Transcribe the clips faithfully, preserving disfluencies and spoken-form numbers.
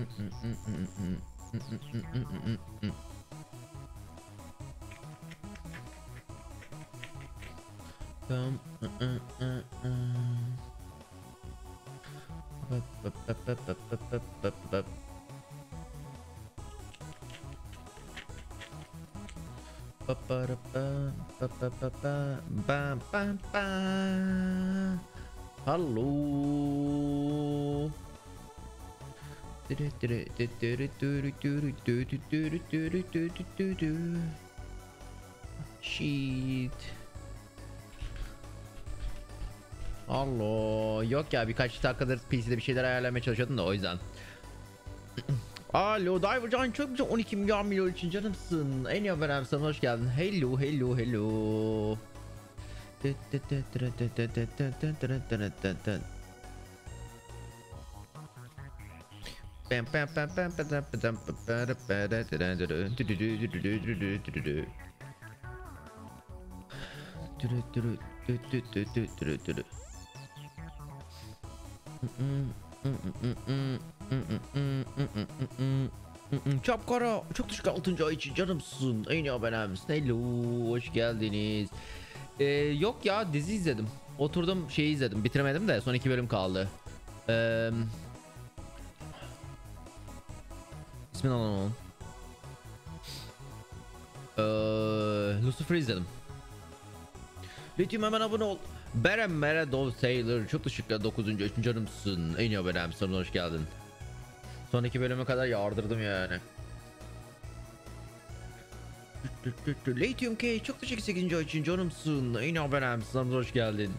Hello. Shit. Alo. Yok ya, birkaç dakikadır P C'de bir şeyler ayarlamaya çalışıyordum da o yüzden. Alo Divercan, çok güzel on iki milyar milyon için canımsın. En iyi haber sana hoş geldin. Hello hello hello. Çapkara çok düşük altıncı ay için canımsın. En iyi haber misin? Hello, hoş geldiniz. Ee, yok ya, dizi izledim. Oturdum şeyi izledim. Bitiremedim de son iki bölüm kaldı. Ee, ismini alamam. Ee, Lucifer izledim. Lütfen hemen abone ol. Berem Mere Dove Taylor çok teşekkürler, dokuzuncu üçüncü canımsın. En iyi haber misin? Hoş geldin. Son iki bölüme kadar yardırdım yani. Lithium K çok teşekkür, sekizinci ay için canımsın. En iyi haber misin? Hoş geldin.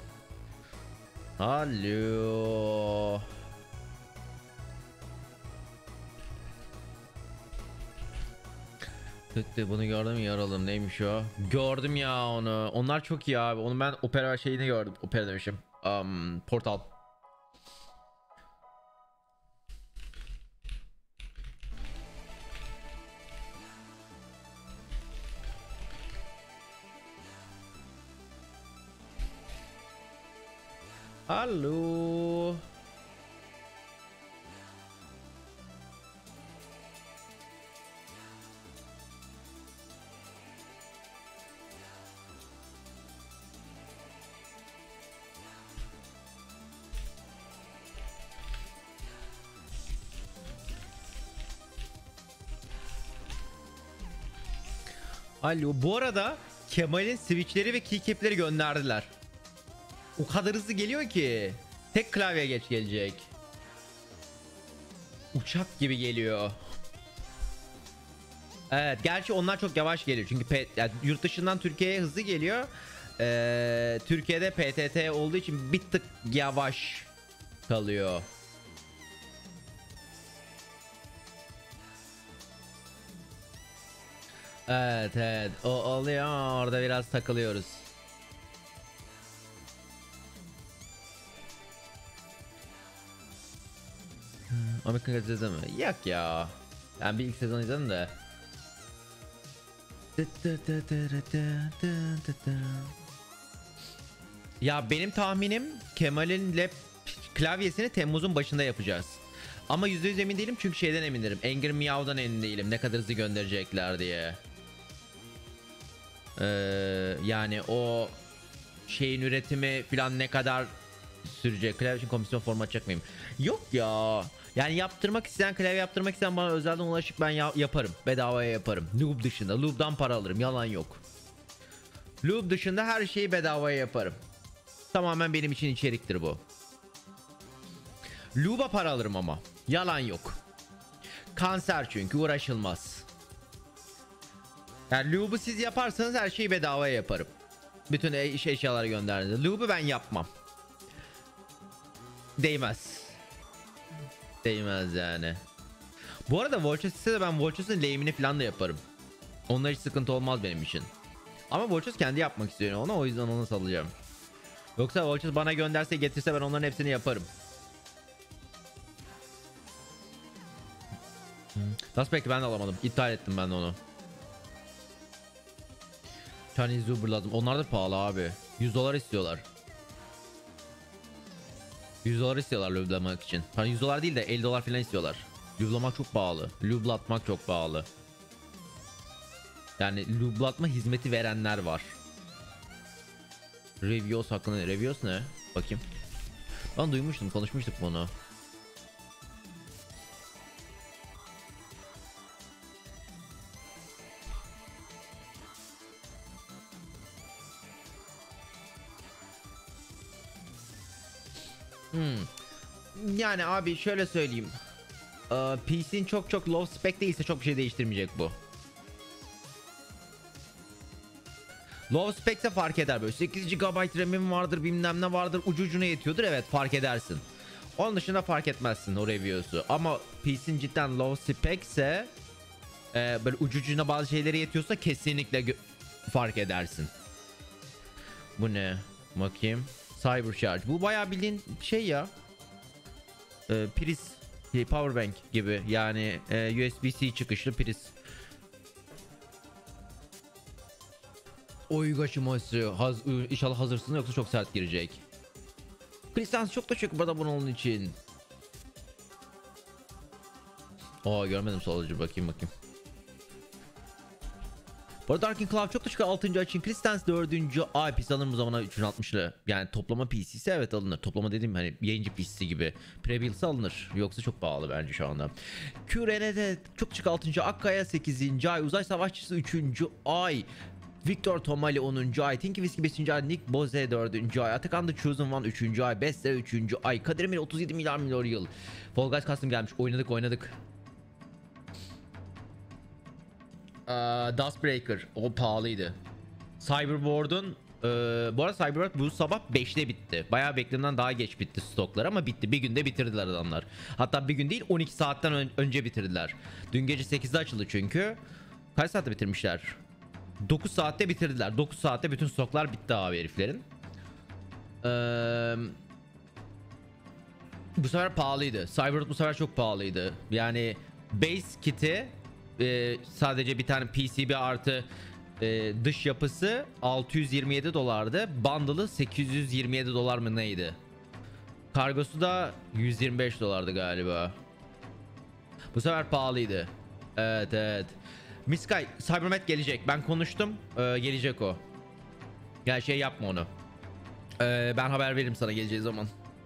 Alo. Tüttü, bunu gördüm, yaralım neymiş o? Gördüm ya onu. Onlar çok iyi abi. Onu ben opera şeyini gördüm. Opera demişim. Um, Portal. Alo. Alo. Bu arada Kemal'in switchleri ve keycap'leri gönderdiler. O kadar hızlı geliyor ki. Tek klavye geç gelecek. Uçak gibi geliyor. Evet, gerçi onlar çok yavaş geliyor. Çünkü P yani yurt dışından Türkiye'ye hızlı geliyor. Ee, Türkiye'de P T T olduğu için bir tık yavaş kalıyor. Evet evet, o oluyor, orada biraz takılıyoruz. Amerikan gazetesi mi? Yok ya. Ben bir ilk sezon izledim de. Ya benim tahminim Kemal'in lap klavyesini Temmuz'un başında yapacağız. Ama yüzde yüz emin değilim çünkü şeyden emin değilim. Angry Meow'dan emin değilim. Ne kadar hızlı gönderecekler diye. Ee, yani o şeyin üretimi falan ne kadar sürecek? Klavye için komisyon formu açacak mıyım? Yok ya. Yani yaptırmak isteyen, klavye yaptırmak isteyen bana özelden ulaşıp ben ya yaparım. Bedavaya yaparım. Loob dışında. Loob'dan para alırım. Yalan yok. Loob dışında her şeyi bedavaya yaparım. Tamamen benim için içeriktir bu. Loob'a para alırım ama. Yalan yok. Kanser çünkü, uğraşılmaz. Yani Loob'u siz yaparsanız her şeyi bedavaya yaparım. Bütün iş eşyaları gönderdiğinizde. Loob'u ben yapmam. Değmez. Değmez yani. Bu arada Volches'e de ben Volches'ın lame'ini falan da yaparım. Onlar hiç sıkıntı olmaz benim için. Ama Volches kendi yapmak istiyor ona, o yüzden onu salacağım. Yoksa Volches bana gönderse getirse ben onların hepsini yaparım. Nasıl peki, ben de alamadım. İptal ettim ben de onu. Chinese Uber lazım. Onlar da pahalı abi. yüz dolar istiyorlar. yüz dolar istiyorlar löblemek için. Hani yüz dolar değil de elli dolar falan istiyorlar. Lublamak çok pahalı. Lublatmak çok pahalı. Yani lublatma hizmeti verenler var. Reviews hakkında. Reviews ne? Bakayım. Ben duymuştum, konuşmuştuk bunu. Hmm. Yani abi şöyle söyleyeyim. Ee, P C'nin çok çok low spec değilse çok bir şey değiştirmeyecek bu. Low spec'se fark eder, böyle sekiz gigabayt RAM'im vardır, bilmem ne vardır, ucu ucuna yetiyordur, evet fark edersin. Onun dışında fark etmezsin o review'su. Ama P C'nin cidden low spec'se e, böyle ucu ucuna bazı şeyleri yetiyorsa kesinlikle fark edersin. Bu ne? Bakayım. Cybercharge. Bu bayağı bildiğin şey ya. E, priz. Powerbank gibi. Yani e, U S B C çıkışlı priz. Oyga şıması. Haz, inşallah hazırsın, yoksa çok sert girecek. Kristans çok teşekkür ederim bunun için. Aa, görmedim solucu, bakayım bakayım. Bu arada Darkin Cloud çok teşekkür altıncı açın. Kristans dördüncü ay P C alınır mı zamana üç yüz altmışlı. Yani toplama P C ise evet alınır. Toplama dediğim hani yayıncı P C gibi. Prebuild'se alınır. Yoksa çok pahalı bence şu anda. Q R N'de çok teşekkür altıncı Akkaya sekizinci ay. Uzay Savaşçısı üçüncü ay. Victor Tomali onuncu ay. Tinky Whiskey beşinci ay. Nick Boze dördüncü ay. Atakan The Chosen One üçüncü ay. Beste üçüncü ay. Kadir Emir otuz yedi milyar milyar yıl. Fall Guys Custom gelmiş. Oynadık oynadık. Ee, Dustbreaker. O pahalıydı. Cyberboard'un ee, bu arada Cyberboard bu sabah beşte bitti. Bayağı beklenenden daha geç bitti stoklar ama bitti. Bir günde bitirdiler adamlar. Hatta bir gün değil, on iki saatten ön- önce bitirdiler. Dün gece sekizde açıldı çünkü. Kaç saatte bitirmişler? dokuz saatte bitirdiler. dokuz saatte bütün stoklar bitti abi heriflerin. Ee, bu sefer pahalıydı. Cyberboard bu sefer çok pahalıydı. Yani base kit'i e, sadece bir tane P C B artı e, dış yapısı altı yüz yirmi yedi dolardı. Bundle'ı sekiz yüz yirmi yedi dolar mı neydi? Kargosu da yüz yirmi beş dolardı galiba. Bu sefer pahalıydı. Evet evet. Miskay, Cybermet gelecek. Ben konuştum. Ee, gelecek o. Ya şey yapma onu. Ee, ben haber veririm sana geleceği zaman.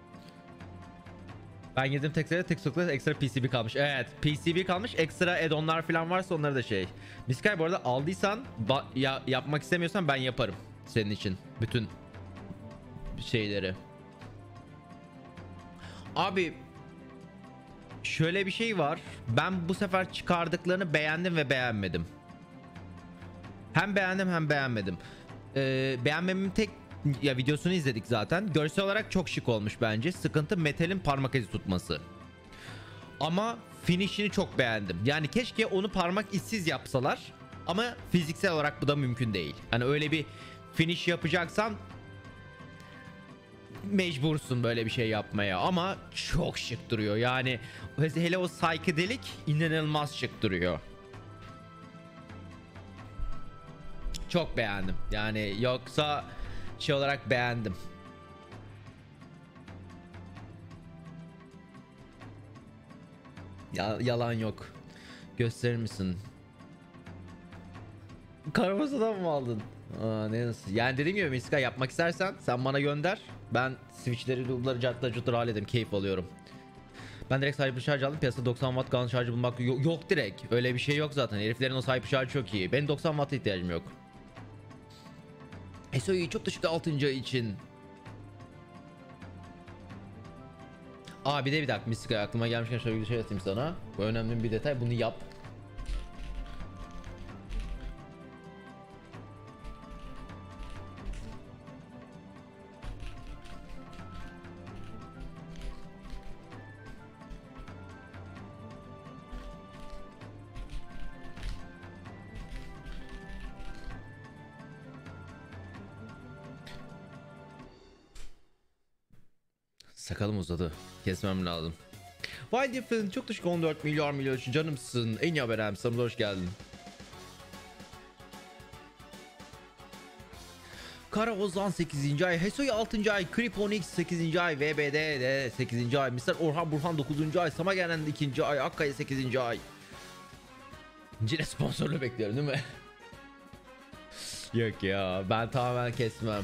Ben yedim tek tek stokta ekstra P C B kalmış. Evet, P C B kalmış. Ekstra add-on'lar falan varsa onları da şey. Miskay bu arada aldıysan ya yapmak istemiyorsan ben yaparım senin için bütün şeyleri. Abi şöyle bir şey var. Ben bu sefer çıkardıklarını beğendim ve beğenmedim. Hem beğendim hem beğenmedim. Ee, beğenmemin tek ya videosunu izledik zaten. Görsel olarak çok şık olmuş bence. Sıkıntı metalin parmak izi tutması. Ama finishini çok beğendim. Yani keşke onu parmak izsiz yapsalar. Ama fiziksel olarak bu da mümkün değil. Hani öyle bir finish yapacaksan mecbursun böyle bir şey yapmaya, ama çok şık duruyor. Yani hele o psychedelic inanılmaz şık duruyor. Çok beğendim. Yani yoksa şey olarak beğendim. Ya, yalan yok. Gösterir misin? Karabasadan mı aldın? Aa, ne nasıl? Yani dediğim gibi Miska yapmak istersen sen bana gönder. Ben switchleri, loopları, cartları, curtları hallederim. Keyif alıyorum. Ben direkt Cyber şarj aldım. Piyasada doksan watt kalan şarjı bulmak yok, yok direkt. Öyle bir şey yok zaten. Heriflerin o Cyber şarjı çok iyi. Benim doksan watt'a ihtiyacım yok. S O E'yi çok teşekkür altıncı ay için. Aa bir de bir dakika Mistika, aklıma gelmişken şöyle bir şey atayım sana. Bu önemli bir detay, bunu yap. Sakalım uzadı. Kesmem lazım. Why Different çok teşekkür on dört milyar milyar için canımsın. En iyi haberem. Sanırım hoş geldin. Kara Ozan sekizinci ay, Hesoy altıncı ay, Kriponix sekizinci ay, V B D de sekizinci ay, mister Orhan Burhan dokuzuncu ay, Samagelen ikinci ay, Akkaya sekizinci ay. Cine sponsorluğu bekliyorum değil mi? Yok ya, ben tamamen kesmem.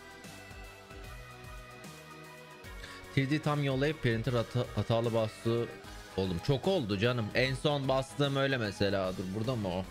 üç D tam yollayıp printer hata, hatalı bastı. Oğlum çok oldu canım. En son bastığım öyle mesela. Dur burada mı o?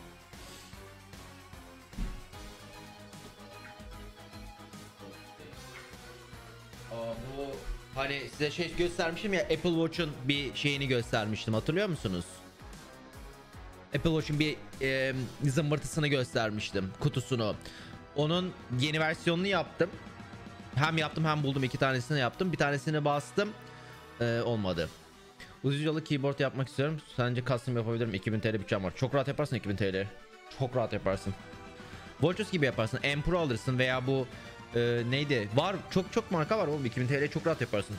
Aa, bu hani size şey göstermişim ya, Apple Watch'un bir şeyini göstermiştim, hatırlıyor musunuz? Apple Watch'un bir e, zımbırtısını göstermiştim, kutusunu. Onun yeni versiyonunu yaptım. Hem yaptım hem buldum, iki tanesini yaptım. Bir tanesini bastım. Ee, olmadı. Uzun yolu keyboard yapmak istiyorum. Sence custom yapabilirim. iki bin T L bütçem var. Çok rahat yaparsın iki bin T L. Çok rahat yaparsın. Voltus gibi yaparsın. M Pro alırsın veya bu e, neydi? Var çok çok marka var oğlum. iki bin T L çok rahat yaparsın.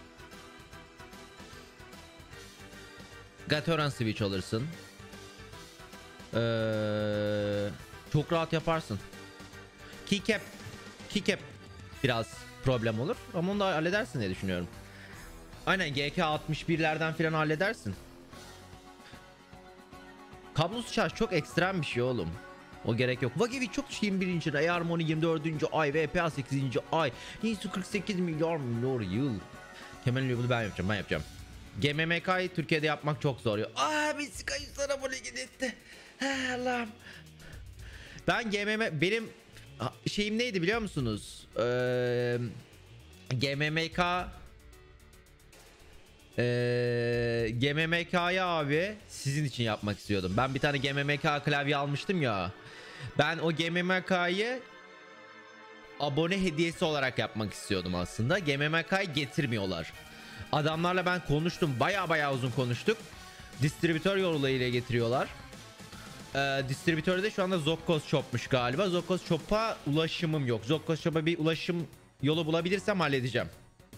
Gateran Switch alırsın. Ee, çok rahat yaparsın. Keycap Keycap biraz problem olur ama onu da halledersin diye düşünüyorum. Aynen, G K altmış birlerden falan halledersin. Kablosuz şarj çok ekstrem bir şey oğlum. O gerek yok. Vagevi çok yirmi birinci ay, Harmony yirmi dördüncü ay, V P A sekizinci ay, Nisu kırk sekiz milyar milyar yıl. Kemal'in bunu ben yapacağım, ben yapacağım. G M M K'yı Türkiye'de yapmak çok zor. Aa, bir Sky sana bunu gidetti. Allah'ım. Ben G M M, benim şeyim neydi biliyor musunuz? Ee, G M M K ee, G M M K'yı abi sizin için yapmak istiyordum. Ben bir tane G M M K klavye almıştım ya. Ben o G M M K'yı abone hediyesi olarak yapmak istiyordum aslında. G M M K'yı getirmiyorlar. Adamlarla ben konuştum. Baya baya uzun konuştuk. Distribütör yoluyla getiriyorlar. Ee, distribütörde şu anda Zokkos Shop'muş galiba. Zokkos Shop'a ulaşımım yok. Zokkos Shop'a bir ulaşım yolu bulabilirsem halledeceğim.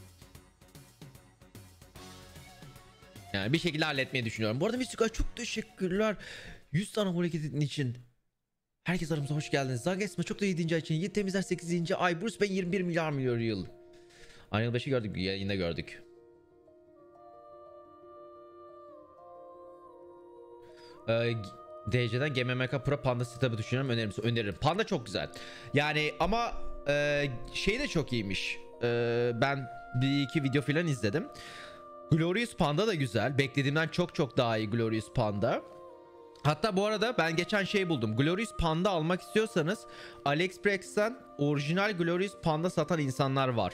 Yani bir şekilde halletmeyi düşünüyorum. Bu arada Mystica çok teşekkürler. yüz tane hareketin için. Herkes aramıza hoş geldiniz. Zagesma çok da yedinci ay için. Yiğit Temizler sekizinci ay. Bruce Ben yirmi bir milyar milyar yıl. Aynı yılbaşı gördük. Yine gördük. Ee, D C'den G M M K Pro Panda setup'ı düşünüyorum. Önerim, öneririm. Panda çok güzel. Yani ama e, şey de çok iyiymiş. E, ben bir iki video falan izledim. Glorious Panda da güzel. Beklediğimden çok çok daha iyi Glorious Panda. Hatta bu arada ben geçen şey buldum. Glorious Panda almak istiyorsanız AliExpress'ten orijinal Glorious Panda satan insanlar var.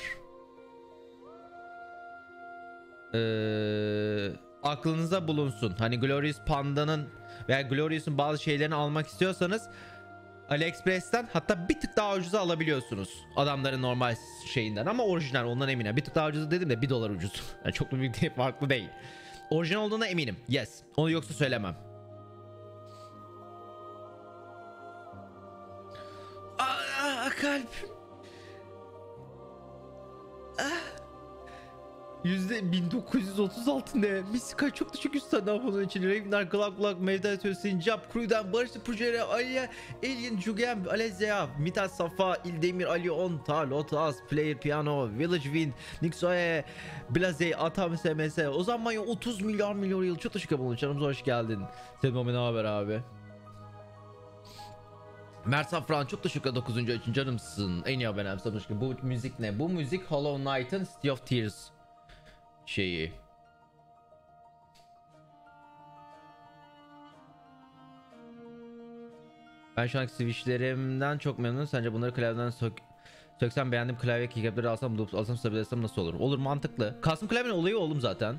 Eee... Aklınıza bulunsun. Hani Glorious Panda'nın veya Glorious'un bazı şeylerini almak istiyorsanız AliExpress'ten hatta bir tık daha ucuza alabiliyorsunuz. Adamların normal şeyinden ama orijinal, ondan eminim. Bir tık daha ucuz dedim de bir dolar ucuz. Yani çok da büyük değil, farklı değil. Orijinal olduğuna eminim. Yes. Onu yoksa söylemem. Aa, kalp. Ah. yüzde bin dokuz yüz otuz altı ne? Misika çok teşekkür sana bunun için. Revnar, Glak Glak, Meditasyon, Sincap, Kruy'dan, Barış'ı, Pujere, Aliye, Alien, Jugem, Alezya, Mithat Safa, İldemir, Ali Onta, Lotas, Player Piano, Village Wind, Nixoe, Blaze, Atam, S M S, Ozan Maya otuz milyar milyar yıl. Çok teşekkür ederim. Canımıza hoş geldin. Senin ne haber abi? Mert Safran çok teşekkür ederim dokuzuncu için canımsın. En iyi abonem sanmış ki. Bu müzik ne? Bu müzik Hollow Knight'ın City of Tears şeyi. Ben şu anki switchlerimden çok memnunum. Sence bunları klavyeden sök söksem, beğendim klavye keycap'ları alsam, loop alsam, stabilizesem nasıl olur? Olur, mantıklı. Custom klavyenin olayı oğlum zaten.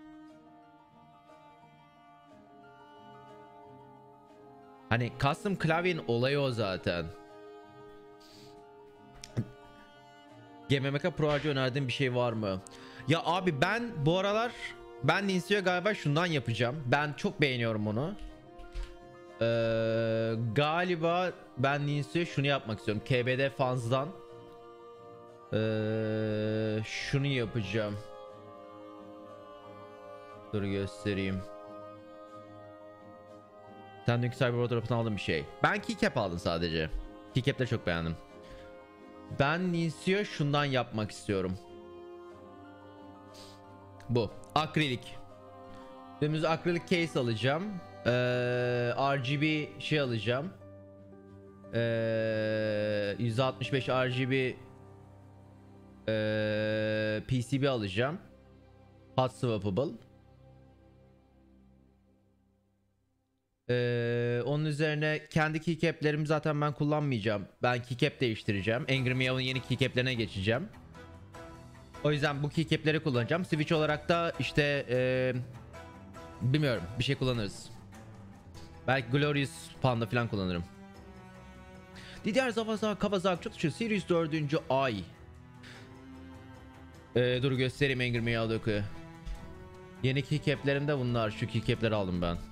Hani custom klavyenin olayı o zaten. G M M K Pro harcı önerdiğin bir şey var mı? Ya abi ben bu aralar ben Ninsu'ya galiba şundan yapacağım. Ben çok beğeniyorum onu. Ee, galiba ben Ninsu'ya şunu yapmak istiyorum. K B D Fans'dan ee, şunu yapacağım. Dur göstereyim. Sen dünkü Cyber Drop'tan aldın bir şey. Ben keycap aldım sadece. Keycap'leri çok beğendim. Ben Nincio şundan yapmak istiyorum. Bu. Akrilik. Dümdüz akrilik case alacağım. Ee, R G B şey alacağım. Ee, yüz altmış beş R G B ee, P C B alacağım. Hot swappable. Ee, onun üzerine kendi keycap'lerimi zaten ben kullanmayacağım. Ben keycap değiştireceğim. Angry Meow'un yeni keycap'lerine geçeceğim. O yüzden bu keycap'leri kullanacağım. Switch olarak da işte ee, bilmiyorum, bir şey kullanırız. Belki Glorious Panda falan kullanırım. Diğer Zavazak Kavazak Çatışıyor Series dördüncü ay. Ee, dur göstereyim Angry Meow'daki. Yeni keycap'lerim de bunlar. Şu keycap'leri aldım ben.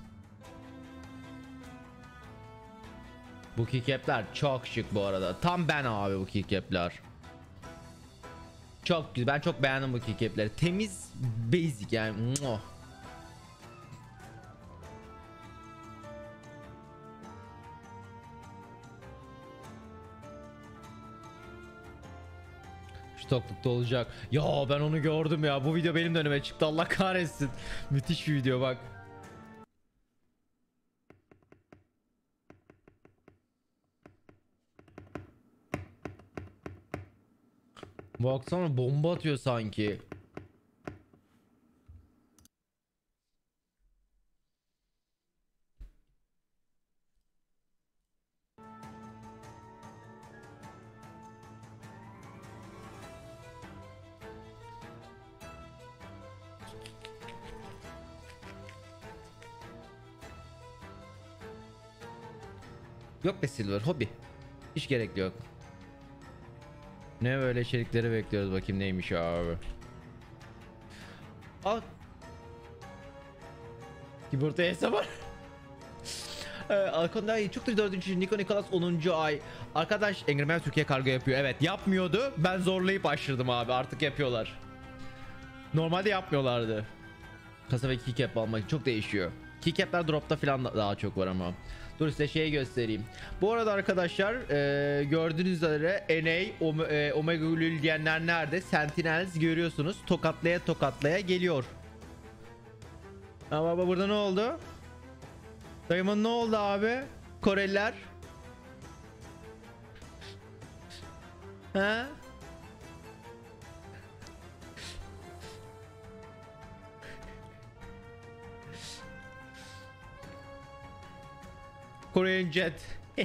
Bu keycap'ler çok şık bu arada. Tam ben abi bu keycap'ler. Çok güzel. Ben çok beğendim bu keycap'leri. Temiz, basic yani. Muah. Stoklukta olacak. Ya ben onu gördüm ya. Bu video benim de önüme çıktı. Allah kahretsin. Müthiş bir video bak. Baksana bomba atıyor sanki. Yok be Silver, hobi. Hiç gerek yok. Ne böyle içerikleri bekliyoruz, bakayım neymiş abi. Al. Keyboard'da hesap var. Ee, Alkonda iyi. Çok da dördüncü Niko Nikolas onuncu ay. Arkadaş Angry Man Türkiye kargo yapıyor. Evet yapmıyordu. Ben zorlayıp açtırdım abi. Artık yapıyorlar. Normalde yapmıyorlardı. Kasa ve keycap almak çok değişiyor. Keycap'ler drop'ta falan daha çok var ama. Dur size şeyi göstereyim. Bu arada arkadaşlar e, gördüğünüz üzere N A, Ome, e, Omega Lül diyenler nerede? Sentinels görüyorsunuz. Tokatlaya tokatlaya geliyor. Ama baba burada ne oldu? Dayımın ne oldu abi? Koreliler. Ha? Korean Jet.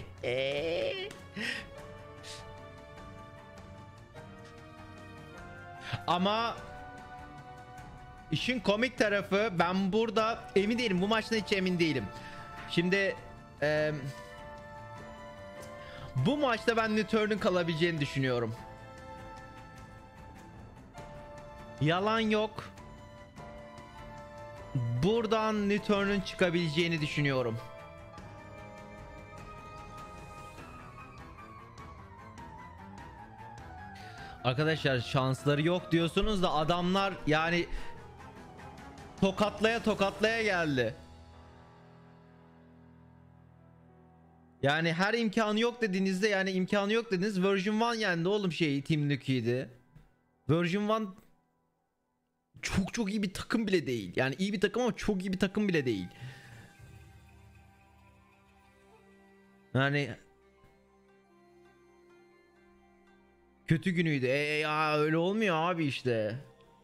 Ama işin komik tarafı, ben burada emin değilim. Bu maçtan hiç emin değilim. Şimdi e, bu maçta ben Niturn'un kalabileceğini düşünüyorum. Yalan yok. Buradan Niturn'un çıkabileceğini düşünüyorum. Arkadaşlar şansları yok diyorsunuz da adamlar yani tokatlaya tokatlaya geldi. Yani her imkanı yok dediğinizde, yani imkanı yok dediniz. Version bir yendi oğlum şeyi, Team Nuke'ydi. Version bir çok çok iyi bir takım bile değil. Yani iyi bir takım ama çok iyi bir takım bile değil. Yani kötü günüydü. E, ya öyle olmuyor abi işte.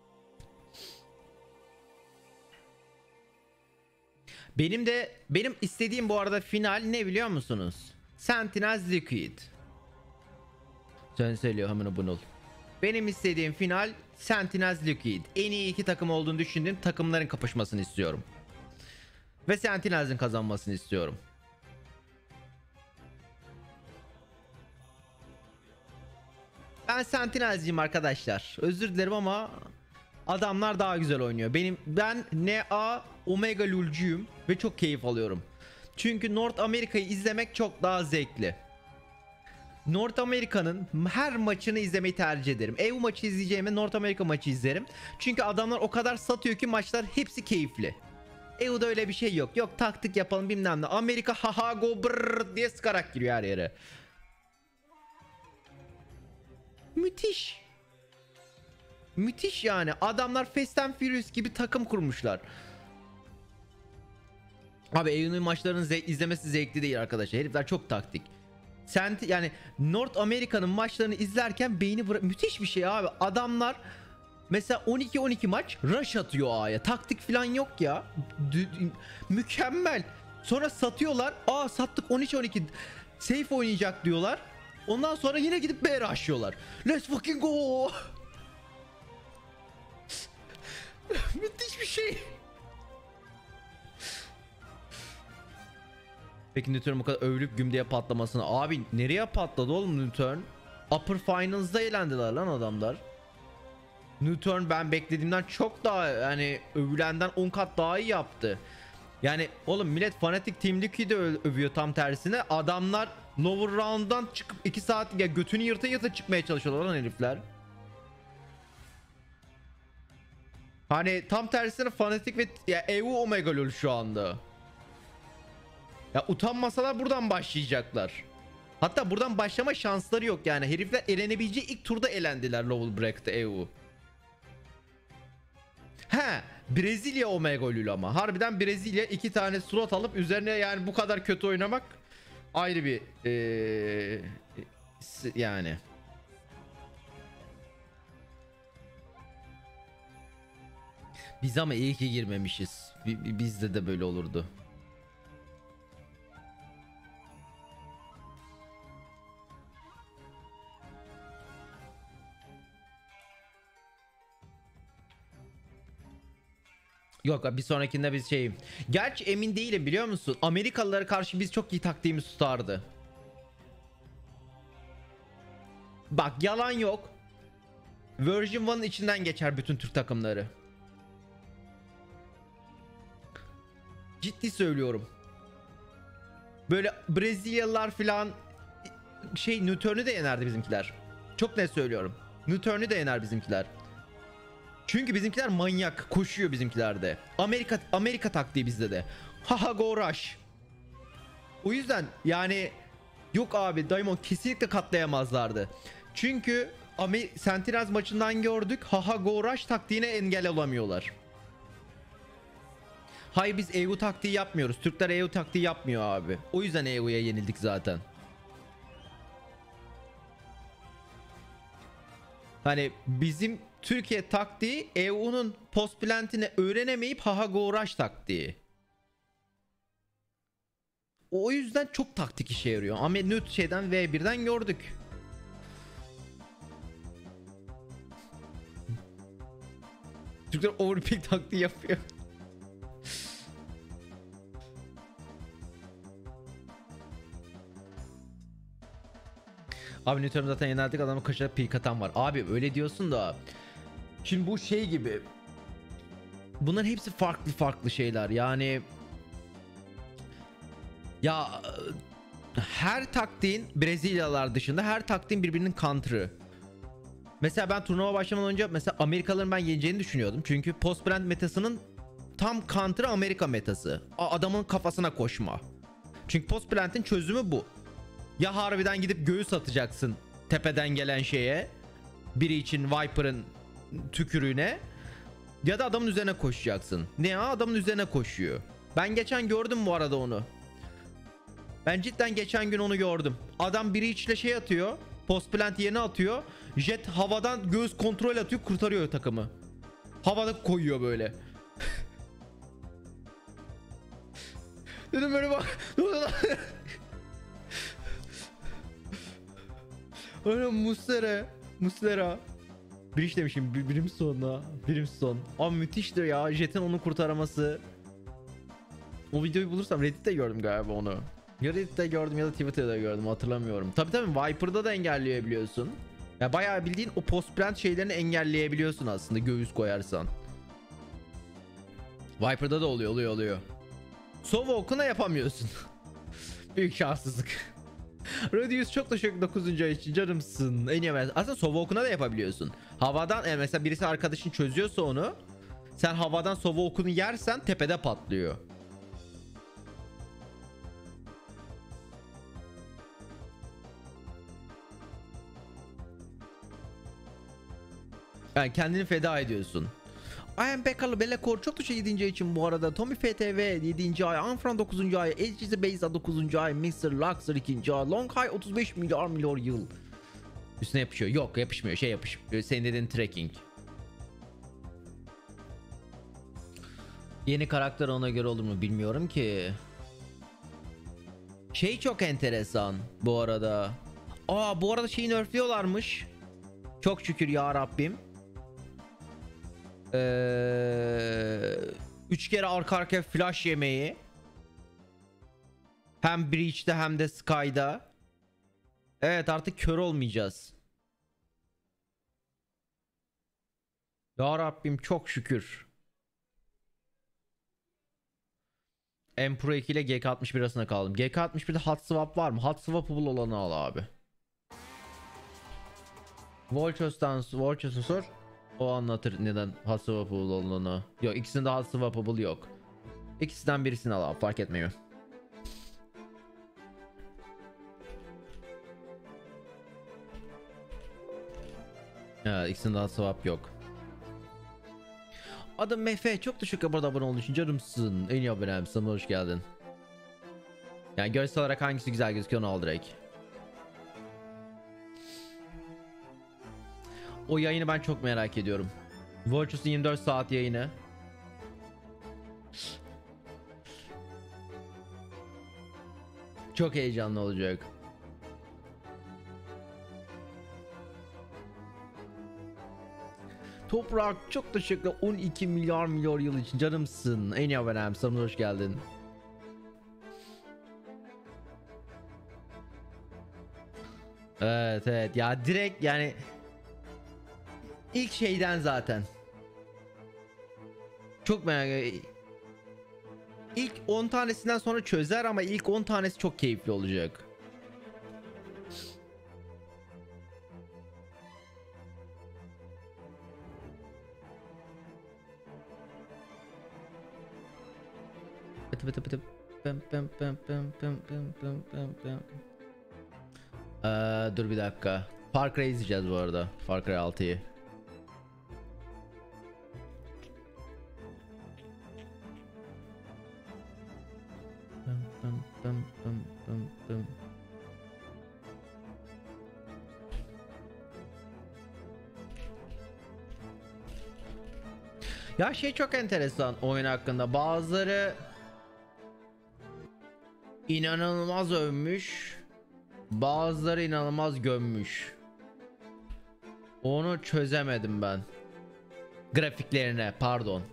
Benim de benim istediğim bu arada final ne biliyor musunuz? Sentinels Liquid. Sen söylüyor hemen abone ol. Benim istediğim final Sentinels Liquid. En iyi iki takım olduğunu düşündüğüm takımların kapışmasını istiyorum. Ve Sentinels'in kazanmasını istiyorum. Ben Sentinels'ciyim arkadaşlar. Özür dilerim ama adamlar daha güzel oynuyor. Benim ben N A Omega Lul'cuyum ve çok keyif alıyorum. Çünkü North Amerika'yı izlemek çok daha zevkli. North Amerika'nın her maçını izlemeyi tercih ederim. E U maçı izleyeceğime North Amerika maçı izlerim. Çünkü adamlar o kadar satıyor ki maçlar hepsi keyifli. E U'da öyle bir şey yok. Yok taktik yapalım bilmem ne. Amerika haha go brrr diye sıkarak giriyor her yere. Müthiş. Müthiş yani. Adamlar Fast and Furious gibi takım kurmuşlar. Abi E U'nun maçlarını ze- izlemesi zevkli değil arkadaşlar. Herifler çok taktik. Sen yani North Amerika'nın maçlarını izlerken beyni bıra- müthiş bir şey abi. Adamlar mesela on iki on iki maç rush atıyor A'ya. Taktik falan yok ya. D- d- mükemmel. Sonra satıyorlar. Aa sattık on üç on iki. Safe oynayacak diyorlar. Ondan sonra yine gidip B rush'lıyorlar. Let's fucking go. Müthiş bir şey. Peki Newton bu kadar övülüp güm diye patlamasını. Abi nereye patladı oğlum Newton? Upper Finals'da eğlendiler lan adamlar. Newton ben beklediğimden çok daha yani övülenden on kat daha iyi yaptı. Yani oğlum millet Fnatic Team Liquid'i de ö- övüyor tam tersine. Adamlar lower round'dan çıkıp iki saat ya götünü yırta yırta çıkmaya çalışıyorlar lan herifler. Hani tam tersine Fnatic ve ya E U Omega LoL şu anda. Ya utanmasalar buradan başlayacaklar. Hatta buradan başlama şansları yok yani. Herifler elenebileceği ilk turda elendiler Level Break'te E U. He, Brezilya Omega LoL ama. Harbiden Brezilya iki tane slot alıp üzerine yani bu kadar kötü oynamak ayrı bir ee, yani. Biz ama iyi ki girmemişiz. Bi- Bizde de böyle olurdu. Yok bir sonrakinde biz şey. Gerçi emin değilim biliyor musun? Amerikalılara karşı biz çok iyi taktiğimiz tutardı. Bak yalan yok. Version One'ın içinden geçer bütün Türk takımları. Ciddi söylüyorum. Böyle Brezilyalılar falan şey Nuturn'u de yenerdi bizimkiler. Çok net söylüyorum. Nuturn'u de yener bizimkiler. Çünkü bizimkiler manyak. Koşuyor bizimkilerde. Amerika Amerika taktiği bizde de. Haha go rush. O yüzden yani yok abi Diamond kesinlikle katlayamazlardı. Çünkü Amer Sentinels maçından gördük. Haha go rush taktiğine engel olamıyorlar. Hayır biz E U taktiği yapmıyoruz. Türkler E U taktiği yapmıyor abi. O yüzden E U'ya yenildik zaten. Hani bizim Türkiye taktiği E U'nun post plantini öğrenemeyip haha go rush taktiği. O yüzden çok taktik işe yarıyor. Ama Nut şeyden V birden gördük. Türkler overpick taktiği yapıyor. Abi Newton'u zaten yenerdik adamın kaşına peek atan var. Abi öyle diyorsun da. Şimdi bu şey gibi. Bunların hepsi farklı farklı şeyler. Yani ya her taktiğin Brezilyalılar dışında her taktiğin birbirinin counter'ı. Mesela ben turnuva başlamadan önce mesela Amerikalıların ben yeneceğini düşünüyordum. Çünkü post brand metasının tam counter'ı Amerika metası. Adamın kafasına koşma. Çünkü post brand'in çözümü bu. Ya harbiden gidip göğüs atacaksın tepeden gelen şeye. Biri için Viper'ın tükürüğüne. Ya da adamın üzerine koşacaksın. Ne ya adamın üzerine koşuyor. Ben geçen gördüm bu arada onu. Ben cidden geçen gün onu gördüm. Adam biri içle şey atıyor. Post plant yerine atıyor. Jet havadan göğüs kontrol atıyor, kurtarıyor takımı. Havada koyuyor böyle. Dedim böyle bak. Öyle Muslera. Muslera. Bir iş demişim. Bir, birim sonuna. Birim son. Abi müthiştir ya. Jet'in onu kurtarması. O videoyu bulursam Reddit'te gördüm galiba onu. Ya Reddit'te gördüm ya da Twitter'da gördüm hatırlamıyorum. Tabi tabi Viper'da da engelleyebiliyorsun. Ya bayağı bildiğin o post plant şeylerini engelleyebiliyorsun aslında göğüs koyarsan. Viper'da da oluyor oluyor oluyor. Sova okuna yapamıyorsun. Büyük şanssızlık. Radius çok teşekkür dokuzuncu ay için canımsın. En iyi aslında Sova okuna da yapabiliyorsun. Havadan yani mesela birisi arkadaşın çözüyorsa onu. Sen havadan Sova okunu yersen tepede patlıyor. Yani kendini feda ediyorsun. I am Bekalı Belekor çok teşekkür yedinci ay için bu arada. Tommy F T V yedinci ay. Anfran dokuzuncu ay. H G Z Beyza dokuzuncu ay. mister Luxor ikinci ay. Long High otuz beş milyar milyar yıl. Üstüne yapışıyor. Yok yapışmıyor. Şey yapışıyor. Senin dediğin tracking. Yeni karakter ona göre olur mu bilmiyorum ki. Şey çok enteresan bu arada. Aa bu arada şeyi nerfliyorlarmış. Çok şükür ya Rabbim. Ee, üç kere arka arkaya flash yemeği. Hem Breach'te hem de Sky'da. Evet artık kör olmayacağız. Ya Rabbim çok şükür. M Pro iki ile G K altmış bir arasında kaldım. G K altmış birde hot swap var mı? Hot swapable olanı al abi. Volchos'tan Volchos'u sor. O anlatır neden hot swapable olanı. Yok ikisinde hot swapable yok. İkisinden birisini al abi fark etmiyor. Evet ikisinde hot swap yok. Adım Mefe çok teşekkür burada abone olduğun için canımsın. En iyi abonem sana hoş geldin. Yani görsel olarak hangisi güzel gözüküyor onu al direkt. O yayını ben çok merak ediyorum. Volchos'un yirmi dört saat yayını. Çok heyecanlı olacak. Toprak çok teşekkürler on iki milyar milyar yıl için canımsın. En iyi abonem sana hoş geldin. Evet evet ya direkt yani ilk şeyden zaten. Çok merak ediyorum. İlk on tanesinden sonra çözer ama ilk on tanesi çok keyifli olacak. Ee, dur bir dakika. Far Cry izleyeceğiz bu arada. Far Cry altıyı. Ya şey çok enteresan oyun hakkında. Bazıları inanılmaz övmüş. Bazıları inanılmaz gömmüş. Onu çözemedim ben. Grafiklerine pardon.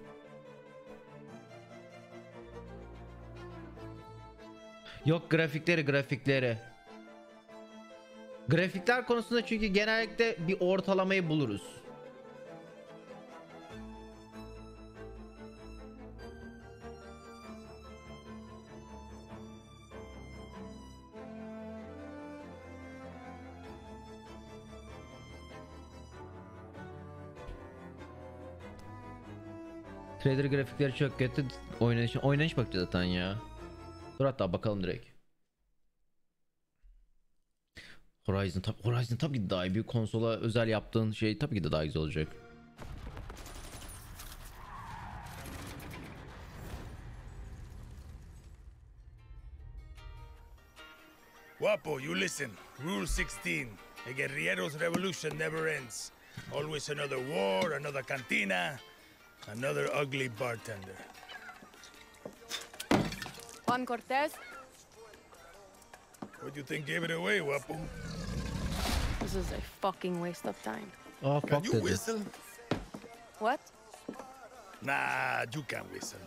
Yok grafikleri grafikleri. Grafikler konusunda çünkü genellikle bir ortalamayı buluruz. Trader grafikleri çok kötü. Oynanış, oynanış bakacağız zaten ya. Dur hatta bakalım direkt. Horizon tabi Horizon tabii ki daha iyi, bir konsola özel yaptığın şey tabii ki de daha güzel olacak. Guapo, you listen. Rule sixteen. A guerrillero's revolution never ends. Always another war, another cantina, another ugly bartender. Juan Cortez, What do you think gave it away, Guapo? this is a fucking waste of time. Oh Can fuck you dedi. whistle? What? Nah, you can't whistle.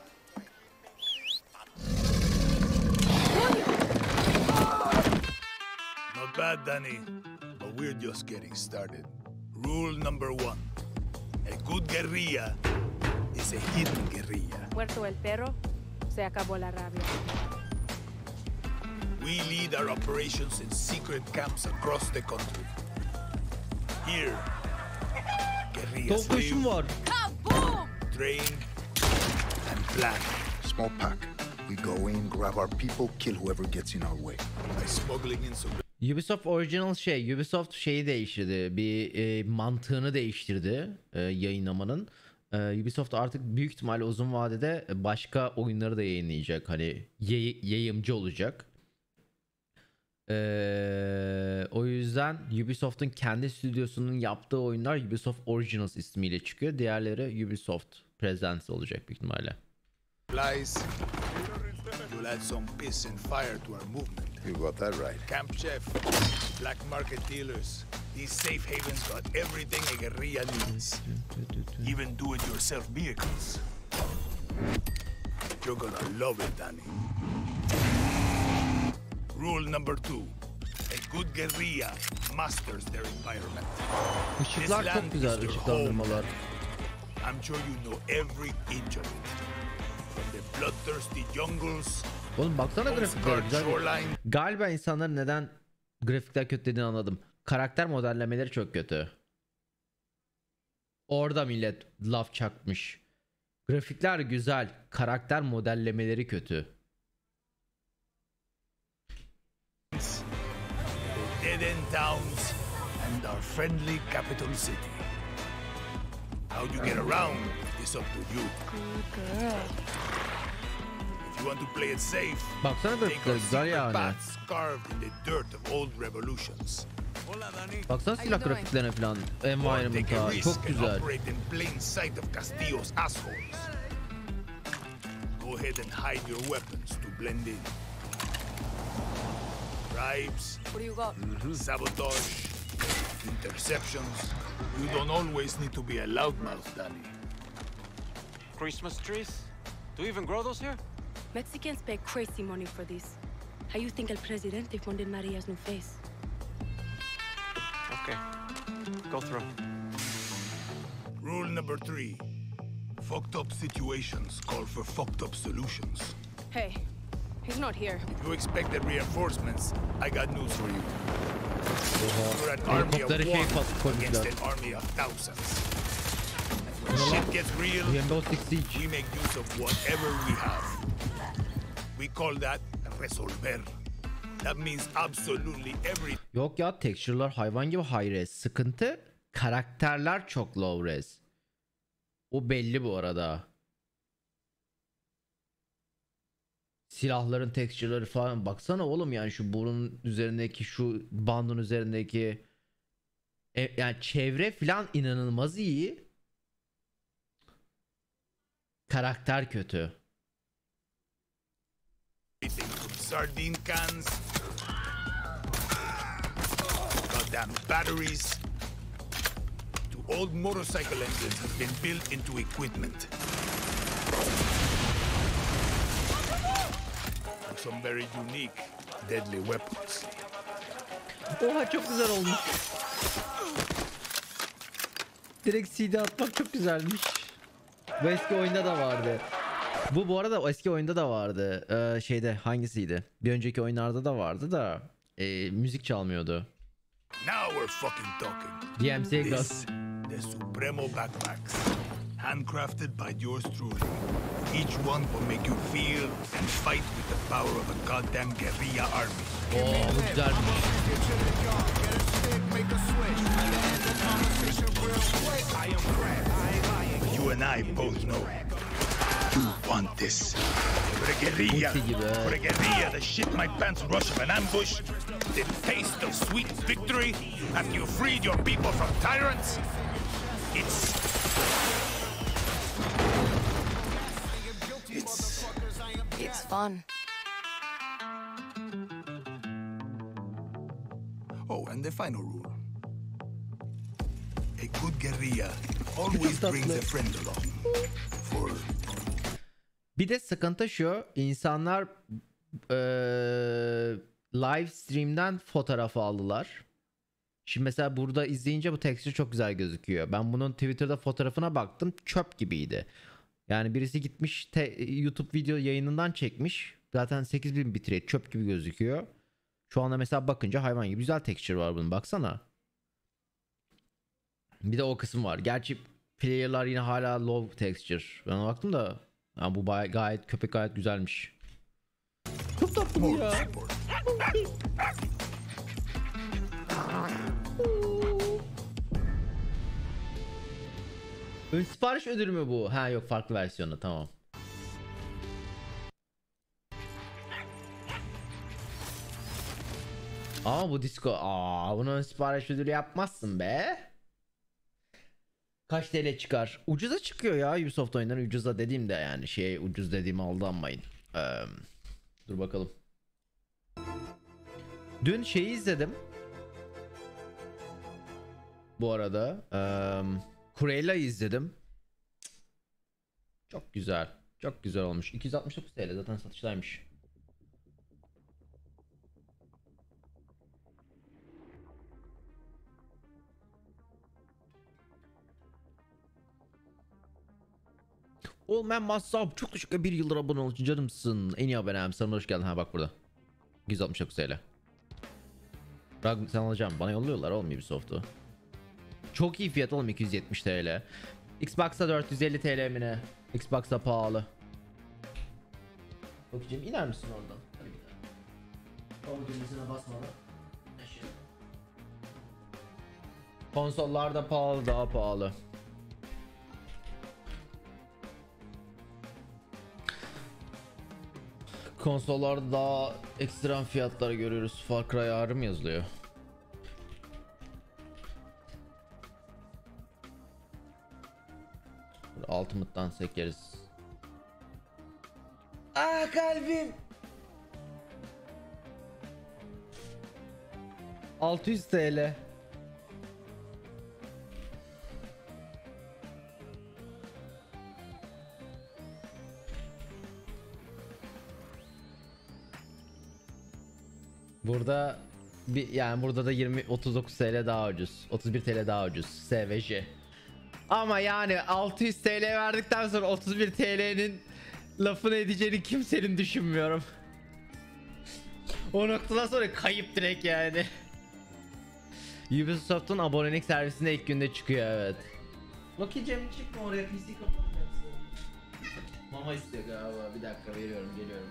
Not bad, Danny, but we're just getting started. Rule number one. A good guerrilla is a hidden guerrilla. Puerto El Perro, se acabó la rabia. We lead our operations in secret camps across the country. Here, guerrillas Tavuk döşüm live, var. Kaboom! train, and plan. Small pack. We go in, grab our people, kill whoever gets in our way. By smuggling in some Ubisoft Original şey, Ubisoft şeyi değiştirdi. Bir e, mantığını değiştirdi e, yayınlamanın. E, Ubisoft artık büyük ihtimalle uzun vadede başka oyunları da yayınlayacak. Hani yay- yayımcı olacak. E, o yüzden Ubisoft'un kendi stüdyosunun yaptığı oyunlar Ubisoft Originals ismiyle çıkıyor. Diğerleri Ubisoft Presents olacak büyük ihtimalle. Lies. You'll add some piss and fire to our movement. You got that right. Camp chef, black market dealers. These safe havens got everything a guerrilla needs. Even do-it-yourself vehicles. You're gonna love it, Danny. Rule number two. A good guerrilla masters their environment. Işıklar çok güzel, ışıklandırmalar. I'm sure you know every inch of it. From the bloodthirsty jungles, Oğlum baksana grafiklere Coast güzel. Guard shoreline, Galiba insanların neden grafikler kötü dediğini anladım. Karakter modellemeleri çok kötü. Orada millet laf çakmış. Grafikler güzel, karakter modellemeleri kötü. dead-end towns, and our friendly capital city. How you get around is up to you. Good girl. If you want to play it safe, Baksana take grafikler our güzel secret yani. paths carved in the dirt of old revolutions. Hola, Dani. Baksana How silah you doing? grafiklerine falan. Or take a Environment'a risk çok and güzel. operate in plain sight of Castillo's assholes. Go ahead and hide your weapons to blend in. Bribes, What do you got? sabotage, interceptions. You don't always need to be a loudmouth, Danny. Christmas trees? Do you even grow those here? Mexicans pay crazy money for this. How you think El Presidente funded Maria's new face? Okay. Go through. Rule number three. Fucked up situations call for fucked up solutions. Hey, he's not here. If you expected reinforcements, I got news for you. You're an army of Helikoptere şey one pat- against koymuşlar. an army of thousands. When shit gets real, Rainbow Six Siege. we make use of whatever we have. We call that resolver. That means absolutely every Yok ya, texture'lar hayvan gibi high res. Sıkıntı karakterler çok low res. O belli bu arada. Silahların texture'ları falan baksana oğlum, yani şu burun üzerindeki, şu bandın üzerindeki e, yani çevre falan inanılmaz iyi. Karakter kötü. everything from sardine cans, goddamn batteries, to old motorcycle engines has been built into equipment. And some very unique, deadly weapons. Oha, çok güzel olmuş. Direkt C D atmak çok güzelmiş. Bu eski oyunda da vardı. Bu bu arada o eski oyunda da vardı. Ee, şeyde hangisiydi? Bir önceki oyunlarda da vardı da e, müzik çalmıyordu. Now we're fucking talking. D M C This, Gus. the Supremo backpacks, handcrafted by yours truly. Each one will make you feel and fight with the power of a goddamn guerrilla army. Oo, bu güzelmiş. You and I both know you want this. For a guerrilla, Pussy gibi, for a ha. guerrilla, the shit my pants rush of an ambush, the taste of sweet victory after you freed your people from tyrants. It's it's It's fun. oh, and the final rule. A good guerrilla always brings a friend along. For Bir de sıkıntı şu, insanlar eee, live stream'den fotoğrafı aldılar. Şimdi mesela burada izleyince bu texture çok güzel gözüküyor. Ben bunun Twitter'da fotoğrafına baktım, çöp gibiydi. Yani birisi gitmiş te- YouTube video yayınından çekmiş. Zaten sekiz bin bitrate, çöp gibi gözüküyor. Şu anda mesela bakınca hayvan gibi güzel texture var bunun, baksana. Bir de o kısım var. Gerçi player'lar yine hala low texture. Ben ona baktım da ha, bu bay- gayet, köpek gayet güzelmiş. Çok tatlı bu more ya. support. Ön sipariş ödülü mü bu? Ha yok, farklı versiyonu, tamam. Aa bu disco. Aa bunu ön sipariş ödülü yapmazsın be. Kaç T L çıkar? Ucuza çıkıyor ya Ubisoft oyunları. Ucuza dediğimde yani şey, ucuz dediğime aldanmayın. Ee, dur bakalım. Dün şeyi izledim. Bu arada ee, Cruella'yı izledim. Çok güzel. Çok güzel olmuş. iki yüz altmış dokuz T L zaten satıştaymış. Oğlum ben Massab çok teşekkür, bir yıldır abone olduğun için canımsın. En iyi abonem sana, hoş geldin. Ha bak burada. iki yüz altmış dokuz T L. Bırak sen alacağım. Bana yolluyorlar oğlum Ubisoft'u. Çok iyi fiyat oğlum, iki yüz yetmiş T L. Xbox'a dört yüz elli T L mi ne? Xbox'a pahalı. Bakacağım, iner misin oradan? Hadi gidelim. Kabul düğmesine basmadan. Konsollarda pahalı, daha pahalı. Konsollarda daha ekstrem fiyatlar görüyoruz. Far Cry ağrı mı yazılıyor? Ultimate'dan sekeriz. Ah kalbim. altı yüz T L. Burada bir, yani burada da yirmi otuz dokuz T L daha ucuz. otuz bir T L daha ucuz. S V J. Ama yani altı yüz T L verdikten sonra otuz bir T L'nin lafını edeceğini kimsenin düşünmüyorum. O noktadan sonra kayıp direkt yani. Ubisoft'un abonelik servisinde ilk günde çıkıyor, evet. Bakacağım, çıkma oraya, P C kapatacaksın. Mama istiyor galiba, bir dakika veriyorum, geliyorum.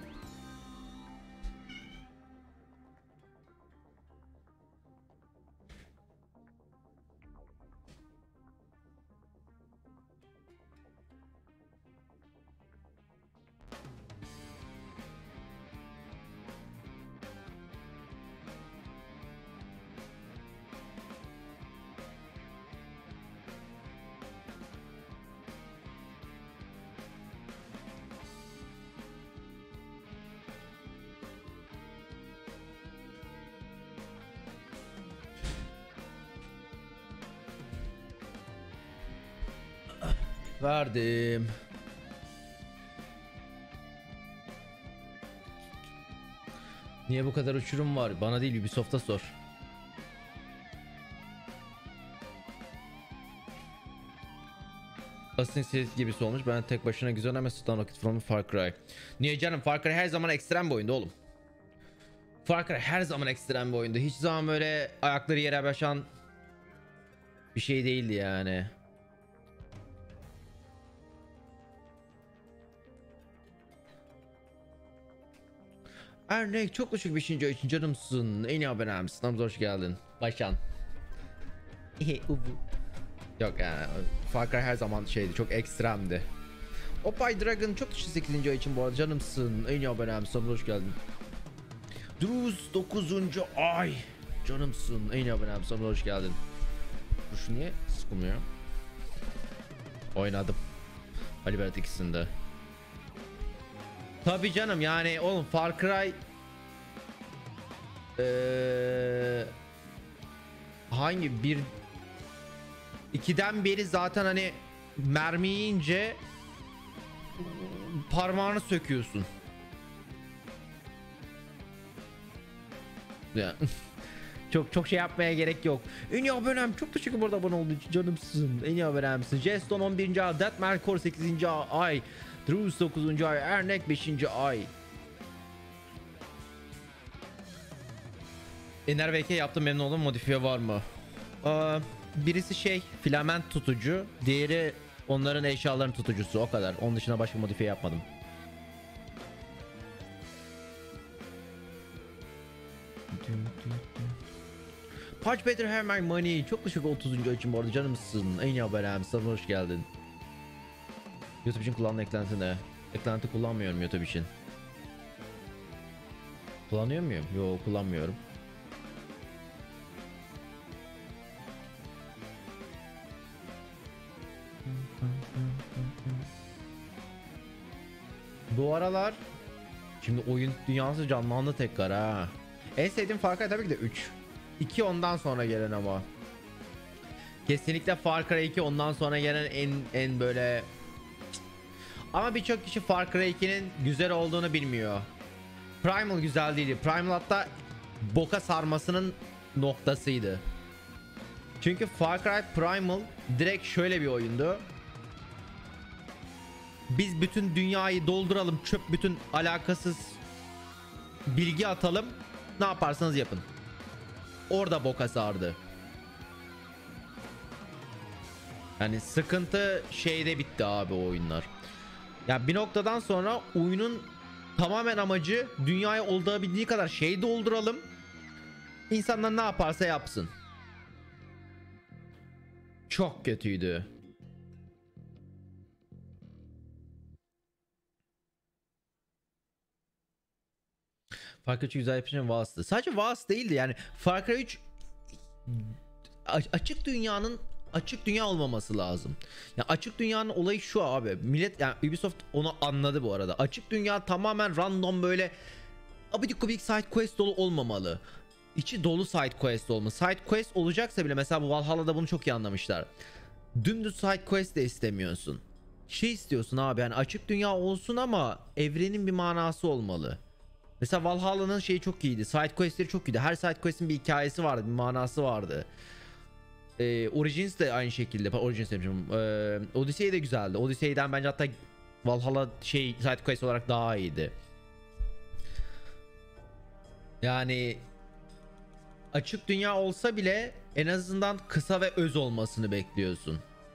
Verdim. Niye bu kadar uçurum var? Bana değil, Ubisoft'a sor. Assassin's Creed gibisi olmuş. Ben tek başına güzel ama Stone Rocket from Far Cry. Niye canım? Far Cry her zaman ekstrem bir oyunda oğlum. Far Cry her zaman ekstrem bir oyunda. Hiç zaman böyle ayakları yere başan bir şey değildi yani. Ernek çok teşekkür beşinci ay için canımsın. En iyi abonemsin. Namza hoş geldin. Başan. Yok yani Far Cry her zaman şeydi, çok ekstremdi. Opay Dragon çok teşekkür sekizinci ay için bu arada canımsın. En iyi abonemsin. Namza hoş geldin. Druz dokuzuncu ay canımsın. En iyi abonemsin. Namza hoş geldin. Şu niye sıkılmıyor? Oynadım. Ali Berat ikisinde. Tabii canım yani oğlum Far Cry ee, hangi bir ikiden beri zaten hani mermi yiyince parmağını söküyorsun. Ya. Çok çok şey yapmaya gerek yok. En iyi abonem çok teşekkür burada abone olduğun için canımsın. En iyi abonemsin. Jeston on birinci ay, Death Melkor sekizinci ay, Drus dokuzuncu ay, Ernek beşinci ay. Ener V K yaptım, memnun oldum. Modifiye var mı? Aa, birisi şey filament tutucu, diğeri onların eşyaların tutucusu, o kadar. Onun dışında başka modifiye yapmadım. Much better have my money. Çok teşekkür otuzuncu açım bu arada, canımsın. En iyi haberem. Sana hoş geldin. YouTube için kullanılan eklenti ne? Eklenti kullanmıyorum YouTube için. Kullanıyor muyum? Yok, kullanmıyorum. Bu aralar şimdi oyun dünyası canlandı tekrar ha. En sevdiğim Far Cry tabii ki de üç. iki ondan sonra gelen ama. Kesinlikle Far Cry iki ondan sonra gelen en en böyle. Ama birçok kişi Far Cry ikinin güzel olduğunu bilmiyor. Primal güzel değildi. Primal hatta boka sarmasının noktasıydı. Çünkü Far Cry Primal direkt şöyle bir oyundu. Biz bütün dünyayı dolduralım, çöp bütün alakasız bilgi atalım. Ne yaparsanız yapın. Orada boka sardı. Yani sıkıntı şeyde bitti abi o oyunlar. Ya bir noktadan sonra oyunun tamamen amacı dünyayı olabildiği kadar şey dolduralım. İnsanlar ne yaparsa yapsın. Çok kötüydü. Far Cry üç güzel yapınca vastı. Sadece vast değildi yani. Far Cry üç açık dünyanın açık dünya olmaması lazım. Yani açık dünyanın olayı şu abi. Millet yani Ubisoft onu anladı bu arada. Açık dünya tamamen random böyle abidik gubidik side quest dolu olmamalı. İçi dolu side quest olmalı. Side quest olacaksa bile mesela bu Valhalla'da bunu çok iyi anlamışlar. Dümdüz side quest de istemiyorsun. Şey istiyorsun abi, yani açık dünya olsun ama evrenin bir manası olmalı. Mesela Valhalla'nın şeyi çok iyiydi. Side quest'leri çok iyiydi. Her side quest'in bir hikayesi vardı, bir manası vardı. Ee, Origins de aynı şekilde. Origins demişim. Ee, Odyssey de güzeldi. Odyssey'den bence hatta Valhalla şey side quest olarak daha iyiydi. Yani açık dünya olsa bile en azından kısa ve öz olmasını bekliyorsun.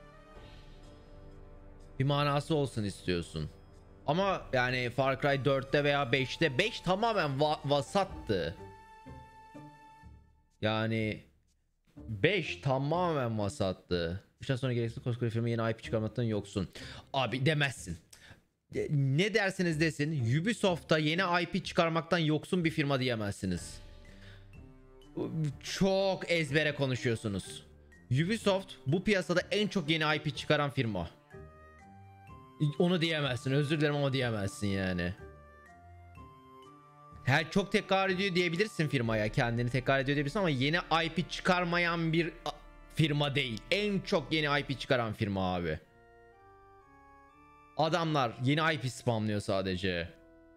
Bir manası olsun istiyorsun. Ama yani Far Cry dörtte veya beşte beş tamamen va vasattı. Yani beş tamamen vasattı. üçten sonra gereksiz koskoca firma yeni I P çıkarmaktan yoksun. Abi demezsin. Ne dersiniz desin, Ubisoft'ta yeni I P çıkarmaktan yoksun bir firma diyemezsiniz. Çok ezbere konuşuyorsunuz. Ubisoft bu piyasada en çok yeni I P çıkaran firma. Onu diyemezsin. Özür dilerim ama diyemezsin yani. Her çok tekrar ediyor diyebilirsin firmaya. Kendini tekrar ediyor diyebilirsin ama yeni I P çıkarmayan bir firma değil. En çok yeni I P çıkaran firma abi. Adamlar yeni I P spamlıyor sadece.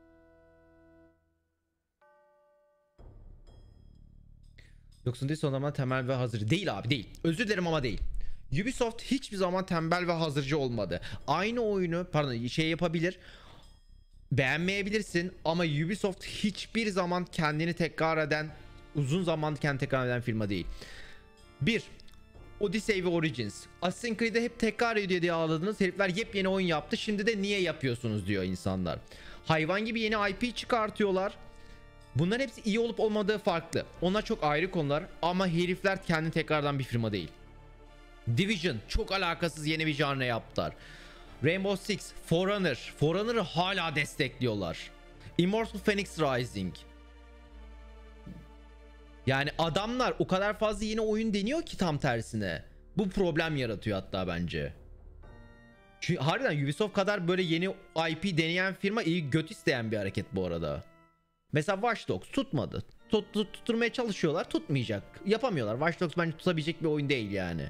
Yoksun değil, son zaman temel ve hazır. Değil abi, değil. Özür dilerim ama değil. Ubisoft hiçbir zaman tembel ve hazırcı olmadı. Aynı oyunu pardon şey yapabilir. Beğenmeyebilirsin ama Ubisoft hiçbir zaman kendini tekrar eden, uzun zaman kendini tekrar eden firma değil. Bir, Odyssey ve Origins. Assassin's Creed'de hep tekrar ediyor diye ağladınız. Herifler yepyeni oyun yaptı. Şimdi de niye yapıyorsunuz diyor insanlar. Hayvan gibi yeni I P çıkartıyorlar. Bunların hepsi iyi olup olmadığı farklı. Onlar çok ayrı konular ama herifler kendi tekrardan bir firma değil. Division çok alakasız yeni bir janra yaptılar. Rainbow Six, Forerunner, Forerunner'ı hala destekliyorlar. Immortal Phoenix Rising. Yani adamlar o kadar fazla yeni oyun deniyor ki tam tersine. Bu problem yaratıyor hatta bence. Çünkü harbiden Ubisoft kadar böyle yeni I P deneyen firma iyi göt isteyen bir hareket bu arada. Mesela Watch Dogs tutmadı. Tut, tut, tutturmaya çalışıyorlar, tutmayacak. Yapamıyorlar. Watch Dogs bence tutabilecek bir oyun değil yani.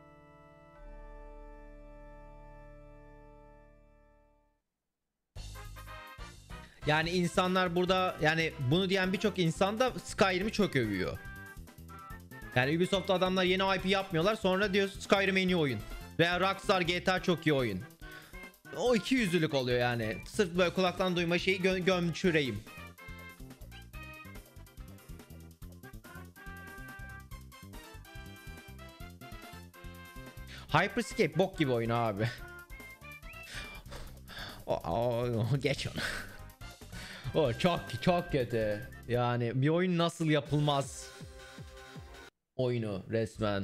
Yani insanlar burada, yani bunu diyen birçok insan da Skyrim'i çok övüyor. Yani Ubisoft adamlar yeni I P yapmıyorlar, sonra diyor Skyrim en iyi oyun. Veya Rockstar G T A çok iyi oyun. O iki yüzlülük oluyor yani. Sırf böyle kulaktan duyma şeyi gö gömçüreyim. Hyperscape bok gibi oyun abi. o, o, geç onu. O çok çok kötü. Yani bir oyun nasıl yapılmaz? oyunu resmen.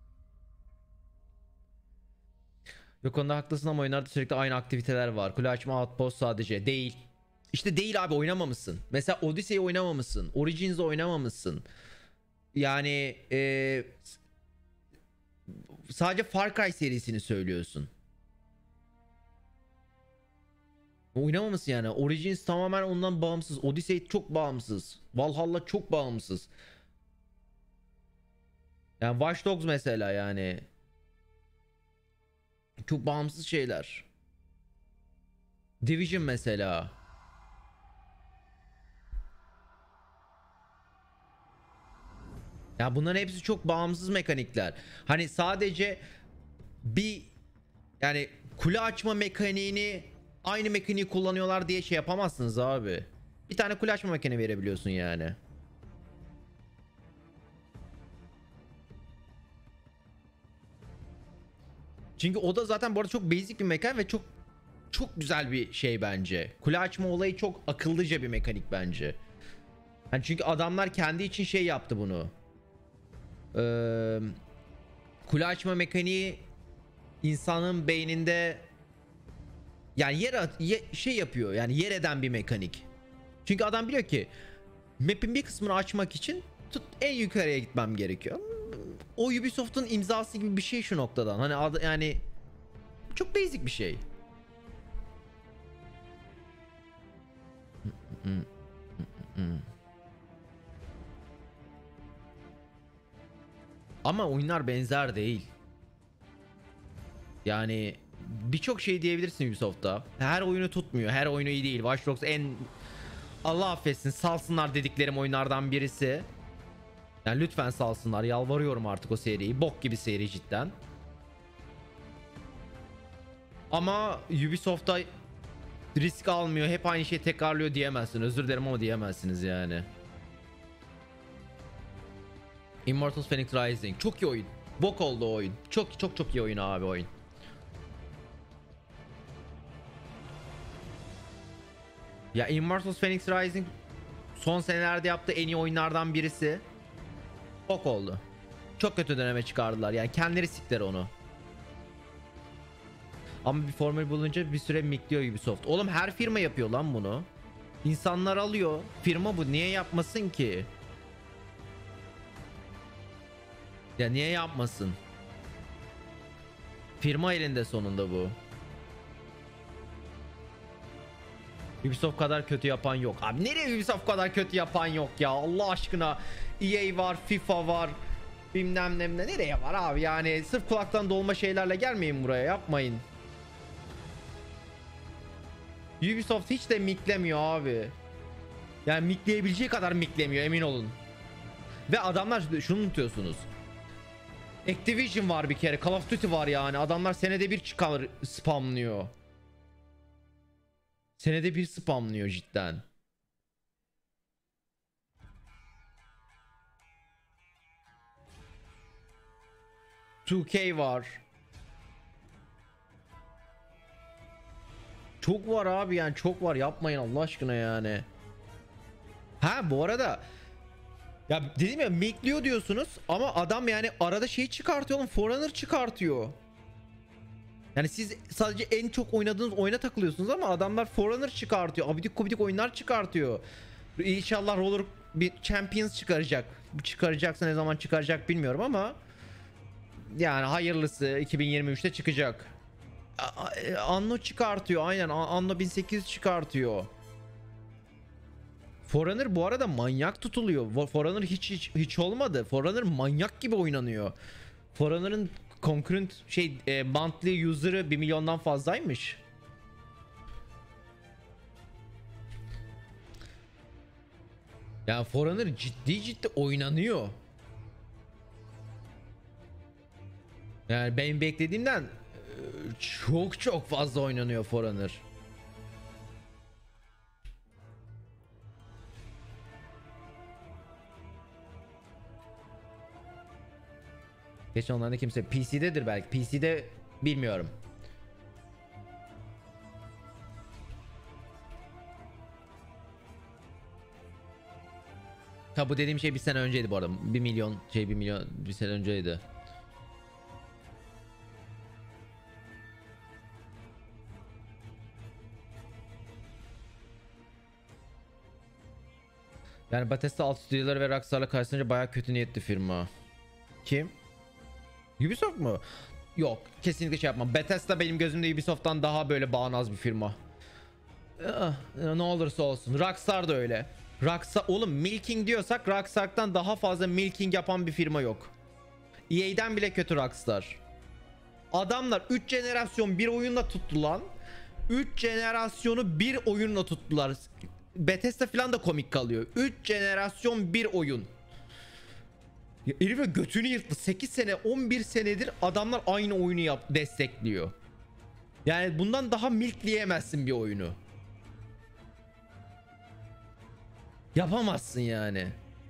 Yok, konuda haklısın ama oyunlarda sürekli aynı aktiviteler var. Kule açma, outpost sadece. Değil. İşte değil abi, oynamamışsın. Mesela Odyssey'i oynamamışsın. Origins'i oynamamışsın. Yani ee, sadece Far Cry serisini söylüyorsun. Oynamamışsın yani. Origins tamamen ondan bağımsız. Odyssey çok bağımsız. Valhalla çok bağımsız. Yani Watch Dogs mesela yani. Çok bağımsız şeyler. Division mesela. Ya bunların hepsi çok bağımsız mekanikler. Hani sadece bir yani kule açma mekaniğini aynı mekaniği kullanıyorlar diye şey yapamazsınız abi. Bir tane kule açma mekaniği verebiliyorsun yani. Çünkü o da zaten bu arada çok basic bir mekanik ve çok çok güzel bir şey bence. Kule açma olayı çok akıllıca bir mekanik bence. Hani çünkü adamlar kendi için şey yaptı bunu. Ee, kule açma mekaniği insanın beyninde yani yer, at, ye, şey yapıyor yani yer eden bir mekanik. Çünkü adam biliyor ki map'in bir kısmını açmak için tut, en yukarıya gitmem gerekiyor. O Ubisoft'un imzası gibi bir şey şu noktadan. Hani ad, yani çok basic bir şey. Ama oyunlar benzer değil. Yani birçok şey diyebilirsin Ubisoft'ta. Her oyunu tutmuyor. Her oyunu iyi değil. Watch Dogs en Allah affetsin salsınlar dediklerim oyunlardan birisi. Yani lütfen salsınlar. Yalvarıyorum artık o seriyi. Bok gibi seri cidden. Ama Ubisoft'ta risk almıyor. Hep aynı şeyi tekrarlıyor diyemezsin. Özür dilerim ama diyemezsiniz yani. Immortals Phoenix Rising. Çok iyi oyun. Bok oldu o oyun. Çok çok çok iyi oyun abi oyun. Ya Immortals Phoenix Rising son senelerde yaptığı en iyi oyunlardan birisi. Bok oldu. Çok kötü döneme çıkardılar. Yani kendileri sikler onu. Ama bir formül bulunca bir süre mikliyor Ubisoft. Oğlum her firma yapıyor lan bunu. İnsanlar alıyor. Firma bu. Niye yapmasın ki? Ya niye yapmasın? Firma elinde sonunda bu. Ubisoft kadar kötü yapan yok. Abi nereye Ubisoft kadar kötü yapan yok ya? Allah aşkına. E A var, FIFA var. Bilmem ne, ne nereye var abi? Yani sırf kulaktan dolma şeylerle gelmeyin buraya. Yapmayın. Ubisoft hiç de miklemiyor abi. Yani mikleyebileceği kadar miklemiyor, emin olun. Ve adamlar şunu unutuyorsunuz. Activision var bir kere. Call of Duty var yani. Adamlar senede bir çıkar spamlıyor. Senede bir spamlıyor cidden. iki K var. Çok var abi yani çok var, yapmayın Allah aşkına yani. Ha bu arada ya dedim ya mikliyor diyorsunuz ama adam yani arada şey çıkartıyor oğlum, Forerunner çıkartıyor. Yani siz sadece en çok oynadığınız oyuna takılıyorsunuz ama adamlar Forerunner çıkartıyor. Abidik kubidik oyunlar çıkartıyor. İnşallah Roller bir Champions çıkaracak. Çıkaracaksa ne zaman çıkaracak bilmiyorum ama yani hayırlısı iki bin yirmi üçte çıkacak. Anno çıkartıyor aynen. Anno bin sekiz yüz çıkartıyor. Forerunner bu arada manyak tutuluyor. Forerunner hiç, hiç hiç olmadı. Forerunner manyak gibi oynanıyor. Forerunner'ın concurrent şey e, monthly user'ı bir milyondan fazlaymış. Yani Forerunner ciddi ciddi oynanıyor. Yani benim beklediğimden çok çok fazla oynanıyor Forerunner. Geçen onlarda kimse P C'dedir belki. P C'de bilmiyorum. Ha bu dediğim şey bir sene önceydi bu arada. Bir milyon şey bir milyon bir sene önceydi. Yani Bethesda alt stüdyoları ve Rockstar'la karşılaşınca bayağı kötü niyetli firma. Kim? Ubisoft mu? Yok, kesinlikle şey yapmam. Bethesda benim gözümde Ubisoft'tan daha böyle bağnaz bir firma. Ah, ne olursa olsun. Rockstar da öyle. Rockstar oğlum, milking diyorsak Rockstar'dan daha fazla milking yapan bir firma yok. E A'den bile kötü Rockstar. Adamlar üç jenerasyon bir oyunla tuttu lan. üç jenerasyonu bir oyunla tuttular. Bethesda falan da komik kalıyor. üç jenerasyon bir oyun. Ya herifle götünü yırttı. sekiz sene on bir senedir adamlar aynı oyunu yap destekliyor. Yani bundan daha milkleyemezsin bir oyunu. Yapamazsın yani.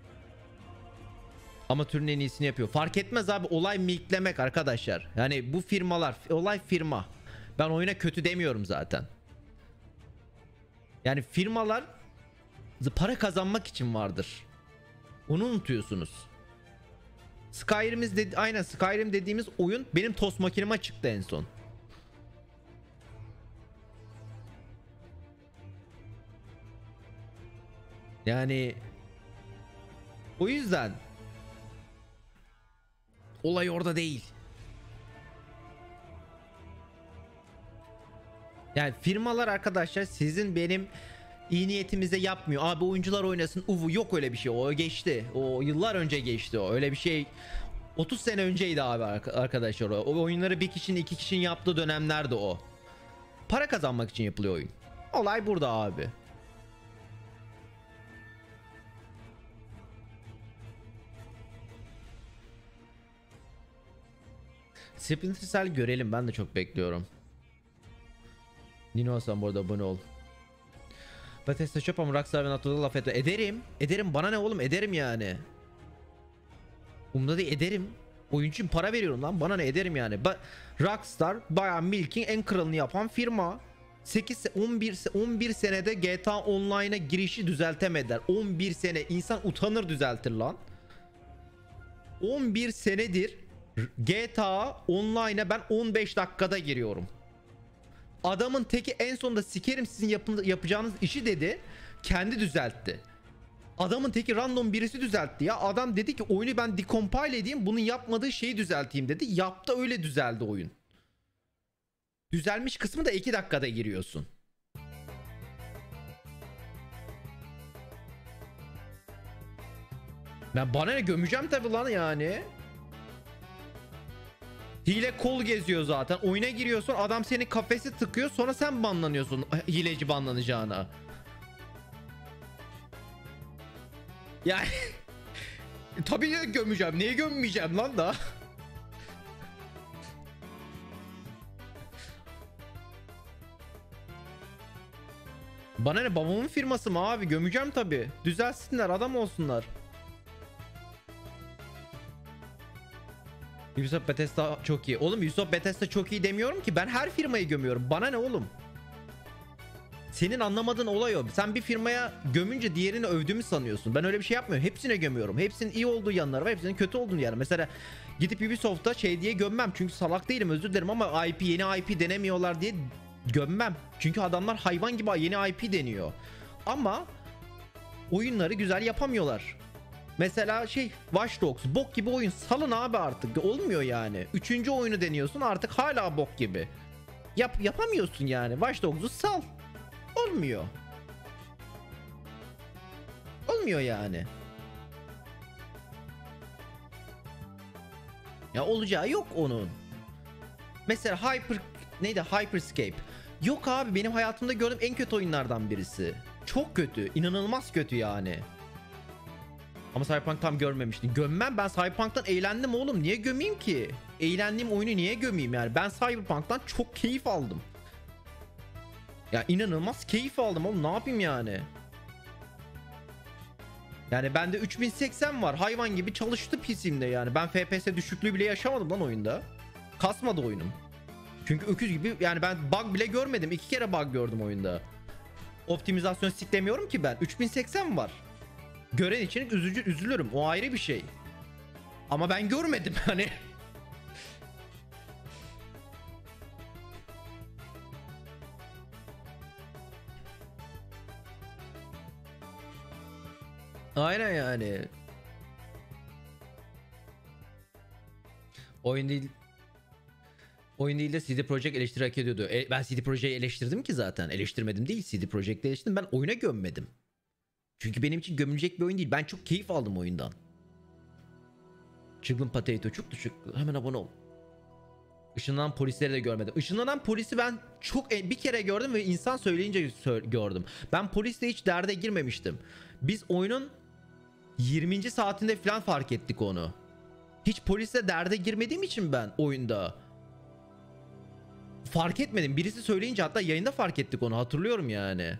Ama türün en iyisini yapıyor. Fark etmez abi, olay milklemek arkadaşlar. Yani bu firmalar, olay firma. Ben oyuna kötü demiyorum zaten. Yani firmalar para kazanmak için vardır. Onu unutuyorsunuz. Skyrim'iz dedi, aynen Skyrim dediğimiz oyun benim tost makineme çıktı en son. Yani o yüzden olay orada değil. Yani firmalar arkadaşlar sizin benim iyi niyetimize yapmıyor. Abi oyuncular oynasın uvu, yok öyle bir şey. O geçti. O yıllar önce geçti o. Öyle bir şey otuz sene önceydi abi arkadaşlar o. O oyunları bir kişinin iki kişinin yaptığı dönemlerde o. Para kazanmak için yapılıyor oyun. Olay burada abi. Splinter Cell görelim, ben de çok bekliyorum. Nino Hasan bu arada abone ol. Bethesda çöp ama Rockstar ve NATO'da laf etme. Ederim. Ederim, bana ne oğlum, ederim yani. Umda değil, ederim. Oyuncuyum, para veriyorum lan, bana ne, ederim yani. Ba Rockstar bayağı milking en kralını yapan firma. sekiz on bir on bir senede G T A Online'a girişi düzeltemediler. on bir sene, insan utanır düzeltir lan. on bir senedir G T A Online'a ben on beş dakikada giriyorum. Adamın teki en sonunda sikerim sizin yapın, yapacağınız işi dedi. Kendi düzeltti. Adamın teki random birisi düzeltti ya. Adam dedi ki oyunu ben decompile edeyim, bunun yapmadığı şeyi düzelteyim dedi. Yaptı, öyle düzeldi oyun. Düzelmiş kısmı da iki dakikada giriyorsun. Ben bana ne, gömeceğim tabi lan yani. Hile kol geziyor zaten. Oyuna giriyorsun, adam seni kafesi tıkıyor, sonra sen banlanıyorsun hileci banlanacağına. Yani tabii de gömeceğim. Niye gömmeyeceğim lan da? Bana ne, babamın firması mı abi? Gömeceğim tabii. Düzelsinler, adam olsunlar. Ubisoft Bethesda çok iyi. Oğlum Ubisoft Bethesda çok iyi demiyorum ki. Ben her firmayı gömüyorum. Bana ne oğlum? Senin anlamadığın olay o. Sen bir firmaya gömünce diğerini övdüğümü sanıyorsun. Ben öyle bir şey yapmıyorum. Hepsine gömüyorum. Hepsinin iyi olduğu yanları var, hepsinin kötü olduğu yanları. Mesela gidip Ubisoft'ta şey diye gömmem. Çünkü salak değilim, özür dilerim, ama I P, yeni I P denemiyorlar diye gömmem. Çünkü adamlar hayvan gibi yeni I P deniyor. Ama oyunları güzel yapamıyorlar. Mesela şey Watch Dogs bok gibi oyun, salın abi artık, olmuyor yani. Üçüncü oyunu deniyorsun, artık hala bok gibi. Yap, yapamıyorsun yani. Watch Dogs'u sal. Olmuyor. Olmuyor yani. Ya olacağı yok onun. Mesela Hyper neydi? Hyperscape. Yok abi, benim hayatımda gördüğüm en kötü oyunlardan birisi. Çok kötü, inanılmaz kötü yani. Ama Cyberpunk tam görmemiştim. Gömmem, ben Cyberpunk'tan eğlendim oğlum. Niye gömeyim ki? Eğlendiğim oyunu niye gömeyim yani? Ben Cyberpunk'tan çok keyif aldım. Ya inanılmaz keyif aldım oğlum, ne yapayım yani? Yani bende üç bin seksen var, hayvan gibi çalıştı P C'imde yani. Ben F P S düşüklüğü bile yaşamadım lan oyunda. Kasmadı oyunum. Çünkü öküz gibi yani, ben bug bile görmedim. İki kere bug gördüm oyunda. Optimizasyon siklemiyorum ki ben. üç bin seksen var. Gören için üzücü üzülürüm. O ayrı bir şey. Ama ben görmedim hani. Aynen yani. Oyun değil. Oyun değil de C D Projekt eleştiri hak ediyordu. E, ben C D Projekt'i eleştirdim ki zaten. Eleştirmedim değil. C D Projekt'i eleştirdim. Ben oyuna gömmedim. Çünkü benim için gömülecek bir oyun değil. Ben çok keyif aldım oyundan. Çılgın Potato çok teşekkür. Hemen abone ol. Işınlanan polisleri de görmedim. Işınlanan polisi ben çok bir kere gördüm ve insan söyleyince gördüm. Ben polisle hiç derde girmemiştim. Biz oyunun yirminci saatinde falan fark ettik onu. Hiç polisle derde girmediğim için ben oyunda fark etmedim. Birisi söyleyince hatta yayında fark ettik onu. Hatırlıyorum yani.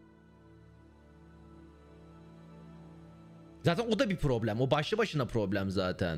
Zaten o da bir problem. O başlı başına problem zaten.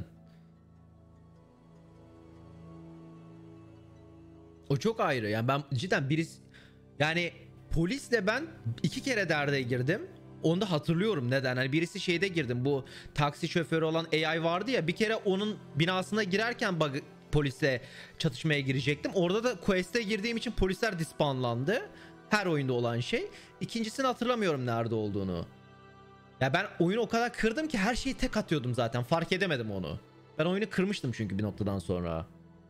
O çok ayrı. Yani ben cidden birisi yani polisle ben iki kere derde girdim. Onu da hatırlıyorum neden. Hani birisi şeyde girdim. Bu taksi şoförü olan A I vardı ya. Bir kere onun binasına girerken bug, polisle çatışmaya girecektim. Orada da quest'e girdiğim için polisler disbanlandı. Her oyunda olan şey. İkincisini hatırlamıyorum nerede olduğunu. Ya ben oyunu o kadar kırdım ki her şeyi tek atıyordum zaten. Fark edemedim onu. Ben oyunu kırmıştım çünkü bir noktadan sonra.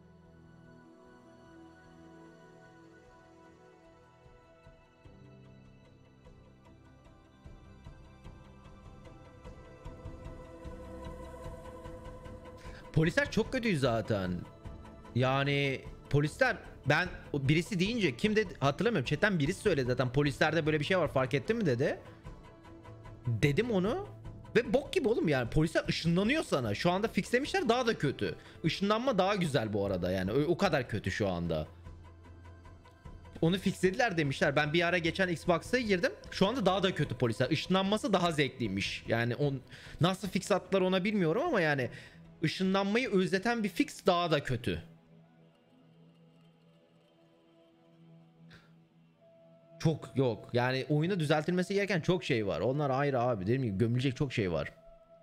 Polisler çok kötü zaten. Yani polisler ben birisi deyince kim dedi hatırlamıyorum. Chatten birisi söyledi zaten polislerde böyle bir şey var fark ettin mi dedi. Dedim onu ve bok gibi oğlum yani polisler ışınlanıyor sana. Şu anda fixlemişler daha da kötü. Işınlanma daha güzel bu arada yani o, o kadar kötü şu anda. Onu fixlediler demişler. Ben bir ara geçen Xbox'a girdim. Şu anda daha da kötü polisler. Işınlanması daha zevkliymiş. Yani on nasıl fix attılar ona bilmiyorum ama yani ışınlanmayı özleten bir fix daha da kötü. Çok yok. Yani oyunda düzeltilmesi gereken çok şey var. Onlar ayrı abi. Dediğim gibi gömülecek çok şey var.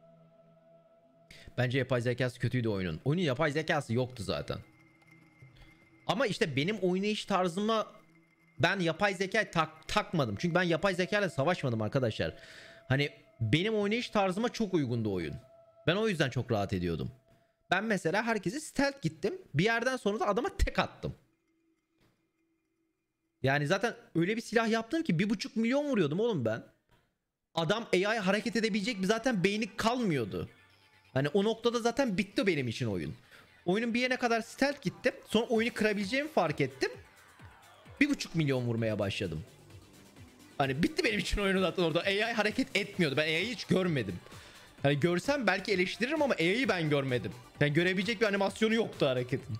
Bence yapay zekası kötüydü oyunun. Oyunun yapay zekası yoktu zaten. Ama işte benim oynayış tarzıma ben yapay zeka tak, takmadım. Çünkü ben yapay zeka ile savaşmadım arkadaşlar. Hani benim oynayış tarzıma çok uygundu oyun. Ben o yüzden çok rahat ediyordum. Ben mesela herkese stealth gittim. Bir yerden sonra da adama tek attım. Yani zaten öyle bir silah yaptım ki bir buçuk milyon vuruyordum oğlum ben. Adam A I hareket edebilecek bir zaten beyni kalmıyordu. Hani o noktada zaten bitti benim için oyun. Oyunun bir yerine kadar stealth gittim. Sonra oyunu kırabileceğimi fark ettim. Bir buçuk milyon vurmaya başladım. Hani bitti benim için oyunu zaten orada. A I hareket etmiyordu. Ben A I'yi hiç görmedim. Hani görsem belki eleştiririm ama A I'yi ben görmedim. Yani görebilecek bir animasyonu yoktu hareketin.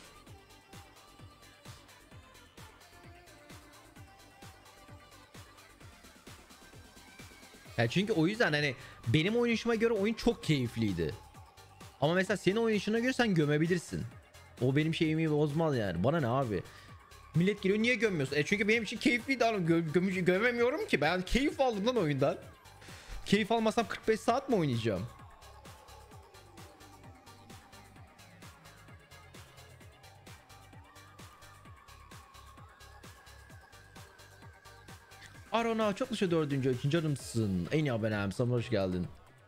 Yani çünkü o yüzden hani benim oynayışıma göre oyun çok keyifliydi. Ama mesela senin oynayışına göre sen gömebilirsin. O benim şeyimi bozmaz yani. Bana ne abi? Millet geliyor niye gömmüyorsun? E çünkü benim için keyifliydi oğlum. Gö gö gömemiyorum ki. Ben keyif aldım lan oyundan. Keyif almasam kırk beş saat mi oynayacağım? Arona çok dışı dördüncü için canımsın. En iyi abonem. Sana hoş geldin.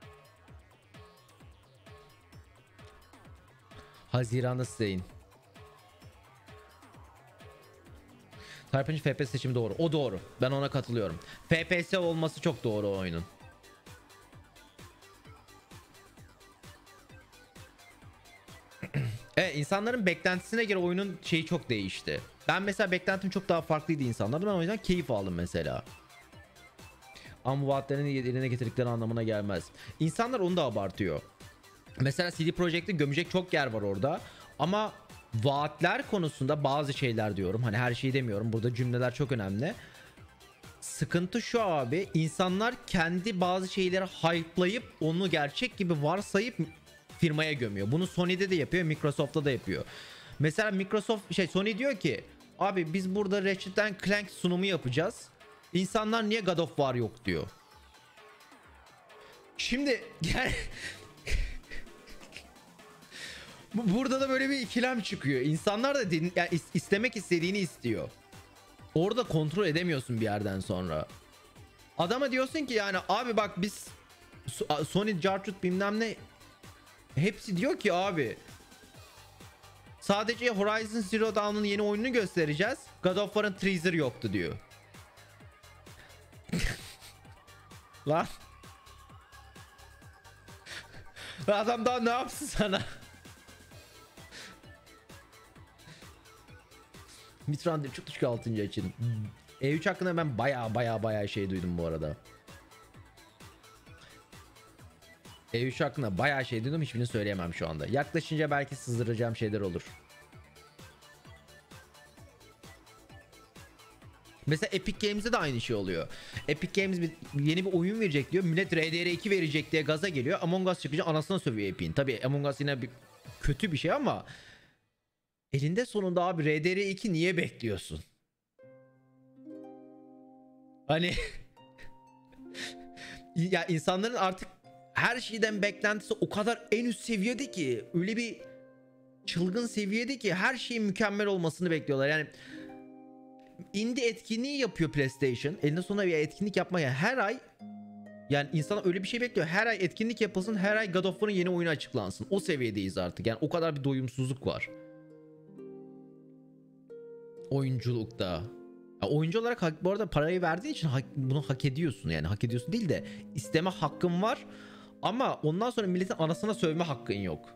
Haziran'da Stein. Tarpıncı F P S seçimi doğru. O doğru. Ben ona katılıyorum. F P S olması çok doğru o oyunun. Evet, insanların beklentisine göre oyunun şeyi çok değişti. Ben mesela beklentim çok daha farklıydı insanlardan. Ben o yüzden keyif aldım mesela. Ama bu vaatlerini yerine getirdikleri anlamına gelmez. İnsanlar onu da abartıyor. Mesela C D Projekt'te gömecek çok yer var orada. Ama vaatler konusunda bazı şeyler diyorum. Hani her şeyi demiyorum. Burada cümleler çok önemli. Sıkıntı şu abi. İnsanlar kendi bazı şeyleri hype'layıp onu gerçek gibi varsayıp firmaya gömüyor. Bunu Sony'de de yapıyor, Microsoft'ta da yapıyor. Mesela Microsoft şey Sony diyor ki abi biz burada Ratchet and Clank sunumu yapacağız. İnsanlar niye God of War yok diyor. Şimdi yani burada da böyle bir ikilem çıkıyor. İnsanlar da din, yani istemek istediğini istiyor. Orada kontrol edemiyorsun bir yerden sonra. Adama diyorsun ki yani abi bak biz Sony Jartut bilmem ne, hepsi diyor ki abi sadece Horizon Zero Dawn'un yeni oyununu göstereceğiz. God of War'ın teaser yoktu diyor. Lan. Adam daha ne yapsın sana? Mitrandir çok düşük altıncı açın. E üç hakkında ben baya baya baya şey duydum bu arada. E üç hakkında baya şey duydum, hiçbirini söyleyemem şu anda. Yaklaşınca belki sızdıracağım şeyler olur. Mesela Epic Games'de de aynı şey oluyor. Epic Games bir, yeni bir oyun verecek diyor. Millet R D R iki verecek diye gaza geliyor. Among Us çıkınca anasına sövüyor Epic'in. Tabii Among Us yine bir, kötü bir şey ama elinde sonunda abi R D R iki niye bekliyorsun? Hani ya insanların artık her şeyden beklentisi o kadar en üst seviyede ki, öyle bir çılgın seviyede ki her şeyin mükemmel olmasını bekliyorlar. Yani indie etkinliği yapıyor PlayStation. Elinde sonunda bir etkinlik yapmaya her ay, yani insan öyle bir şey bekliyor. Her ay etkinlik yapılsın, her ay God of War'ın yeni oyunu açıklansın. O seviyedeyiz artık. Yani o kadar bir doyumsuzluk var. Oyunculukta. Ya oyuncu olarak hak, bu arada parayı verdiğin için hak, bunu hak ediyorsun. Yani hak ediyorsun değil de isteme hakkın var. Ama ondan sonra milletin anasına sövme hakkın yok.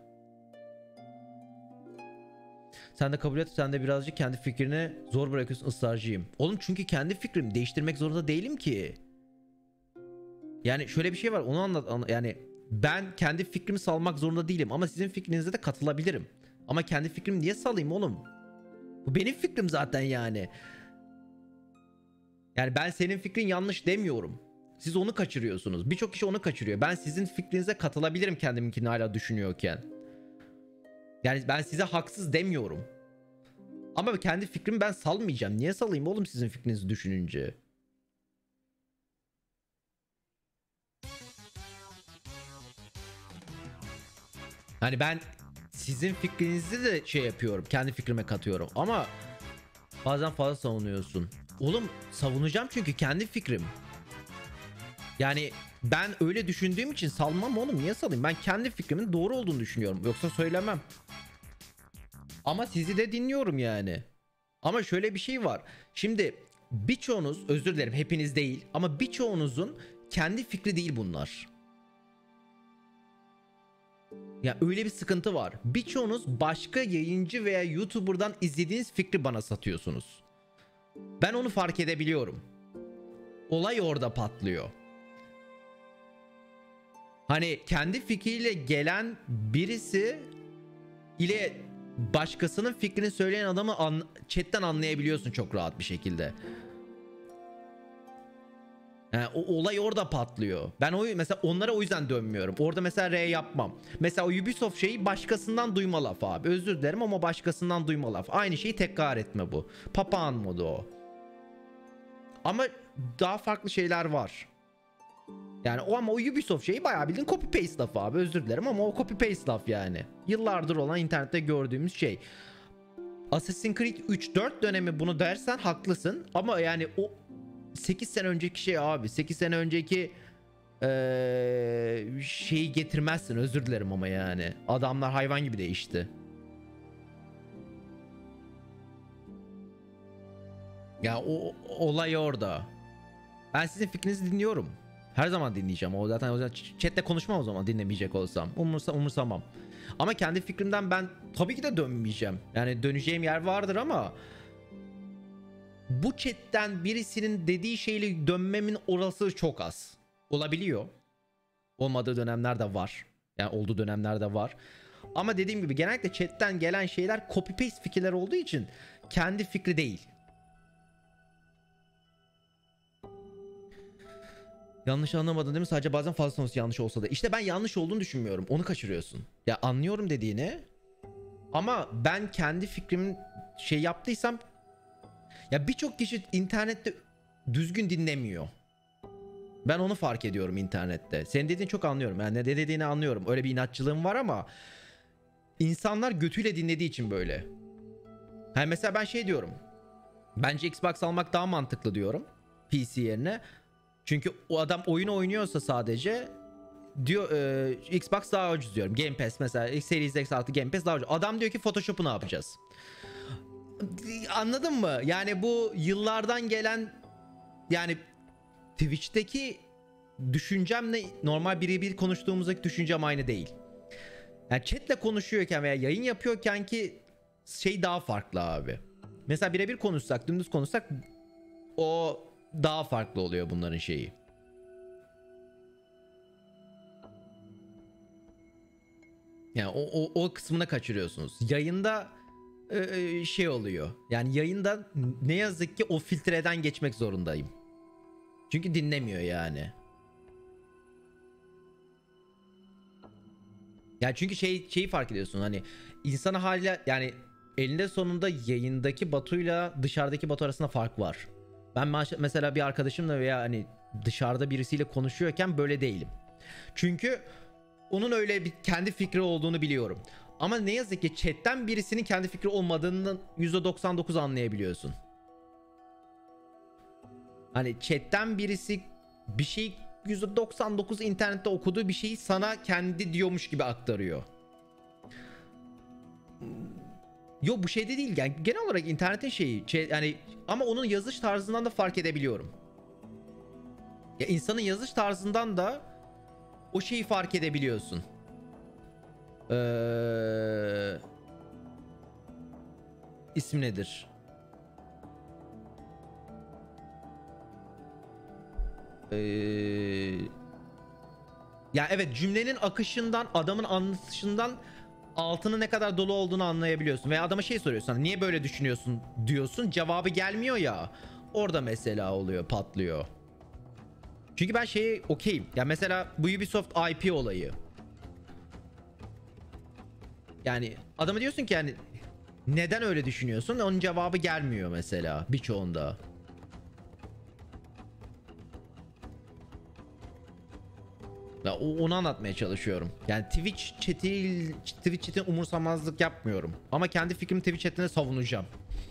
Sen de kabul et, sen de birazcık kendi fikrini zor bırakıyorsun, ısrarcıyım. Oğlum çünkü kendi fikrimi değiştirmek zorunda değilim ki. Yani şöyle bir şey var, onu anlat, anlat. Yani ben kendi fikrimi salmak zorunda değilim ama sizin fikrinize de katılabilirim. Ama kendi fikrimi niye salayım oğlum? Bu benim fikrim zaten yani. Yani ben senin fikrin yanlış demiyorum. Siz onu kaçırıyorsunuz. Birçok kişi onu kaçırıyor. Ben sizin fikrinize katılabilirim kendiminkini hala düşünüyorken. Yani ben size haksız demiyorum. Ama kendi fikrimi ben salmayacağım. Niye salayım oğlum sizin fikrinizi düşününce? Hani ben sizin fikrinizi de şey yapıyorum. Kendi fikrime katıyorum. Ama bazen fazla savunuyorsun. Oğlum savunacağım çünkü kendi fikrim. Yani ben öyle düşündüğüm için salmam oğlum. Niye salayım? Ben kendi fikrimin doğru olduğunu düşünüyorum. Yoksa söylemem. Ama sizi de dinliyorum yani. Ama şöyle bir şey var. Şimdi birçoğunuz, özür dilerim hepiniz değil, ama birçoğunuzun kendi fikri değil bunlar. Ya öyle bir sıkıntı var. Birçoğunuz başka yayıncı veya YouTuber'dan izlediğiniz fikri bana satıyorsunuz. Ben onu fark edebiliyorum. Olay orada patlıyor. Hani kendi fikriyle gelen birisi ile başkasının fikrini söyleyen adamı an, chatten anlayabiliyorsun çok rahat bir şekilde. Yani o olay orada patlıyor. Ben o mesela onlara o yüzden dönmüyorum. Orada mesela R yapmam. Mesela o Ubisoft şeyi başkasından duyma laf abi. Özür dilerim ama başkasından duyma laf. Aynı şeyi tekrar etme bu. Papağan modu o. Ama daha farklı şeyler var. Yani o ama o Ubisoft şeyi bayağı bildiğin copy paste lafı abi, özür dilerim ama o copy paste laf yani. Yıllardır olan internette gördüğümüz şey. Assassin's Creed üç dört dönemi bunu dersen haklısın ama yani o sekiz sene önceki şey abi, sekiz sene önceki ee, şeyi getirmezsin, özür dilerim ama yani. Adamlar hayvan gibi değişti. Ya o olay orada. Ben sizin fikrinizi dinliyorum. Her zaman dinleyeceğim. O zaten o zaten chatte konuşmam o zaman dinlemeyecek olsam. Umursa, umursamam. Ama kendi fikrimden ben tabii ki de dönmeyeceğim. Yani döneceğim yer vardır ama bu chatten birisinin dediği şeyle dönmemin olasılığı çok az. Olabiliyor. Olmadığı dönemler de var. Yani olduğu dönemler de var. Ama dediğim gibi genellikle chatten gelen şeyler copy paste fikirler olduğu için kendi fikri değil. Yanlış anlamadın değil mi? Sadece bazen fazla sonrası yanlış olsa da. İşte ben yanlış olduğunu düşünmüyorum. Onu kaçırıyorsun. Ya anlıyorum dediğini. Ama ben kendi fikrimin şey yaptıysam, ya birçok kişi internette düzgün dinlemiyor. Ben onu fark ediyorum internette. Senin dediğini çok anlıyorum. Yani ne dediğini anlıyorum. Öyle bir inatçılığım var ama insanlar götüyle dinlediği için böyle. Yani mesela ben şey diyorum. Bence Xbox almak daha mantıklı diyorum. P C yerine. Çünkü o adam oyunu oynuyorsa sadece diyor e, Xbox daha ucuz diyorum. Game Pass mesela Series X altı Game Pass daha ucuz. Adam diyor ki Photoshop'u ne yapacağız? Anladın mı? Yani bu yıllardan gelen, yani Twitch'teki düşüncemle normal birebir konuştuğumuzdaki düşüncem aynı değil. Yani chatle konuşuyorken veya yayın yapıyorken ki şey daha farklı abi. Mesela birebir konuşsak, dümdüz konuşsak o daha farklı oluyor bunların şeyi. Yani o, o, o kısmını kaçırıyorsunuz. Yayında e, şey oluyor. Yani yayında ne yazık ki o filtreden geçmek zorundayım. Çünkü dinlemiyor yani. Yani çünkü şey şeyi fark ediyorsun, hani insana hala yani elinde sonunda yayındaki Batu'yla dışarıdaki Batu arasında fark var. Ben mesela bir arkadaşımla veya hani dışarıda birisiyle konuşuyorken böyle değilim. Çünkü onun öyle bir kendi fikri olduğunu biliyorum. Ama ne yazık ki chatten birisinin kendi fikri olmadığını yüzde doksan dokuz anlayabiliyorsun. Hani chatten birisi bir şey yüzde doksan dokuz internette okuduğu bir şeyi sana kendi diyormuş gibi aktarıyor. Yok bu şeyde değil yani, genel olarak internetin şeyi şey, yani ama onun yazış tarzından da fark edebiliyorum. Ya insanın yazış tarzından da o şeyi fark edebiliyorsun. Ee, ismi nedir? Ee, ya evet, cümlenin akışından, adamın anlatışından altının ne kadar dolu olduğunu anlayabiliyorsun. Veya adama şey soruyorsun, hani niye böyle düşünüyorsun diyorsun, cevabı gelmiyor ya, orada mesela oluyor, patlıyor. Çünkü ben şeyi okeyim. Ya mesela bu Ubisoft I P olayı. Yani adama diyorsun ki yani neden öyle düşünüyorsun? Onun cevabı gelmiyor mesela birçoğunda. Ya onu anlatmaya çalışıyorum. Yani Twitch chat'i Twitch chat'ine umursamazlık yapmıyorum. Ama kendi fikrimi Twitch chat'ine savunacağım.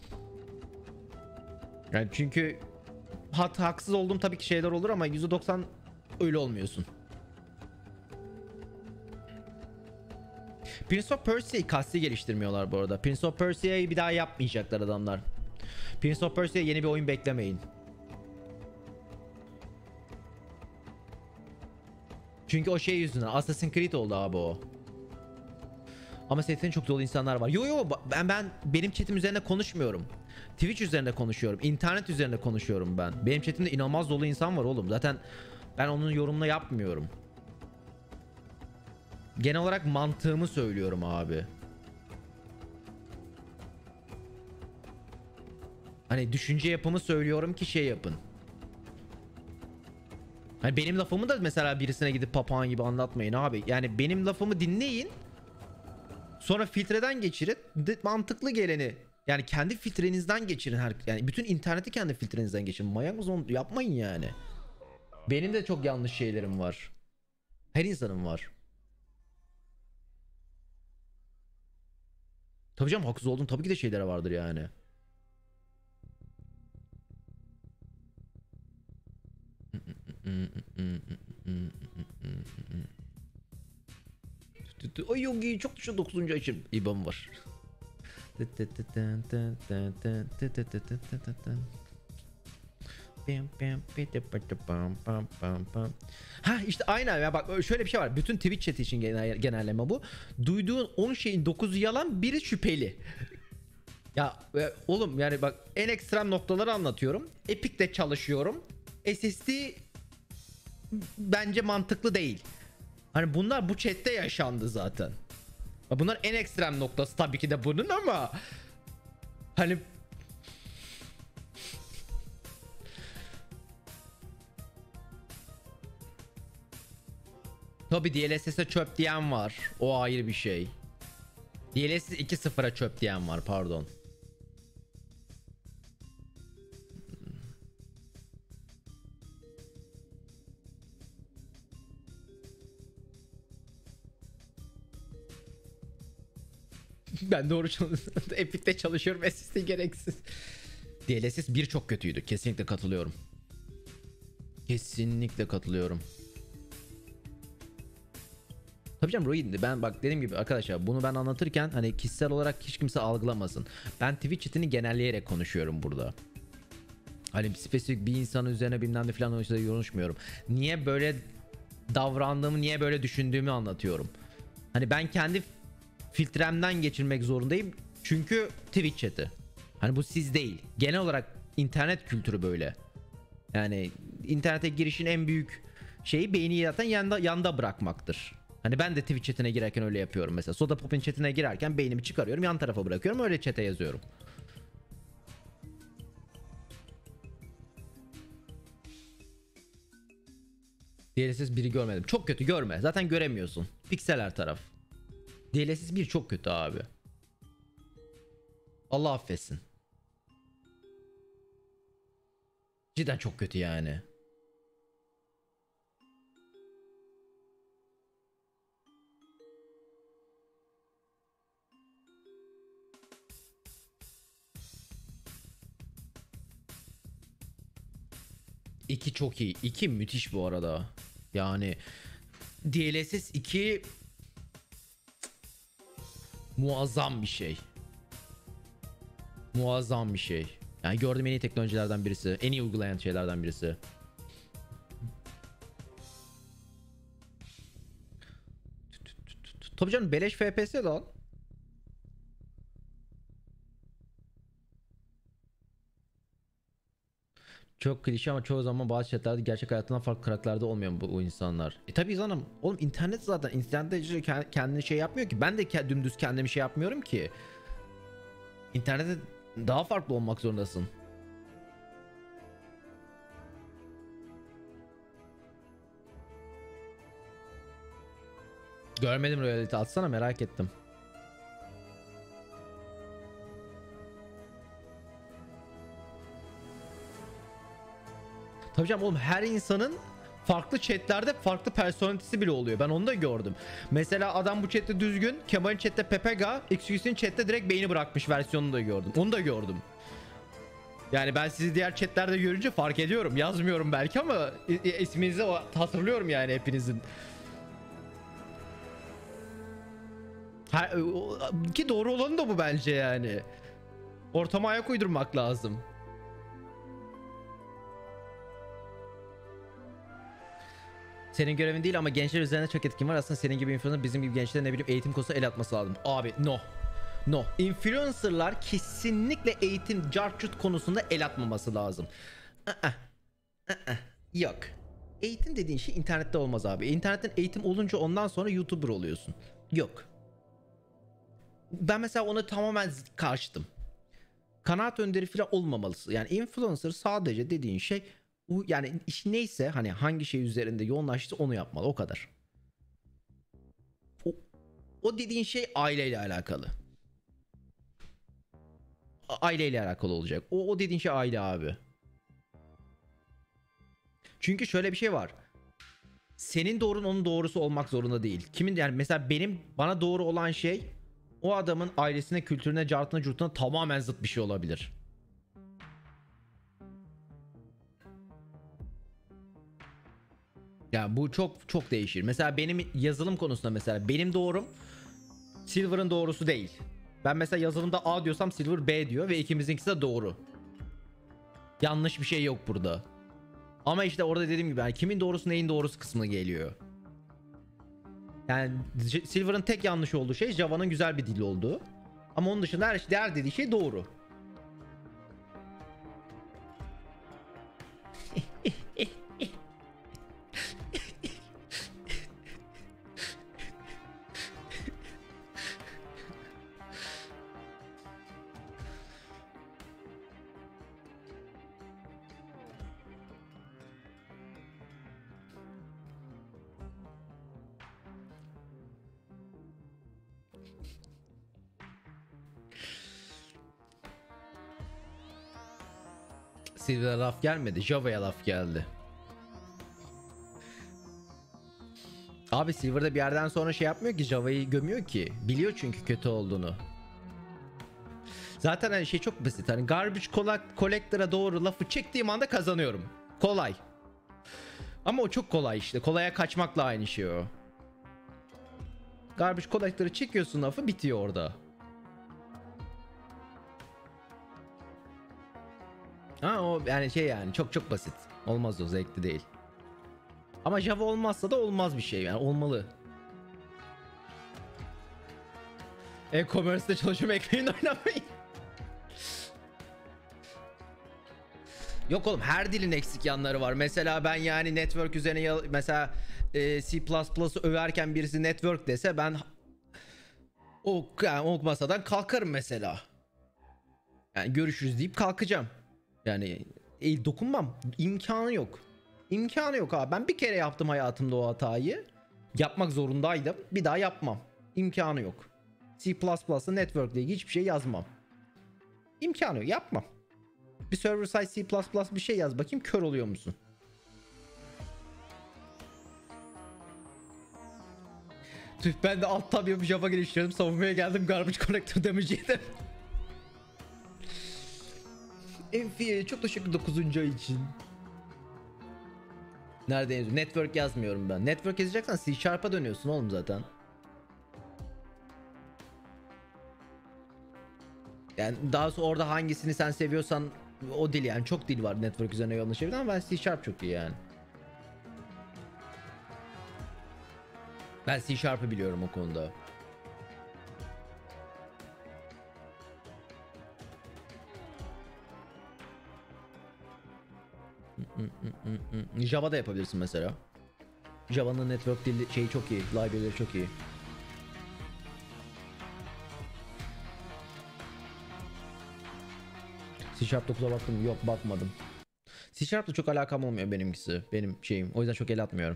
Yani çünkü hat haksız olduğum tabii ki şeyler olur ama yüzde doksan öyle olmuyorsun. Prince of Persia'yı kasti geliştirmiyorlar bu arada. Prince of Persia'yı bir daha yapmayacaklar adamlar. Prince of Persia'ya yeni bir oyun beklemeyin. Çünkü o şey yüzünden Assassin's Creed oldu abi o. Ama setinde çok dolu insanlar var. Yo yo ben ben benim chatim üzerine konuşmuyorum. Twitch üzerinde konuşuyorum. İnternet üzerinde konuşuyorum ben. Benim chatimde inanılmaz dolu insan var oğlum. Zaten ben onun yorumunu yapmıyorum. Genel olarak mantığımı söylüyorum abi. Hani düşünce yapımı söylüyorum ki şey yapın. Hani benim lafımı da mesela birisine gidip papağan gibi anlatmayın abi. Yani benim lafımı dinleyin. Sonra filtreden geçirin. Mantıklı geleni. Yani kendi filtrenizden geçirin. Her, yani bütün interneti kendi filtrenizden geçirin. Manyak mısın? Yapmayın yani. Benim de çok yanlış şeylerim var. Her insanın var. Tabii canım, haksız oldum. Tabii ki de şeylere vardır yani. Ay yok iyi, çok düşün, dokuzuncu açım İ B A N var. Ha işte aynen ya, bak şöyle bir şey var. Bütün Twitch chat için genel, genelleme bu. Duyduğun on şeyin dokuzu yalan, biri şüpheli. Ya oğlum yani bak, en ekstrem noktaları anlatıyorum. Epic'te çalışıyorum. S S D bence mantıklı değil. Hani bunlar bu chatte yaşandı zaten. Bunlar en ekstrem noktası tabii ki de bunun, ama hani tabii D L S S'e çöp diyen var. O ayrı bir şey. D L S S iki sıfıra çöp diyen var, pardon. Ben doğru çalışıyorum. Epic'te çalışıyorum. S S D gereksiz. D L S S bir çok kötüydü. Kesinlikle katılıyorum. Kesinlikle katılıyorum. Tabii canım Roy, ben bak dediğim gibi arkadaşlar bunu ben anlatırken hani kişisel olarak hiç kimse algılamasın. Ben Twitch chatini genelleyerek konuşuyorum burada. Hani spesifik bir insanın üzerine bilmem ne falan konuşmuyorum. Niye böyle davrandığımı, niye böyle düşündüğümü anlatıyorum. Hani ben kendi filtremden geçirmek zorundayım. Çünkü Twitch chat'i. Hani bu siz değil. Genel olarak internet kültürü böyle. Yani internete girişin en büyük şeyi beyni zaten yanda, yanda bırakmaktır. Hani ben de Twitch chatine girerken öyle yapıyorum mesela. Soda Pop'in chatine girerken beynimi çıkarıyorum, yan tarafa bırakıyorum, öyle chat'e yazıyorum. D L S S biri görmedim. Çok kötü, görme. Zaten göremiyorsun. Piksel her taraf. D L S S bir çok kötü abi. Allah affetsin. Cidden çok kötü yani. iki çok iyi. iki müthiş bu arada. Yani D L S S iki muazzam bir şey. Muazzam bir şey. Yani gördüğüm en iyi teknolojilerden birisi. En iyi uygulayan şeylerden birisi. Tabii canım, beleş F P S lan. Çok klişe ama çoğu zaman bazı chatlerde gerçek hayatından farklı karakterde olmuyor bu o insanlar. E tabii canım. Oğlum internet zaten. İnternette kendini şey yapmıyor ki. Ben de dümdüz kendimi şey yapmıyorum ki. İnternette daha farklı olmak zorundasın. Görmedim, reality atsana, merak ettim. Tabii canım oğlum, her insanın farklı chatlerde farklı personalitesi bile oluyor. Ben onu da gördüm. Mesela adam bu chatte düzgün, Kemal'in chatte Pepega, X Q'sin chatte direkt beyni bırakmış versiyonunu da gördüm. Onu da gördüm. Yani ben sizi diğer chatlerde görünce fark ediyorum. Yazmıyorum belki ama isminizi hatırlıyorum yani hepinizin. Ha, ki doğru olanı da bu bence yani. Ortama ayak uydurmak lazım. Senin görevin değil ama gençler üzerine çok etkin var. Aslında senin gibi influencer bizim gibi gençlere ne bileyim eğitim konusunda el atması lazım. Abi no. No. Influencerlar kesinlikle eğitim, carcut konusunda el atmaması lazım. Uh-uh. Uh-uh. Yok. Eğitim dediğin şey internette olmaz abi. İnternetten eğitim olunca ondan sonra YouTuber oluyorsun. Yok. Ben mesela ona tamamen karşıtım. Kanaat önderi falan olmamalısı. Yani influencer sadece dediğin şey, yani iş neyse, hani hangi şey üzerinde yoğunlaştı onu yapmalı, o kadar. O, o dediğin şey aileyle alakalı. Aileyle alakalı olacak. O, o dediğin şey aile abi. Çünkü şöyle bir şey var. Senin doğrun onun doğrusu olmak zorunda değil. Kimin, yani mesela benim bana doğru olan şey o adamın ailesine, kültürüne, cartına, curtuna tamamen zıt bir şey olabilir. Ya bu çok çok değişir. Mesela benim yazılım konusunda mesela benim doğrum Silver'ın doğrusu değil. Ben mesela yazılımda A diyorsam Silver B diyor ve ikimizinkisi de doğru. Yanlış bir şey yok burada. Ama işte orada dediğim gibi yani kimin doğrusu neyin doğrusu kısmı geliyor. Yani Silver'ın tek yanlış olduğu şey Java'nın güzel bir dil olduğu. Ama onun dışında her, diğer dediği şey doğru. Silver'a laf gelmedi, Java'ya laf geldi. Abi Silver'da bir yerden sonra şey yapmıyor ki, Java'yı gömüyor ki. Biliyor çünkü kötü olduğunu. Zaten hani şey çok basit. Hani garbage collector'a doğru lafı çektiğim anda kazanıyorum. Kolay. Ama o çok kolay işte. Kolaya kaçmakla aynı şey o. Garbage collector'ı çekiyorsun, lafı bitiyor orada. Ha o yani şey yani çok çok basit. Olmaz, o zevkli değil. Ama Java olmazsa da olmaz bir şey yani, olmalı. E-commerce'de çalışıyorum, ekmeğin oynamayın. Yok oğlum, her dilin eksik yanları var. Mesela ben yani network üzerine mesela e, C plus plus'ı överken birisi network dese ben o, yani o masadan kalkarım mesela. Yani görüşürüz deyip kalkacağım. Yani el dokunmam. İmkanı yok. İmkanı yok abi. Ben bir kere yaptım hayatımda o hatayı. Yapmak zorundaydım. Bir daha yapmam. İmkanı yok. C plus plus'ta network ile ilgili hiçbir şey yazmam. İmkanı yok. Yapmam. Bir server side C plus plus bir şey yaz bakayım, kör oluyor musun? Tüh, ben de alt tab yapıp Java geliştirdim. Savunmaya geldim, garbage collector damage yedim. Enfi'ye çok teşekkür dokuzuncu ay için. Nerede yazıyor? Network yazmıyorum ben. Network yazacaksan C Sharp'a dönüyorsun oğlum zaten. Yani daha sonra orada hangisini sen seviyorsan o dil, yani çok dil var network üzerine yoğunlaşabilir ama ben C Sharp çok iyi yani. Ben C Sharp'ı biliyorum o konuda. Java da yapabilirsin mesela. Java'nın network dili şeyi çok iyi, library'leri çok iyi. C Sharp dokuza baktım, yok bakmadım. C Sharp'la çok alakam olmuyor benimkisi, benim şeyim. O yüzden çok el atmıyorum.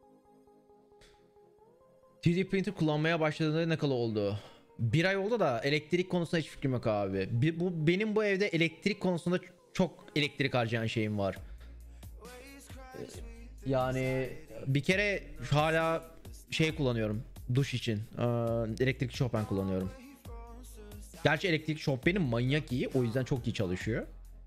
üç D printer kullanmaya başladığında ne kadar oldu? Bir ay oldu da elektrik konusunda hiç fikrim yok abi. Bir, bu benim bu evde elektrik konusunda çok elektrik harcayan şeyim var. Yani bir kere hala şey kullanıyorum duş için. Ee, elektrikli Chopin kullanıyorum. Gerçi elektrikli Chopin'im manyak iyi, o yüzden çok iyi çalışıyor.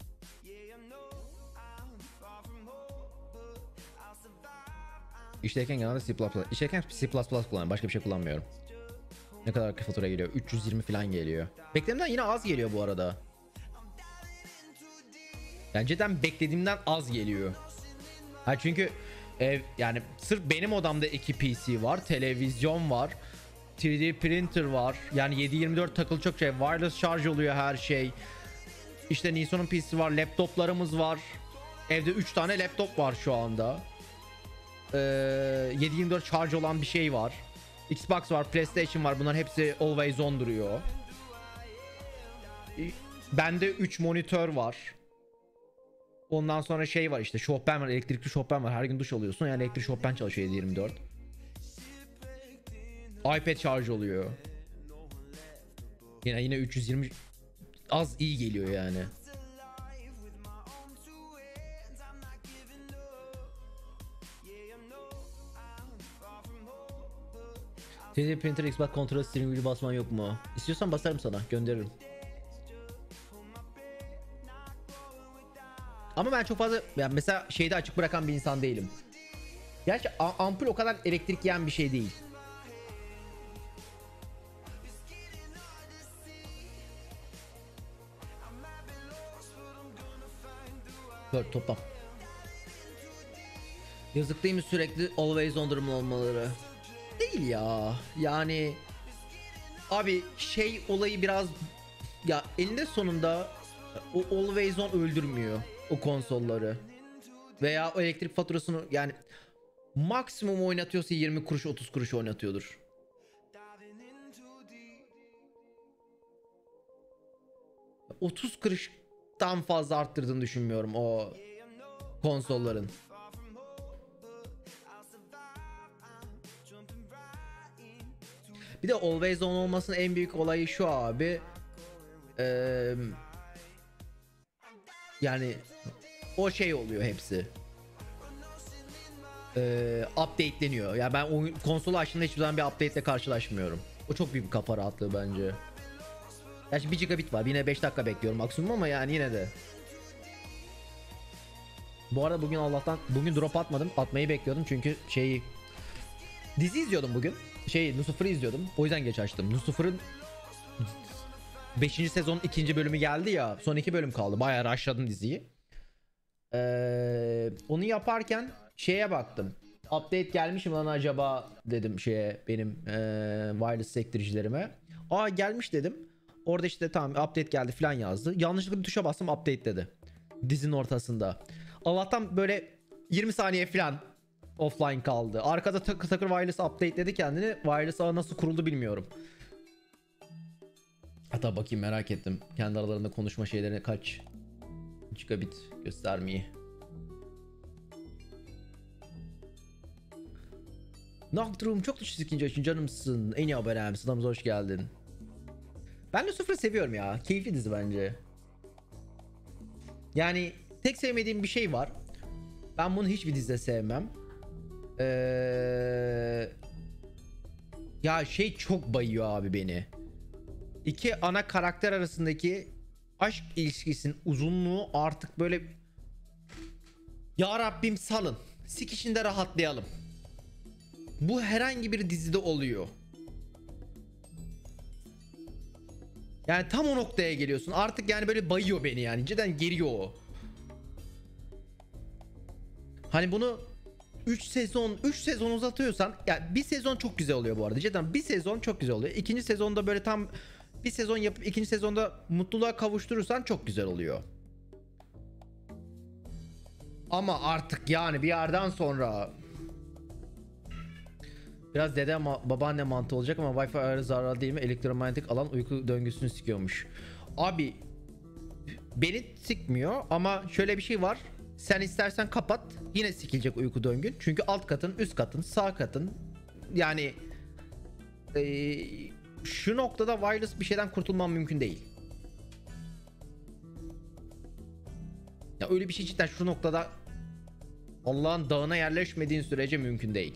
İşteyken genelde C plus plus. İşteyken C plus plus kullanıyorum. Başka bir şey kullanmıyorum. Ne kadar fatura geliyor? üç yüz yirmi falan geliyor. Beklediğimden yine az geliyor bu arada. Yani cidden beklediğimden az geliyor. Ha çünkü ev, yani sırf benim odamda iki P C var. Televizyon var. üç D printer var. Yani yedi yirmi dört takılı çok şey. Wireless şarj oluyor her şey. İşte Nison'un P C'si var. Laptoplarımız var. Evde üç tane laptop var şu anda. Ee, yedi yirmi dört şarj olan bir şey var. Xbox var, PlayStation var. Bunların hepsi always on duruyor. Bende üç monitör var. Ondan sonra şey var işte, Chopin var, elektrikli Chopin var. Her gün duş alıyorsun yani elektrikli Chopin çalışıyor yedi yirmi dört. iPad şarj oluyor. Yine yine üç yüz yirmi az iyi geliyor yani. üç D printer Xbox kontrol steering wheel basman yok mu? İstiyorsan basarım sana, gönderirim. Ama ben çok fazla yani mesela şeyde açık bırakan bir insan değilim. Gerçi ampul o kadar elektrik yiyen bir şey değil. Böyle toplam. Yazık değil mi sürekli always on durum olmaları? Değil ya. Yani abi şey olayı biraz ya eninde sonunda o always on öldürmüyor o konsolları. Veya o elektrik faturasını yani maksimum oynatıyorsa yirmi kuruş otuz kuruş oynatıyordur. otuz kuruştan fazla arttırdığını düşünmüyorum o konsolların. Bir de always on olmasının en büyük olayı şu abi. Ee, yani o şey oluyor hepsi. Ee, updateleniyor. Yani ben o konsolu açtığımda hiçbir zaman bir update ile karşılaşmıyorum. O çok büyük bir kafa rahatlığı bence. Gerçi bir gigabit var. Yine beş dakika bekliyorum maksimum ama yani yine de. Bu arada bugün Allah'tan bugün drop atmadım. Atmayı bekliyordum çünkü şeyi dizi izliyordum bugün. Şey Lucifer'ı izliyordum. O yüzden geç açtım. Lucifer'ın beşinci sezonun ikinci bölümü geldi ya. Son iki bölüm kaldı. Bayağı rushladım diziyi. Ee, onu yaparken şeye baktım. Update gelmiş mi lan acaba dedim şeye benim ee, wireless sektiricilerime. Aa gelmiş dedim. Orada işte tamam update geldi falan yazdı. Yanlışlıkla bir tuşa bastım, update dedi. Dizinin ortasında. Allah'tan böyle yirmi saniye falan offline kaldı. Arkada takır takır wireless update dedi kendini. Wireless ağı nasıl kuruldu bilmiyorum. Hatta bakayım, merak ettim. Kendi aralarında konuşma şeylerine kaç gigabit göstermeyi. Nocturne çok düşük ikinci açın canımsın. En iyi haberem. Sınavımıza hoş geldin. Ben Lucifer'ı seviyorum ya. Keyifli dizi bence. Yani tek sevmediğim bir şey var. Ben bunu hiçbir dizide sevmem. Ee... Ya şey çok bayıyor abi beni. İki ana karakter arasındaki aşk ilişkisinin uzunluğu artık böyle, ya Rabbim salın. Sikişinde rahatlayalım. Bu herhangi bir dizide oluyor. Yani tam o noktaya geliyorsun. Artık yani böyle bayıyor beni yani. Cidden geriyor o. Hani bunu üç sezon üç sezon uzatıyorsan, yani bir sezon çok güzel oluyor bu arada. Cidden bir sezon çok güzel oluyor. İkinci sezonda böyle tam bir sezon yapıp ikinci sezonda mutluluğa kavuşturursan çok güzel oluyor. Ama artık yani bir yerden sonra biraz dede ma babaanne mantığı olacak ama Wi-Fi ayarı zararlı değil mi? Elektromanyetik alan uyku döngüsünü sikiyormuş. Abi beni sikmiyor ama şöyle bir şey var. Sen istersen kapat, yine sikilecek uyku döngün. Çünkü alt katın, üst katın, sağ katın. Yani ee, şu noktada wireless bir şeyden kurtulmam mümkün değil. Ya öyle bir şey cidden şu noktada Allah'ın dağına yerleşmediğin sürece mümkün değil.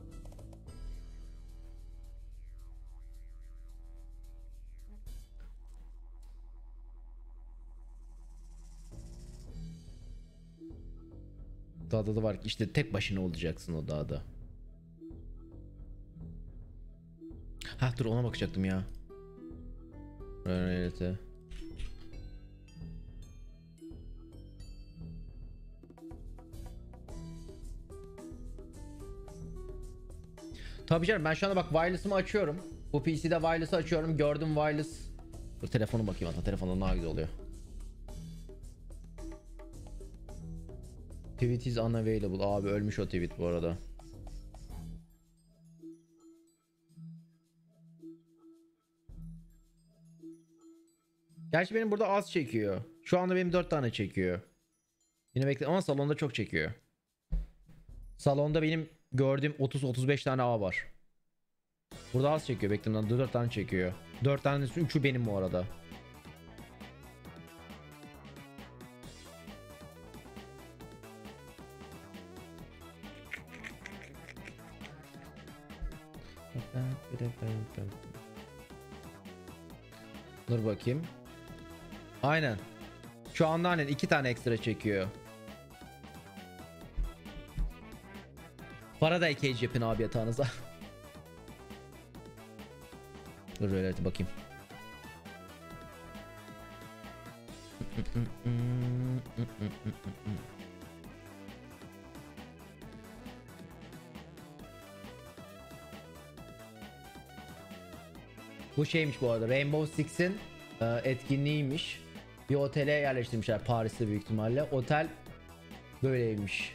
Dağda da var ki işte tek başına olacaksın o dağda. Ha dur, ona bakacaktım ya. Evet. Tabii canım, ben şu anda bak wireless'ımı açıyorum. Bu P C'de wireless'ı açıyorum. Gördüm wireless. Dur telefonu bakayım, hatta telefonda daha güzel oluyor. Tweet is unavailable. Abi ölmüş o tweet bu arada. Gerçi benim burada az çekiyor. Şu anda benim dört tane çekiyor. Yine bekle ama salonda çok çekiyor. Salonda benim gördüğüm otuz otuz beş tane ağ var. Burada az çekiyor, beklemeden dört tane çekiyor. dört tanesi üçü benim bu arada. Dur bakayım. Aynen. Şu anda aynen iki tane ekstra çekiyor. Faraday cage yapın abi yatağınıza. Dur öyle bakayım. Bu şeymiş bu arada, Rainbow Six'in e, etkinliğiymiş. Bir otele yerleştirmişler Paris'te büyük ihtimalle. Otel böyleymiş.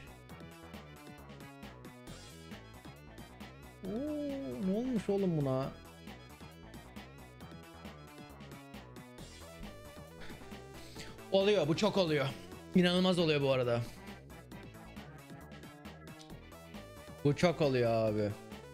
Oo, ne olmuş oğlum buna? Oluyor, bu çok oluyor. İnanılmaz oluyor bu arada. Bu çok oluyor abi.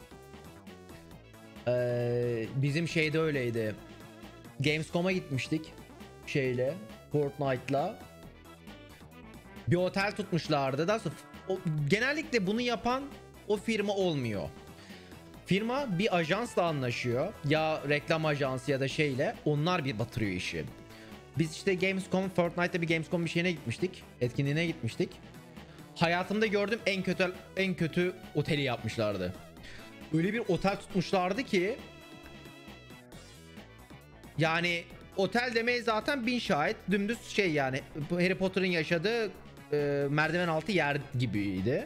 Ee, bizim şeyde öyleydi. Gamescom'a gitmiştik şeyle, Fortnite'la. Bir otel tutmuşlardı. Daha sonra o, genellikle bunu yapan o firma olmuyor. Firma bir ajansla anlaşıyor. Ya reklam ajansı ya da şeyle. Onlar bir batırıyor işi. Biz işte Gamescom, Fortnite'da bir Gamescom bir şeyine gitmiştik. Etkinliğine gitmiştik. Hayatımda gördüğüm en kötü en kötü oteli yapmışlardı. Öyle bir otel tutmuşlardı ki yani otel demeyi zaten bin şahit dümdüz şey yani Harry Potter'ın yaşadığı e, merdiven altı yer gibiydi.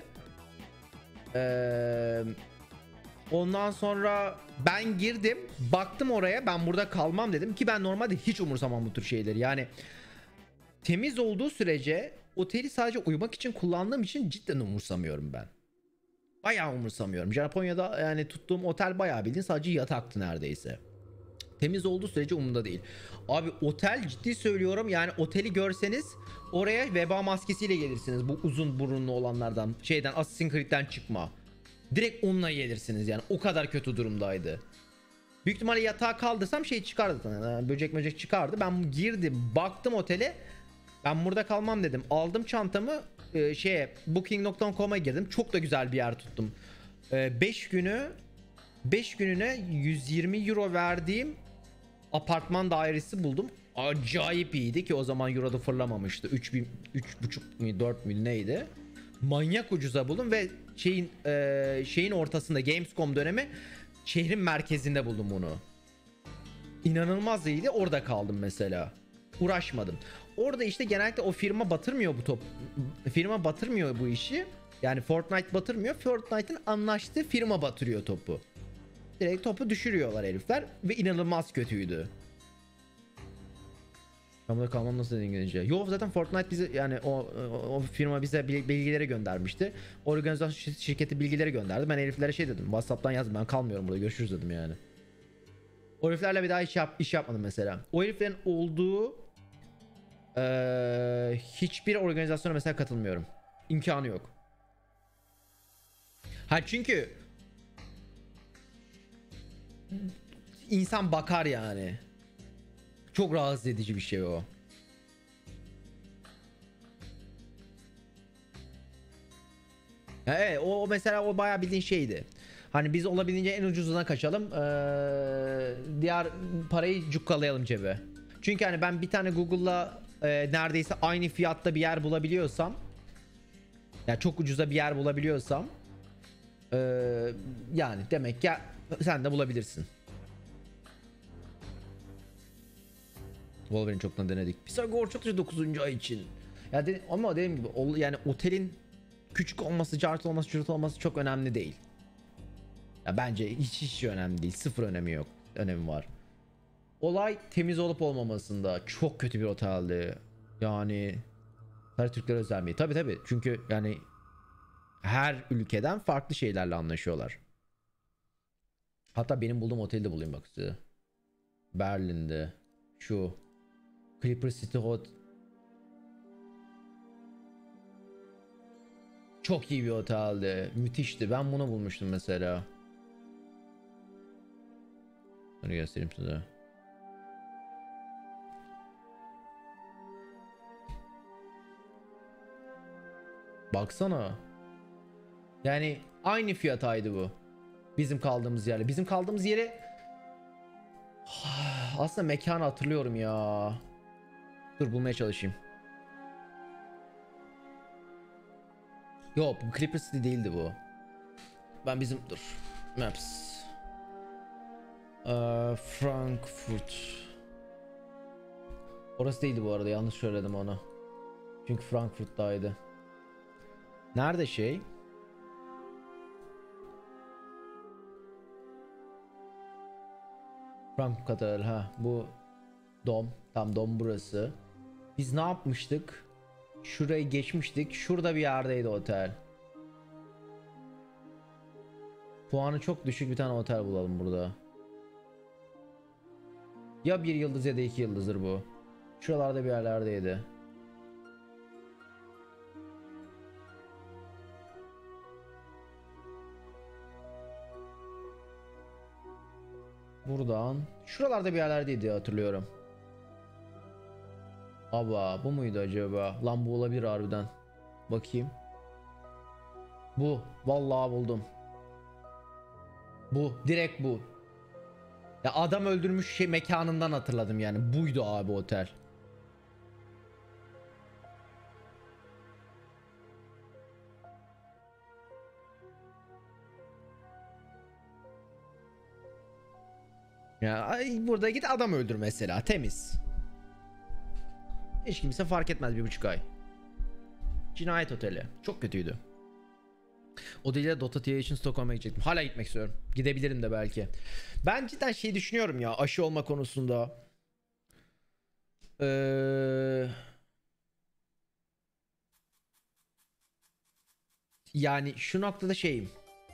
Eee Ondan sonra ben girdim, baktım oraya, ben burada kalmam dedim ki ben normalde hiç umursamam bu tür şeyleri. Yani temiz olduğu sürece oteli sadece uyumak için kullandığım için cidden umursamıyorum ben. Bayağı umursamıyorum. Japonya'da yani tuttuğum otel bayağı bildiğin sadece yataktı neredeyse. Temiz olduğu sürece umurumda değil. Abi otel, ciddi söylüyorum, yani oteli görseniz oraya veba maskesiyle gelirsiniz. Bu uzun burunlu olanlardan, şeyden, Assassin's Creed'den çıkma. Direkt onunla gelirsiniz yani, o kadar kötü durumdaydı. Büyük ihtimalle yatağa kaldırsam şey çıkardı, yani böcek böcek çıkardı. Ben girdim, baktım otele, ben burada kalmam dedim. Aldım çantamı, e, şeye booking nokta com'a girdim. Çok da güzel bir yer tuttum. beş günü beş gününe yüz yirmi euro verdiğim apartman dairesi buldum. Acayip iyiydi ki o zaman euro da fırlamamıştı. üç bin, üç buçuk mu dört bin neydi? Manyak ucuza buldum ve şeyin e, şeyin ortasında, Gamescom dönemi, şehrin merkezinde buldum bunu. İnanılmaz iyiydi. Orada kaldım mesela. Uğraşmadım. Orada işte genellikle o firma batırmıyor bu top. Firma batırmıyor bu işi. Yani Fortnite batırmıyor. Fortnite'ın anlaştığı firma batırıyor topu. Direkt topu düşürüyorlar herifler ve inanılmaz kötüydü. Ben burada kalmam nasıl İngilizce? Yok zaten Fortnite bize, yani o, o, o firma bize bilgileri göndermişti. Organizasyon şirketi bilgileri gönderdi. Ben heriflere şey dedim. WhatsApp'tan yazdım. Ben kalmıyorum burada. Görüşürüz dedim yani. O heriflerle bir daha iş, yap, iş yapmadım mesela. O heriflerin olduğu ee, hiçbir organizasyona mesela katılmıyorum. İmkanı yok. Ha çünkü insan bakar yani. Çok rahatsız edici bir şey o. Evet, o, o mesela o bayağı bildiğin şeydi. Hani biz olabildiğince en ucuzuna kaçalım. Ee, diğer parayı cukkalayalım cebe. Çünkü hani ben bir tane Google'la e, neredeyse aynı fiyatta bir yer bulabiliyorsam, yani çok ucuza bir yer bulabiliyorsam, e, yani demek ki sen de bulabilirsin. Wolverine çoktan denedik. Pisagor çok dokuzuncu ay için. Ya de, ama dediğim gibi yani otelin küçük olması, cart olması, cürt olması çok önemli değil. Ya bence hiç hiç önemli değil. Sıfır önemi yok. Önemi var. Olay temiz olup olmamasında. Çok kötü bir oteldi. Yani sadece Türkler özel mi? Tabii tabii. Çünkü yani her ülkeden farklı şeylerle anlaşıyorlar. Hatta benim bulduğum oteli de bulayım bak size. Berlin'de. Şu Clipper City Hot. Çok iyi bir oteldi. Müthişti. Ben bunu bulmuştum mesela. Bunu göstereyim size. Baksana. Yani aynı fiyataydı bu. Bizim kaldığımız yerle. Bizim kaldığımız yere aslında mekanı hatırlıyorum ya. Dur bulmaya çalışayım. Yok, bu Clipper City değildi bu. Ben bizim dur. Maps. Ee, Frankfurt. Orası değildi bu arada, yanlış söyledim onu. Çünkü Frankfurt'taydı. Nerede şey? Frankfurt Katedral, ha bu dom. Tam dom burası. Biz ne yapmıştık? Şurayı geçmiştik. Şurada bir yerdeydi otel. Puanı çok düşük bir tane otel bulalım burada. Ya bir yıldız ya da iki yıldızdır bu. Şuralarda bir yerlerdeydi. Buradan. Şuralarda bir yerlerdeydi diye hatırlıyorum. Aba bu muydu acaba? Lan bu olabilir harbiden. Bakayım. Bu. Vallahi buldum. Bu direkt bu. Ya adam öldürmüş şey mekanından hatırladım yani. Buydu abi otel. Ya ay, burada git adam öldür mesela, temiz. Hiç kimse fark etmez bir buçuk ay. Cinayet oteli. Çok kötüydü. O değil de Dota T V için Stockholm'a gidecektim. Hala gitmek istiyorum. Gidebilirim de belki. Ben cidden şey düşünüyorum ya aşı olma konusunda. Ee... Yani şu noktada şeyim.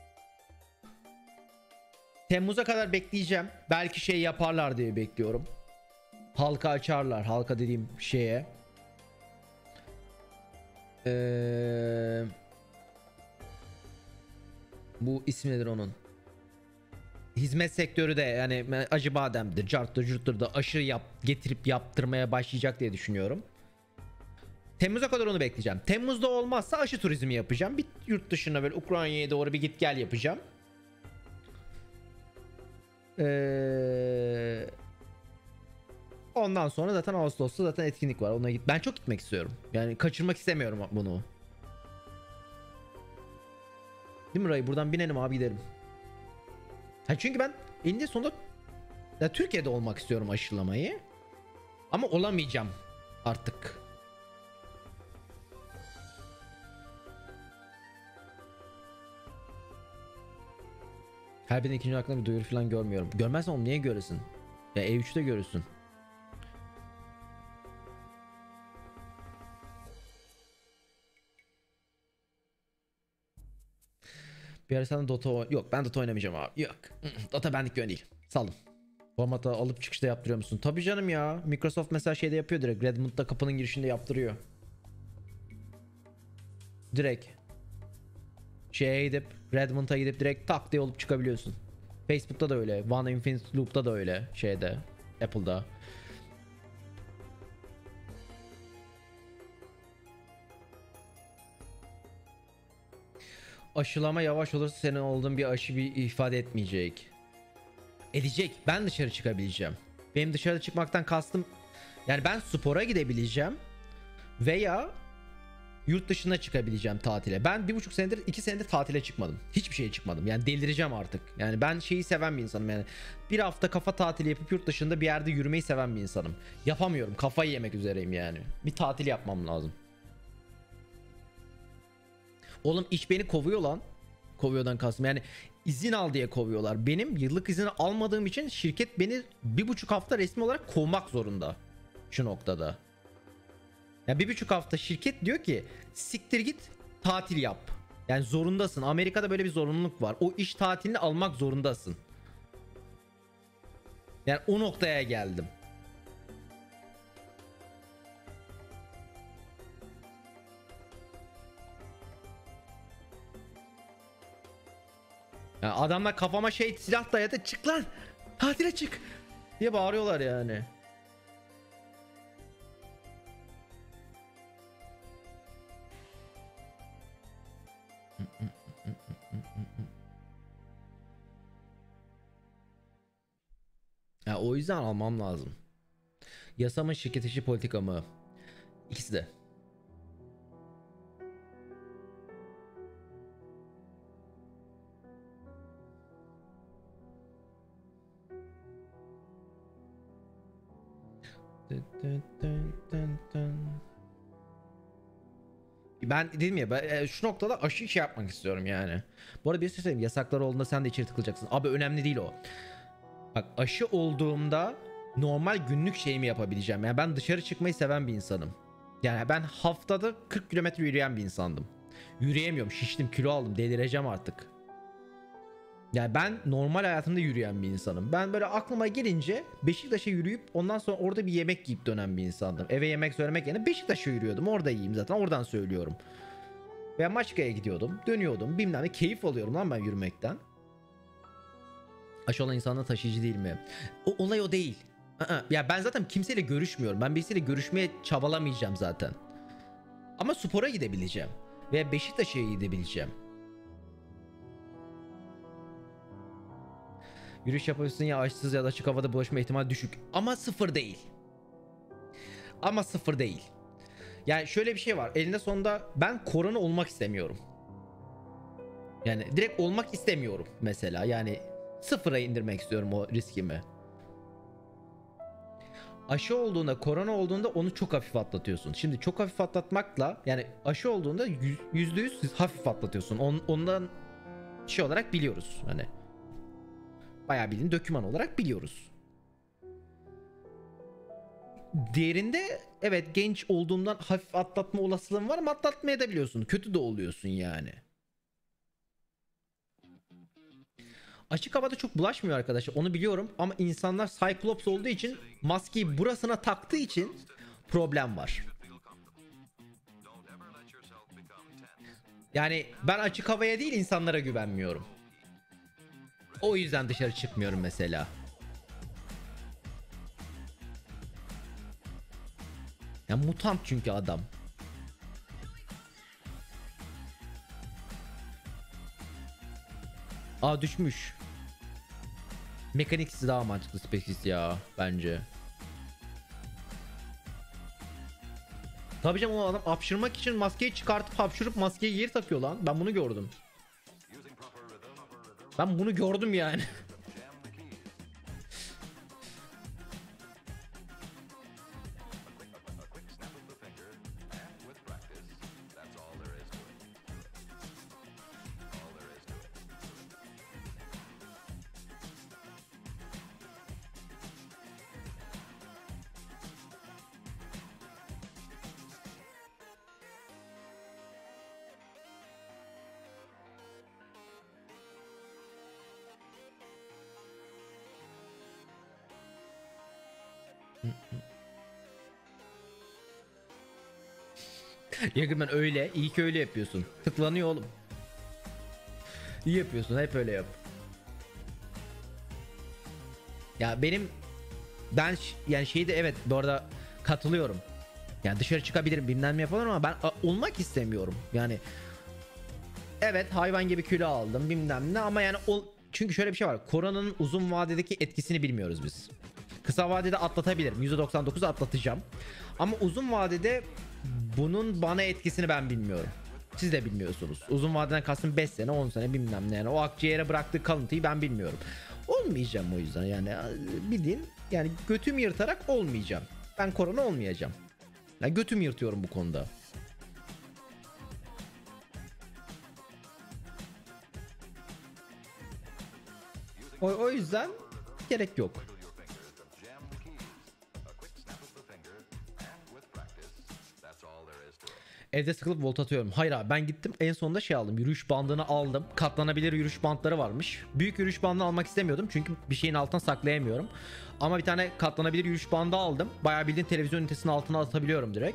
Temmuz'a kadar bekleyeceğim. Belki şey yaparlar diye bekliyorum. Halka açarlar. Halka dediğim şeye. Ee... Bu ismi nedir onun? Hizmet sektörü de yani Acıbadem'dir, carttır, curttur da aşı yap, getirip yaptırmaya başlayacak diye düşünüyorum. Temmuz'a kadar onu bekleyeceğim. Temmuz'da olmazsa aşı turizmi yapacağım. Bir yurt dışına böyle Ukrayna'ya doğru bir git gel yapacağım. Ee, ondan sonra zaten Ağustos'ta zaten etkinlik var. Ona git. Ben çok gitmek istiyorum. Yani kaçırmak istemiyorum bunu. Değil mi Ray? Buradan binelim abi gidelim. Ha çünkü ben eninde sonunda ya Türkiye'de olmak istiyorum aşılamayı. Ama olamayacağım artık. Her birinin ikinci hakkında bir duyuru falan görmüyorum. Görmezsen oğlum niye göresin? Ya E üç'te görürsün. Bir ara sana Dota oyn- Yok ben Dota oynamayacağım abi. Yok. Dota benlik bir oyun değil. Saldım. Formata alıp çıkışta yaptırıyor musun? Tabii canım ya. Microsoft mesela şeyde yapıyor direkt. Redmond'da kapının girişinde yaptırıyor. Direkt. Şeye gidip Redmond'a gidip direkt tak diye olup çıkabiliyorsun. Facebook'ta da öyle. One Infinite Loop'ta da öyle. Şeyde. Apple'da. Aşılama yavaş olursa senin olduğun bir aşı bir ifade etmeyecek. Edecek. Ben dışarı çıkabileceğim. Benim dışarı çıkmaktan kastım yani ben spora gidebileceğim veya yurt dışına çıkabileceğim tatile. Ben bir buçuk senedir iki senedir tatile çıkmadım. Hiçbir şeye çıkmadım. Yani delireceğim artık. Yani ben şeyi seven bir insanım yani. Bir hafta kafa tatili yapıp yurt dışında bir yerde yürümeyi seven bir insanım. Yapamıyorum. Kafayı yemek üzereyim yani. Bir tatil yapmam lazım. Oğlum iş beni kovuyor lan. Kovuyordan kastım yani izin al diye kovuyorlar. Benim yıllık izini almadığım için şirket beni bir buçuk hafta resmi olarak kovmak zorunda. Şu noktada. Ya bir buçuk hafta şirket diyor ki siktir git tatil yap. Yani zorundasın. Amerika'da böyle bir zorunluluk var. O iş tatilini almak zorundasın. Yani o noktaya geldim. Ya adamlar kafama şey silah dayadı, çık lan tatile çık diye bağırıyorlar yani. Ya o yüzden almam lazım. Yasa mı şirket içi politika mı? İkisi de. Ben dedim ya ben şu noktada aşı şey yapmak istiyorum yani. Bu arada bir şey söyleyeyim, yasaklar olduğunda sen de içeri tıkılacaksın. Abi önemli değil o. Bak aşı olduğumda normal günlük şeyimi yapabileceğim. Yani ben dışarı çıkmayı seven bir insanım. Yani ben haftada kırk kilometre yürüyen bir insandım. Yürüyemiyorum, şiştim, kilo aldım, delireceğim artık. Yani ben normal hayatımda yürüyen bir insanım. Ben böyle aklıma gelince Beşiktaş'a yürüyüp ondan sonra orada bir yemek yiyip dönen bir insandım. Eve yemek söylemek yerine Beşiktaş'a yürüyordum. Orada yiyeyim zaten. Oradan söylüyorum. Veya Maçka'ya gidiyordum. Dönüyordum. Bilmem ne. Keyif alıyorum lan ben yürümekten. Aşı olan insanlar taşıyıcı değil mi? O olay o değil. Aa, ya ben zaten kimseyle görüşmüyorum. Ben birisiyle görüşmeye çabalamayacağım zaten. Ama spora gidebileceğim. Veya Beşiktaş'a gidebileceğim. Yürüyüş yapabilirsin ya açsız ya da açık havada bulaşma ihtimali düşük. Ama sıfır değil. Ama sıfır değil. Yani şöyle bir şey var. Elinde sonunda ben korona olmak istemiyorum. Yani direkt olmak istemiyorum mesela. Yani sıfıra indirmek istiyorum o riskimi. Aşı olduğunda, korona olduğunda onu çok hafif atlatıyorsun. Şimdi çok hafif atlatmakla, yani aşı olduğunda yüzde yüz hafif atlatıyorsun. On, ondan şey olarak biliyoruz. Hani bayağı bildiğin döküman olarak biliyoruz. Diğerinde evet genç olduğundan hafif atlatma olasılığın var ama atlatmayabiliyorsun. Kötü de oluyorsun yani. Açık havada çok bulaşmıyor arkadaşlar, onu biliyorum ama insanlar Cyclops olduğu için maskeyi burasına taktığı için problem var. Yani ben açık havaya değil insanlara güvenmiyorum. O yüzden dışarı çıkmıyorum mesela. Ya mutant çünkü adam. Aa düşmüş. Mekaniksiz daha mantıklı Species ya bence. Tabii canım, o adam hapşırmak için maskeyi çıkartıp hapşırıp maskeyi geri takıyor lan. Ben bunu gördüm. Ben bunu gördüm yani. Yakından öyle. İyi ki öyle yapıyorsun. Tıklanıyor oğlum. İyi yapıyorsun. Hep öyle yap. Ya benim ben yani şeyde evet bu arada katılıyorum. Yani dışarı çıkabilirim bilmem ne yapalım ama ben a, olmak istemiyorum. Yani evet hayvan gibi kilo aldım bilmem ne ama yani o, çünkü şöyle bir şey var. Koronanın uzun vadedeki etkisini bilmiyoruz biz. Kısa vadede atlatabilirim. yüzde doksan dokuz atlatacağım. Ama uzun vadede bunun bana etkisini ben bilmiyorum. Siz de bilmiyorsunuz. Uzun vadeden kastım beş sene on sene bilmem ne yani. O akciğere bıraktığı kalıntıyı ben bilmiyorum. Olmayacağım o yüzden yani bildiğin yani götüm yırtarak olmayacağım. Ben korona olmayacağım. Yani götüm yırtıyorum bu konuda. O, o yüzden gerek yok. Evde sıkılıp volt atıyorum. Hayır abi ben gittim en sonunda şey aldım. Yürüyüş bandını aldım. Katlanabilir yürüyüş bandları varmış. Büyük yürüyüş bandını almak istemiyordum. Çünkü bir şeyin altına saklayamıyorum. Ama bir tane katlanabilir yürüyüş bandı aldım. Bayağı bildiğin televizyon ünitesinin altına atabiliyorum direkt.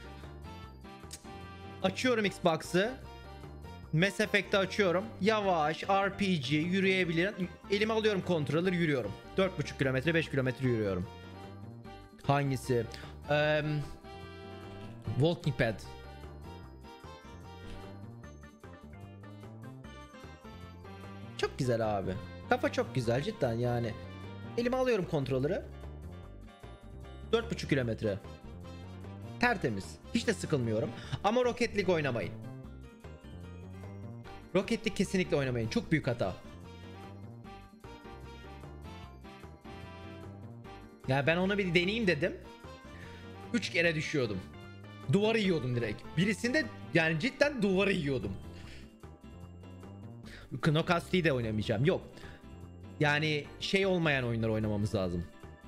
Açıyorum Xbox'ı. Mass Effect'i açıyorum. Yavaş R P G yürüyebilirim. Elime alıyorum controller yürüyorum. dört buçuk kilometre beş kilometre yürüyorum. Hangisi? Ee, Walking Pad. Çok güzel abi. Kafa çok güzel cidden yani. Elime alıyorum kontrolörü. dört buçuk kilometre. Tertemiz. Hiç de sıkılmıyorum. Ama Rocket League oynamayın. Rocket League kesinlikle oynamayın. Çok büyük hata. Ya ben onu bir deneyeyim dedim. üç kere düşüyordum. Duvarı yiyordum direkt. Birisinde yani cidden duvarı yiyordum. Knockout City'de de oynamayacağım. Yok. Yani şey olmayan oyunlar oynamamız lazım.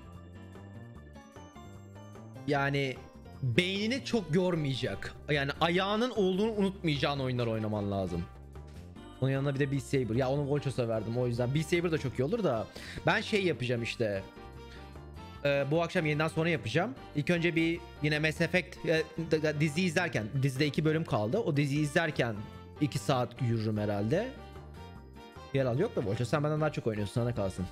Yani beynini çok yormayacak. Yani ayağının olduğunu unutmayacağın oyunlar oynaman lazım. Onun yanına bir de Beat Saber. Ya onu Volchos'a verdim o yüzden. Beat Saber da çok iyi olur da. Ben şey yapacağım işte. Ee, bu akşam yeniden sonra yapacağım. İlk önce bir yine Mass Effect e, dizi izlerken. Dizide iki bölüm kaldı. O diziyi izlerken iki saat yürürüm herhalde. Yer al yok da Volchos sen benden daha çok oynuyorsun, sana kalsın.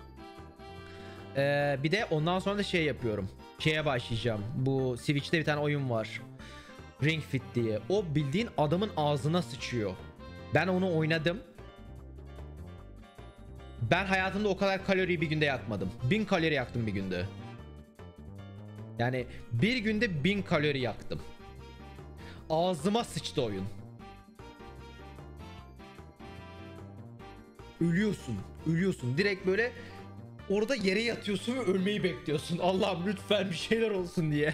Ee, bir de ondan sonra da şey yapıyorum. Şeye başlayacağım. Bu Switch'te bir tane oyun var. Ring Fit diye. O bildiğin adamın ağzına sıçıyor. Ben onu oynadım. Ben hayatımda o kadar kaloriyi bir günde yakmadım. bin kalori yaktım bir günde. Yani bir günde bin kalori yaktım. Ağzıma sıçtı oyun. Ölüyorsun. Ölüyorsun. Direkt böyle orada yere yatıyorsun ve ölmeyi bekliyorsun. Allah'ım lütfen bir şeyler olsun diye.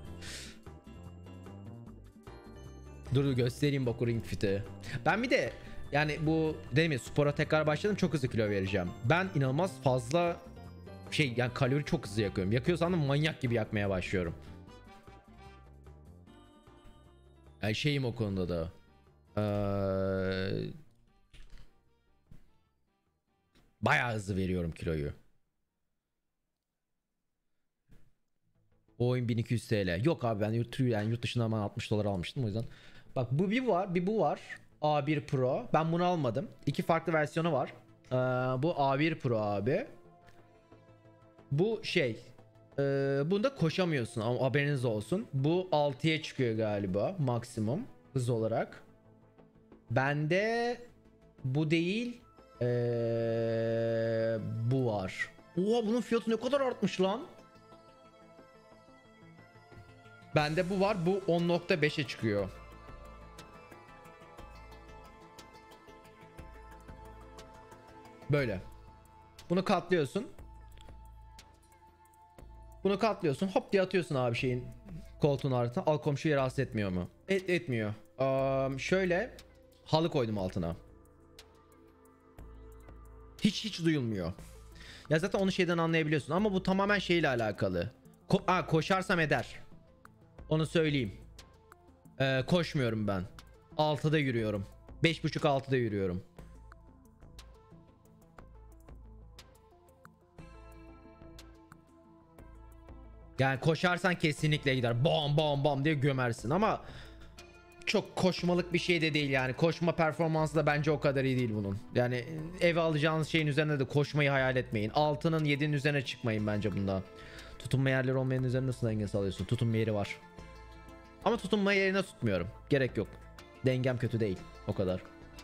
Dur dur göstereyim bak o Ring Fit'i. Ben bir de yani bu dedim ya spora tekrar başladım, çok hızlı kilo vereceğim. Ben inanılmaz fazla şey yani kalori çok hızlı yakıyorum. Yakıyorsam da manyak gibi yakmaya başlıyorum. Yani şeyim o konuda da. Ee, bayağı hızlı veriyorum kiloyu. O oyun bin iki yüz T L. Yok abi ben yurt, yani yurt dışından ben altmış dolar almıştım o yüzden. Bak bu bir var, bir bu var. A bir Pro. Ben bunu almadım. İki farklı versiyonu var. Ee, bu A bir Pro abi. Bu şey. E, bunda koşamıyorsun ama haberiniz olsun. Bu altıya çıkıyor galiba maksimum hız olarak. Bende bu değil. Ee, bu var. Oha bunun fiyatı ne kadar artmış lan. Bende bu var. Bu on nokta beşe çıkıyor. Böyle. Bunu katlıyorsun. Bunu katlıyorsun. Hop diye atıyorsun abi şeyin koltuğun altına. Al komşuyu rahatsız etmiyor mu? Et, etmiyor. Um, şöyle halı koydum altına. Hiç hiç duyulmuyor. Ya zaten onu şeyden anlayabiliyorsun ama bu tamamen şeyle alakalı. Ko Aa, koşarsam eder. Onu söyleyeyim. Ee, koşmuyorum ben. altıda yürüyorum. beş buçuk altıda yürüyorum. Yani koşarsan kesinlikle gider. Bam bam bam diye gömersin ama çok koşmalık bir şey de değil yani. Koşma performansı da bence o kadar iyi değil bunun. Yani eve alacağınız şeyin üzerine de koşmayı hayal etmeyin. altının yedinin üzerine çıkmayın bence bunda. Tutunma yerleri olmayan üzerine nasıl denge sağlıyorsun? Tutunma yeri var. Ama tutunma yerine tutmuyorum. Gerek yok. Dengem kötü değil. O kadar.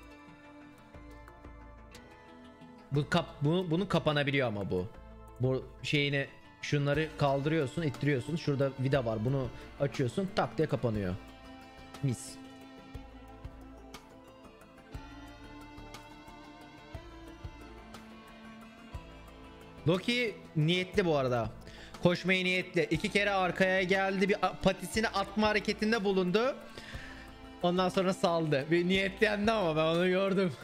Bu kap bu bunun kapanabiliyor ama bu. Bu şeyini şunları kaldırıyorsun, ittiriyorsun. Şurada vida var. Bunu açıyorsun, tak diye kapanıyor. Mis. Loki niyetli bu arada. Koşmayı niyetli. İki kere arkaya geldi. Bir patisini atma hareketinde bulundu. Ondan sonra saldı. Bir niyetlendi ama ben onu gördüm.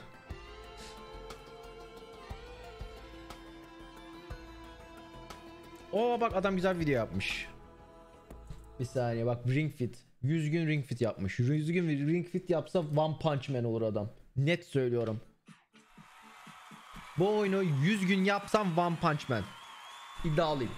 Oo bak adam güzel video yapmış. Bir saniye bak Ring Fit. yüz gün Ring Fit yapmış. yüz gün Ring Fit yapsa One Punch Man olur adam. Net söylüyorum. Bu oyunu yüz gün yapsam One Punch Man. İddialıyım.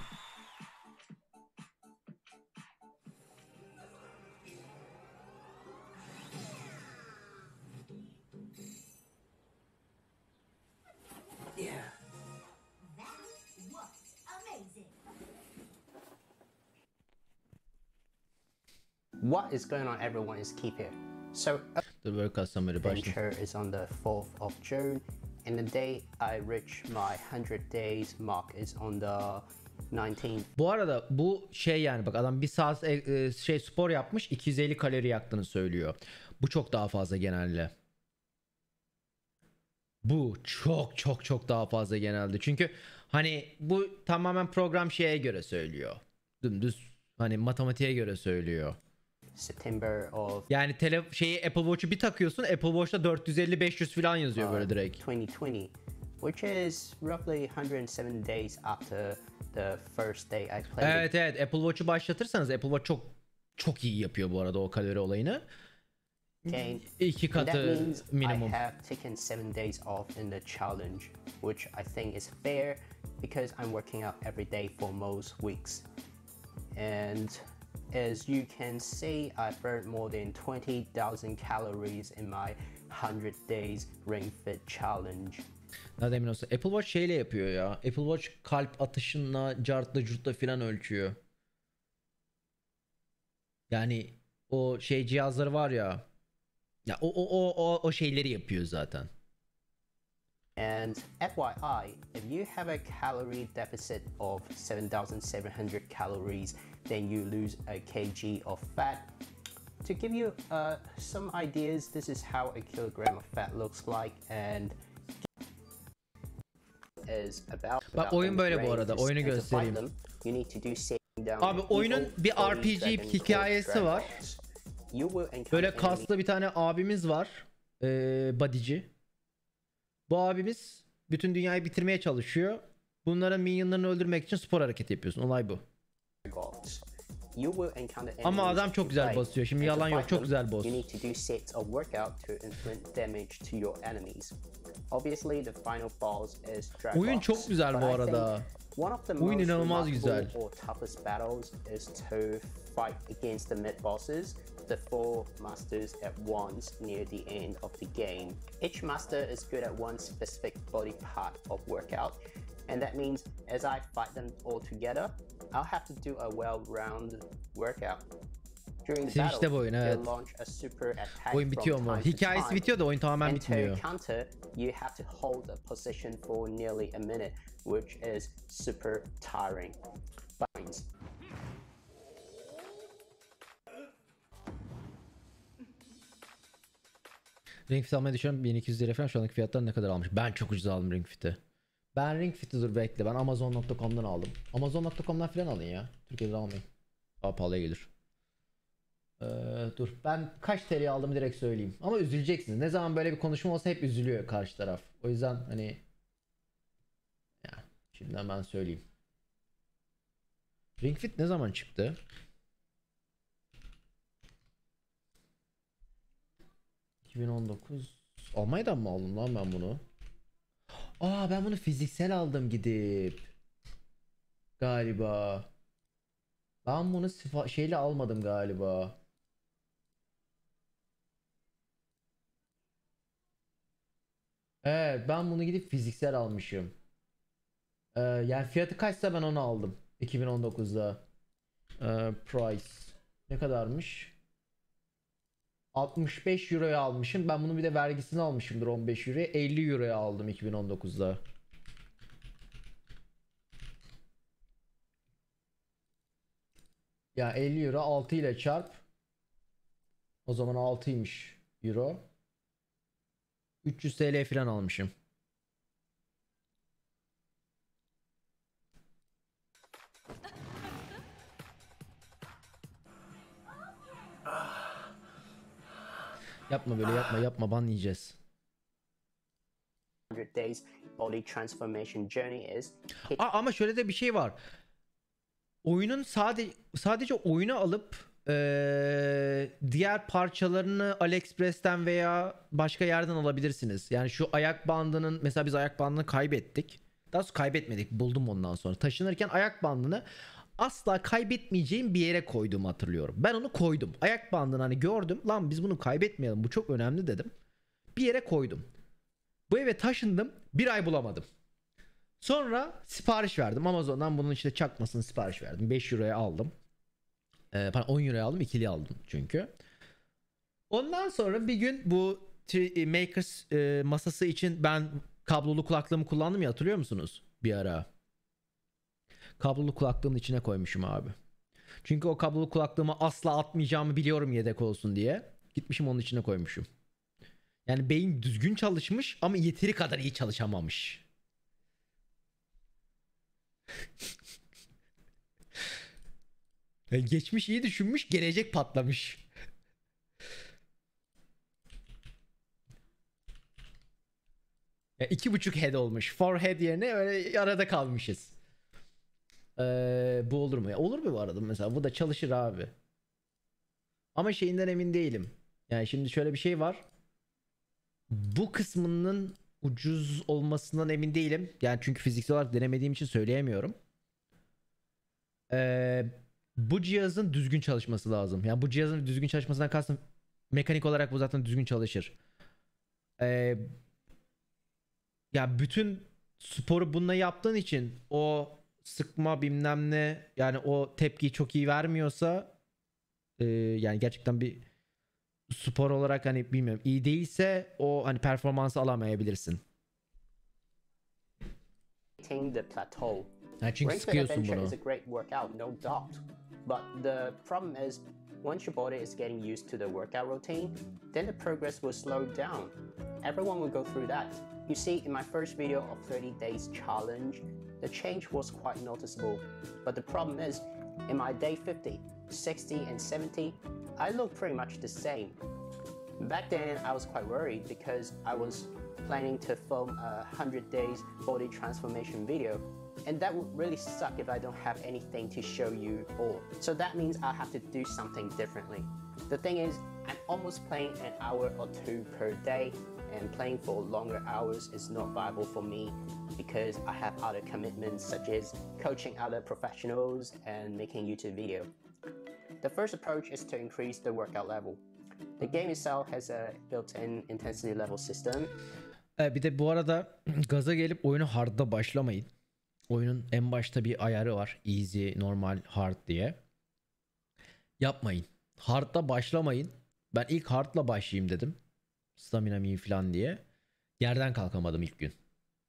What is going on, everyone? Is Keith here. So, The work customary başlayalım. adventure is on the fourth of June, and the day I reach my one hundred days mark is on the nineteenth. Bu arada bu şey yani bak adam bir saat e, e, şey spor yapmış iki yüz elli kalori yaktığını söylüyor. Bu çok daha fazla genelde. Bu çok çok çok daha fazla genelde. Çünkü hani bu tamamen program şeye göre söylüyor. Dümdüz hani matematiğe göre söylüyor. September of Yani tele şeyi Apple Watch'u bir takıyorsun. Apple Watch'ta dört yüz elli beş yüz falan yazıyor böyle direkt. twenty twenty, which is roughly one hundred seven days after the first day I played. Evet evet Apple Watch'u başlatırsanız Apple Watch çok çok iyi yapıyor bu arada o kalori olayını. Game. İki And that katı means minimum. I have taken seven days off in the challenge, which I think is fair because I'm working out every day for most weeks. And as you can see, I burned more than twenty thousand calories in my one hundred days Ring Fit challenge. Nerede emin olsun. Apple Watch şeyle yapıyor ya. Apple Watch kalp atışınla, cartla curtla filan ölçüyor. Yani o şey cihazları var ya. Ya o o o o, o şeyleri yapıyor zaten. And F Y I, if you have a calorie deficit of seven thousand seven hundred calories, then you lose a kg of fat. To give you uh, some ideas, this is how a kilogram of fat looks like, and is about. Bak oyun böyle bu arada. Oyunu göstereyim. You need to do down. Abi oyunun bir R P G hikayesi var. Böyle kaslı bir tane abimiz var. Ee, bodyci. Bu abimiz bütün dünyayı bitirmeye çalışıyor. Bunların minyonlarını öldürmek için spor hareketi yapıyorsun. Olay bu. Ama adam çok güzel basıyor. Şimdi yalan yok. Çok güzel boss. Oyun çok güzel bu arada. Oyun inanılmaz güzel. The four masters at once near the end of the game. Each master is good at one specific body part of workout, and that means as I fight them all together, I'll have to do a well-rounded workout. During the battle, işte bu oyun, evet. they'll launch a super attack oyun bitiyor from mu? time to Hikayesi time. bitiyor da oyun tamamen And bitmiyor. to counter, you have to hold a position for nearly a minute, which is super tiring. But Ring Fit almayı düşünüyorum. bin iki yüz lira falan, şu andaki fiyatlar ne kadar almış? Ben çok ucuz aldım Ring Fit'i. Ben Ring Fit'i dur bekle. Ben amazon nokta com'dan aldım. amazon nokta com'dan falan alın ya. Türkiye'de almayın. Daha pahalıya gelir. Ee, dur. Ben kaç T L'ye aldım direkt söyleyeyim. Ama üzüleceksiniz. Ne zaman böyle bir konuşma olsa hep üzülüyor karşı taraf. O yüzden hani ya şimdiden ben söyleyeyim. Ring Fit ne zaman çıktı? iki bin on dokuz. Almanya'dan mı aldım lan ben bunu? Aa ben bunu fiziksel aldım gidip. Galiba. Ben bunu sifa- şeyle almadım galiba. Evet ben bunu gidip fiziksel almışım. Ee, yani fiyatı kaçsa ben onu aldım. iki bin on dokuzda. Ee, price. Ne kadarmış? altmış beş euroya almışım. Ben bunun bir de vergisini almışımdır on beş euroya. elli euroya aldım iki bin on dokuzda. Ya elli euro altı ile çarp. O zaman altıymış euro. üç yüz T L falan almışım. Yapma böyle, yapma yapma, ban yiyeceğiz. days body transformation journey is. Aa, ama şöyle de bir şey var. Oyunun sadece sadece oyunu alıp eee, diğer parçalarını AliExpress'ten veya başka yerden alabilirsiniz. Yani şu ayak bandının, mesela biz ayak bandını kaybettik. Daha sonra kaybetmedik, buldum ondan sonra. Taşınırken ayak bandını asla kaybetmeyeceğim bir yere koyduğumu hatırlıyorum. Ben onu koydum. Ayak bandını hani gördüm. Lan biz bunu kaybetmeyelim, bu çok önemli dedim. Bir yere koydum. Bu eve taşındım. Bir ay bulamadım. Sonra sipariş verdim. Amazon'dan bunun işte çakmasını sipariş verdim. beş euroya aldım. Ee, pardon on euroya aldım. ikili aldım çünkü. Ondan sonra bir gün bu Makers e, masası için ben kablolu kulaklığımı kullandım ya, hatırlıyor musunuz? Bir ara. Kablolu kulaklığımın içine koymuşum abi. Çünkü o kablolu kulaklığımı asla atmayacağımı biliyorum yedek olsun diye. Gitmişim onun içine koymuşum. Yani beyin düzgün çalışmış ama yeteri kadar iyi çalışamamış. Yani geçmiş iyi düşünmüş, gelecek patlamış. Ya iki buçuk head olmuş. Four head yerine öyle arada kalmışız. Ee, bu olur mu? Ya olur mu bu arada mesela? Bu da çalışır abi. Ama şeyinden emin değilim. Yani şimdi şöyle bir şey var. Bu kısmının ucuz olmasından emin değilim. Yani çünkü fiziksel olarak denemediğim için söyleyemiyorum. Ee, bu cihazın düzgün çalışması lazım. Yani bu cihazın düzgün çalışmasından kastım mekanik olarak bu zaten düzgün çalışır. Ee, ya bütün sporu bununla yaptığın için o sıkma bilmem ne, yani o tepkiyi çok iyi vermiyorsa e, yani gerçekten bir spor olarak hani bilmiyorum iyi değilse o hani performansı alamayabilirsin. maintain the plateau. Ha, çünkü Ring Fit sıkıyorsun Adventure bunu. is a great workout, no doubt. But the problem is, once your body is getting used to the workout routine, then the progress will slow down. Everyone will go through that. You see, in my first video of thirty days challenge, the change was quite noticeable. But the problem is, in my day fifty, sixty, and seventy, I look pretty much the same. Back then, I was quite worried because I was planning to film a one hundred days body transformation video. And that would really suck if I don't have anything to show you all. So that means I have to do something differently. The thing is, I'm almost playing an hour or two per day, and playing for longer hours is not viable for me because I have other commitments such as coaching other professionals and making YouTube video. The first approach is to increase the workout level. The game itself has a built-in intensity level system. Ee, bir de bu arada gaza gelip oyunu hard'da başlamayın. Oyunun en başta bir ayarı var. Easy, normal, hard diye. Yapmayın. Hard'da başlamayın. Ben ilk hard'la başlayayım dedim. Stamina mi falan diye. Yerden kalkamadım ilk gün.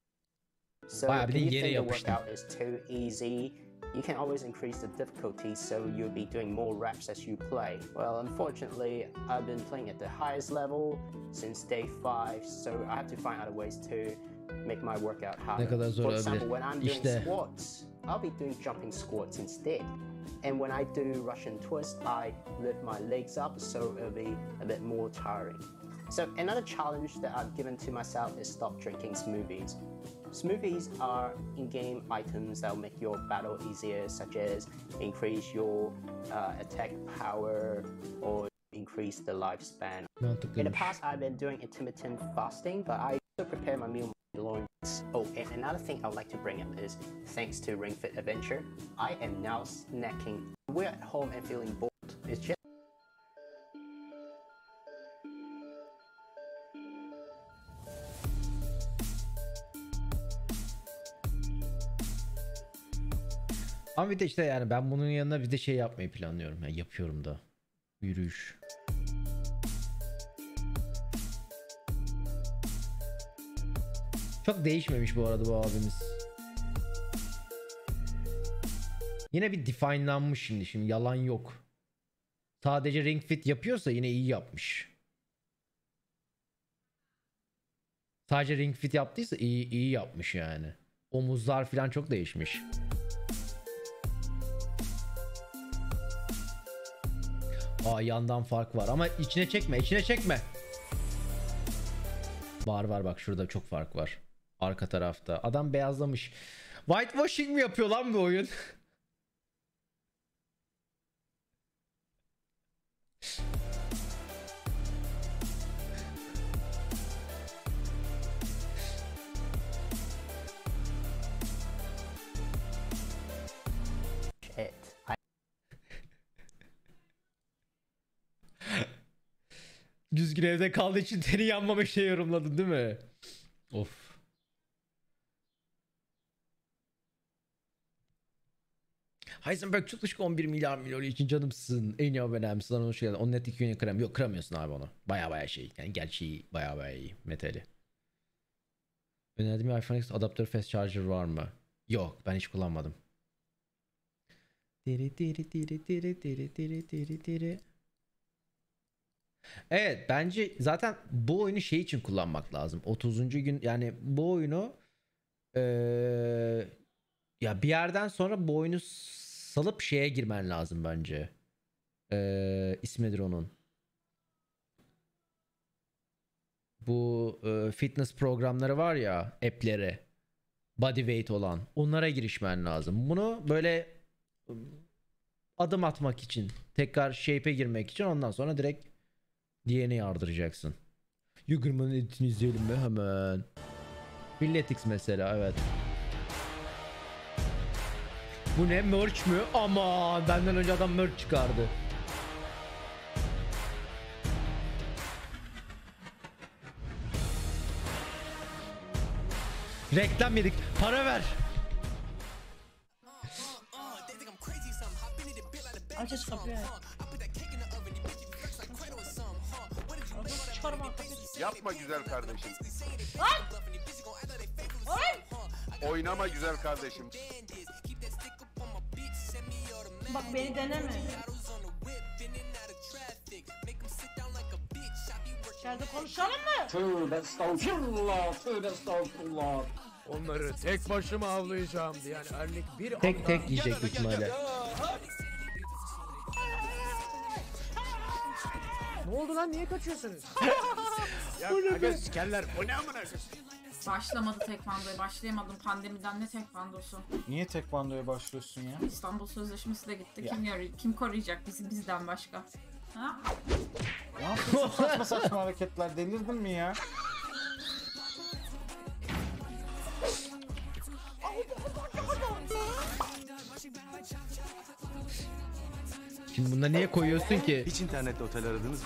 So Bayağı bir de if you yere think the yapıştım. workout is too easy, you can always increase the difficulty so you'll be doing more reps as you play. Well, unfortunately, I've been playing at the highest level since day five, so I have to find other ways to make my workout harder. Ne kadar zor For example, olabilir. when I'm doing İşte. squats, I'll be doing jumping squats instead. And when I do Russian twist, I lift my legs up so it'll be a bit more tiring. So another challenge that I've given to myself is stop drinking smoothies. Smoothies are in-game items that will make your battle easier, such as increase your uh, attack power or increase the lifespan. In the Mantıklıymış. past, I've been doing intermittent fasting, but I still prepare my meal alone. Oh, and another thing I would like to bring up is, thanks to Ring Fit Adventure, I am now snacking. We're at home and feeling bored. It's just Ama bir de işte yani ben bunun yanına bir de şey yapmayı planlıyorum. Yani yapıyorum da. Yürüyüş. Çok değişmemiş bu arada bu abimiz. Yine bir define'lanmış şimdi. Şimdi yalan yok. Sadece Ring Fit yapıyorsa yine iyi yapmış. Sadece Ring Fit yaptıysa iyi iyi yapmış yani. Omuzlar falan çok değişmiş. Aa, yandan fark var ama içine çekme, içine çekme. Var var, bak şurada çok fark var. Arka tarafta. Adam beyazlamış. Whitewashing mi yapıyor lan bu oyun? it. I Düzgün evde kaldığı için teni yanmamış şey yorumladın değil mi? Of. Heisenberg tutmuş on bir milyar milyon için canımsın. En iyi abonem sana hoş geldin. Onun net iki günü kıram. Yok, kıramıyorsun abi onu. Baya baya şey. Yani gerçeği baya baya iyi. Metali. Önerdiğim bir iPhone X adaptör fast charger var mı? Yok, ben hiç kullanmadım. Diri diri diri diri diri diri diri diri. Evet, bence zaten bu oyunu şey için kullanmak lazım. otuzuncu gün yani bu oyunu ee, ya bir yerden sonra bu oyunu salıp şeye girmen lazım bence. Ee, ismi nedir onun? Bu e, fitness programları var ya, app'leri, bodyweight olan, onlara girişmen lazım. Bunu böyle adım atmak için, tekrar shape'e girmek için, ondan sonra direkt D N A yardıracaksın. Yugurman'ın editini izleyelim mi hemen? Billetix mesela, evet. Bu ne, merch mü? Aman, benden önce adam merch çıkardı. Reklam yedik. Para ver. Aç aç kapıyı. Çıkarma. Yapma güzel kardeşim. Lan! Lan! Oynama güzel kardeşim. Bak beni deneme. İçeride konuşalım mı? Tövbe estağfurullah, tövbe estağfurullah. Onları tek başıma avlayacağım diye yani erlik bir Tek anda- tek yiyecek büyük ihtimalle. Ne oldu lan, niye kaçıyorsunuz? Ya aga sikerler, o ne amına? Başlamadı tekvandoya, başlayamadım pandemiden, ne tekvandosu? Niye tekvandoya başlıyorsun ya? İstanbul Sözleşmesi de gitti, kim yarı- kim koruyacak bizi bizden başka? Ha? Ne yapıyorsun saçma saçma hareketler, delirdin mi ya? Şimdi bunda niye koyuyorsun ki? Hiç internette otel aradınız mı?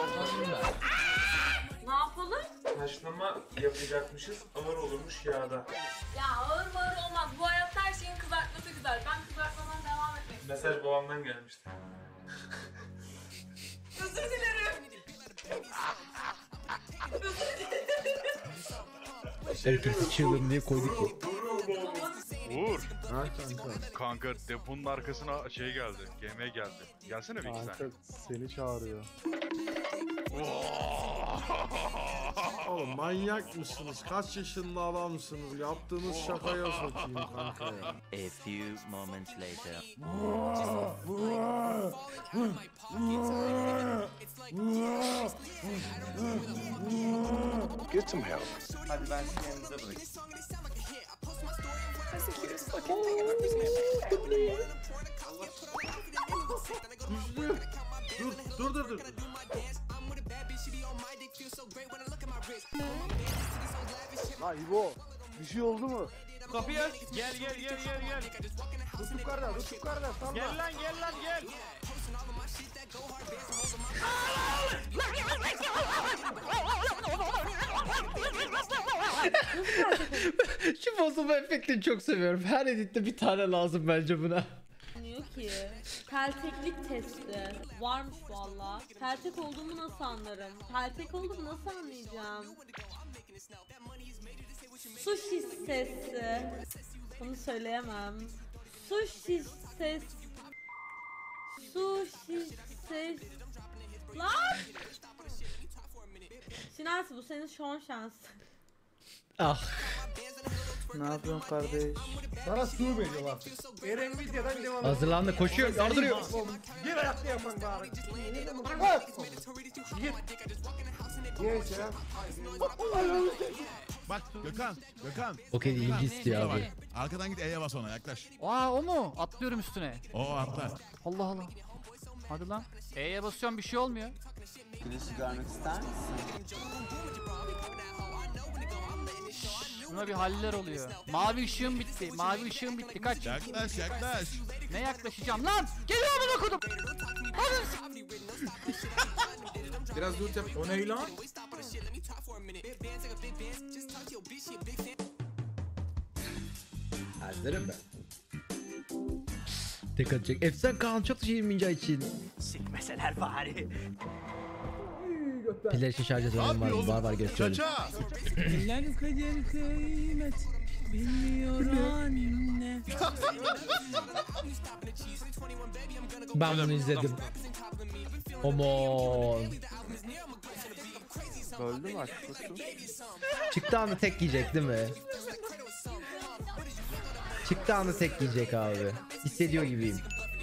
Ne yapalım? Haşlama yapacakmışız, ağır olurmuş yağda. Ya ağır mağır olmaz, bu hayatta her şeyin kızartması güzel, ben kızartmadan devam etmek istiyorum. Mesaj babamdan gelmişti. Özür dilerim. Herkes çığlığım diye koyduk ki. Uğur. Kanka deponun arkasına şey geldi. G M geldi. Gelsene bir iki sen. Seni çağırıyor. Oğlum manyak mısınız? Kaç yaşında adamsınız? Yaptığınız şakaya sokayım kanka ya. A few moments later. Get some help. Hadi ben seni yanınıza bırakayım. Dur dur dur dur. Ha İbo, bir şey oldu mu? Kapıyı aç. Gel gel gel gel gel. Tut yukarıda, tut yukarıda. Salla. Gel lan gel lan gel. Şu bozulma efektini çok seviyorum. Her editte bir tane lazım bence buna. Diyor ki pelteklik testi varmış valla. Peltek olduğumu nasıl anlarım? Peltek olduğumu nasıl anlayacağım? Sushi sesi. Bunu söyleyemem. Sushi ses. Sushi ses. Lan! Şinasi, bu senin son şansın. Ah. Ne yapıyorsun kardeş? Sana su veriyorlar. Eren Nvidia'dan devam et. Hazırlandı, koşuyor, yardırıyor. Gir ayakta yapan bari. Gir. Gir ya. Bak Gökhan, Gökhan. Okey, ilgi istiyor abi. Arkadan git E'ye bas ona, yaklaş. Aa o mu? Atlıyorum üstüne. O atla. Allah Allah. Hadi lan. E'ye basıyorum, bir şey olmuyor. Güneşi görmek ister misin? Buna bir haller oluyor. Mavi ışığım bitti. Mavi ışığım bitti. Kaç. Yaklaş, yaklaş. Ne yaklaşacağım lan? Geliyor amına kodum. Biraz dur yap. O ne lan? Hazırım ben. Tek atacak. Efsane Kaan, çok teşekkür ederim Minca için. Silmeseler bari. Piller için şarj ederim var mı? Var var gösterelim. Çaça. Eller kader kıymet bilmiyor anne. Ben bunu izledim. Aman. Öldü mü aşkısı? Çıktı anda tek yiyecek değil mi? Çıktı anda tek yiyecek abi. Hissediyor gibiyim.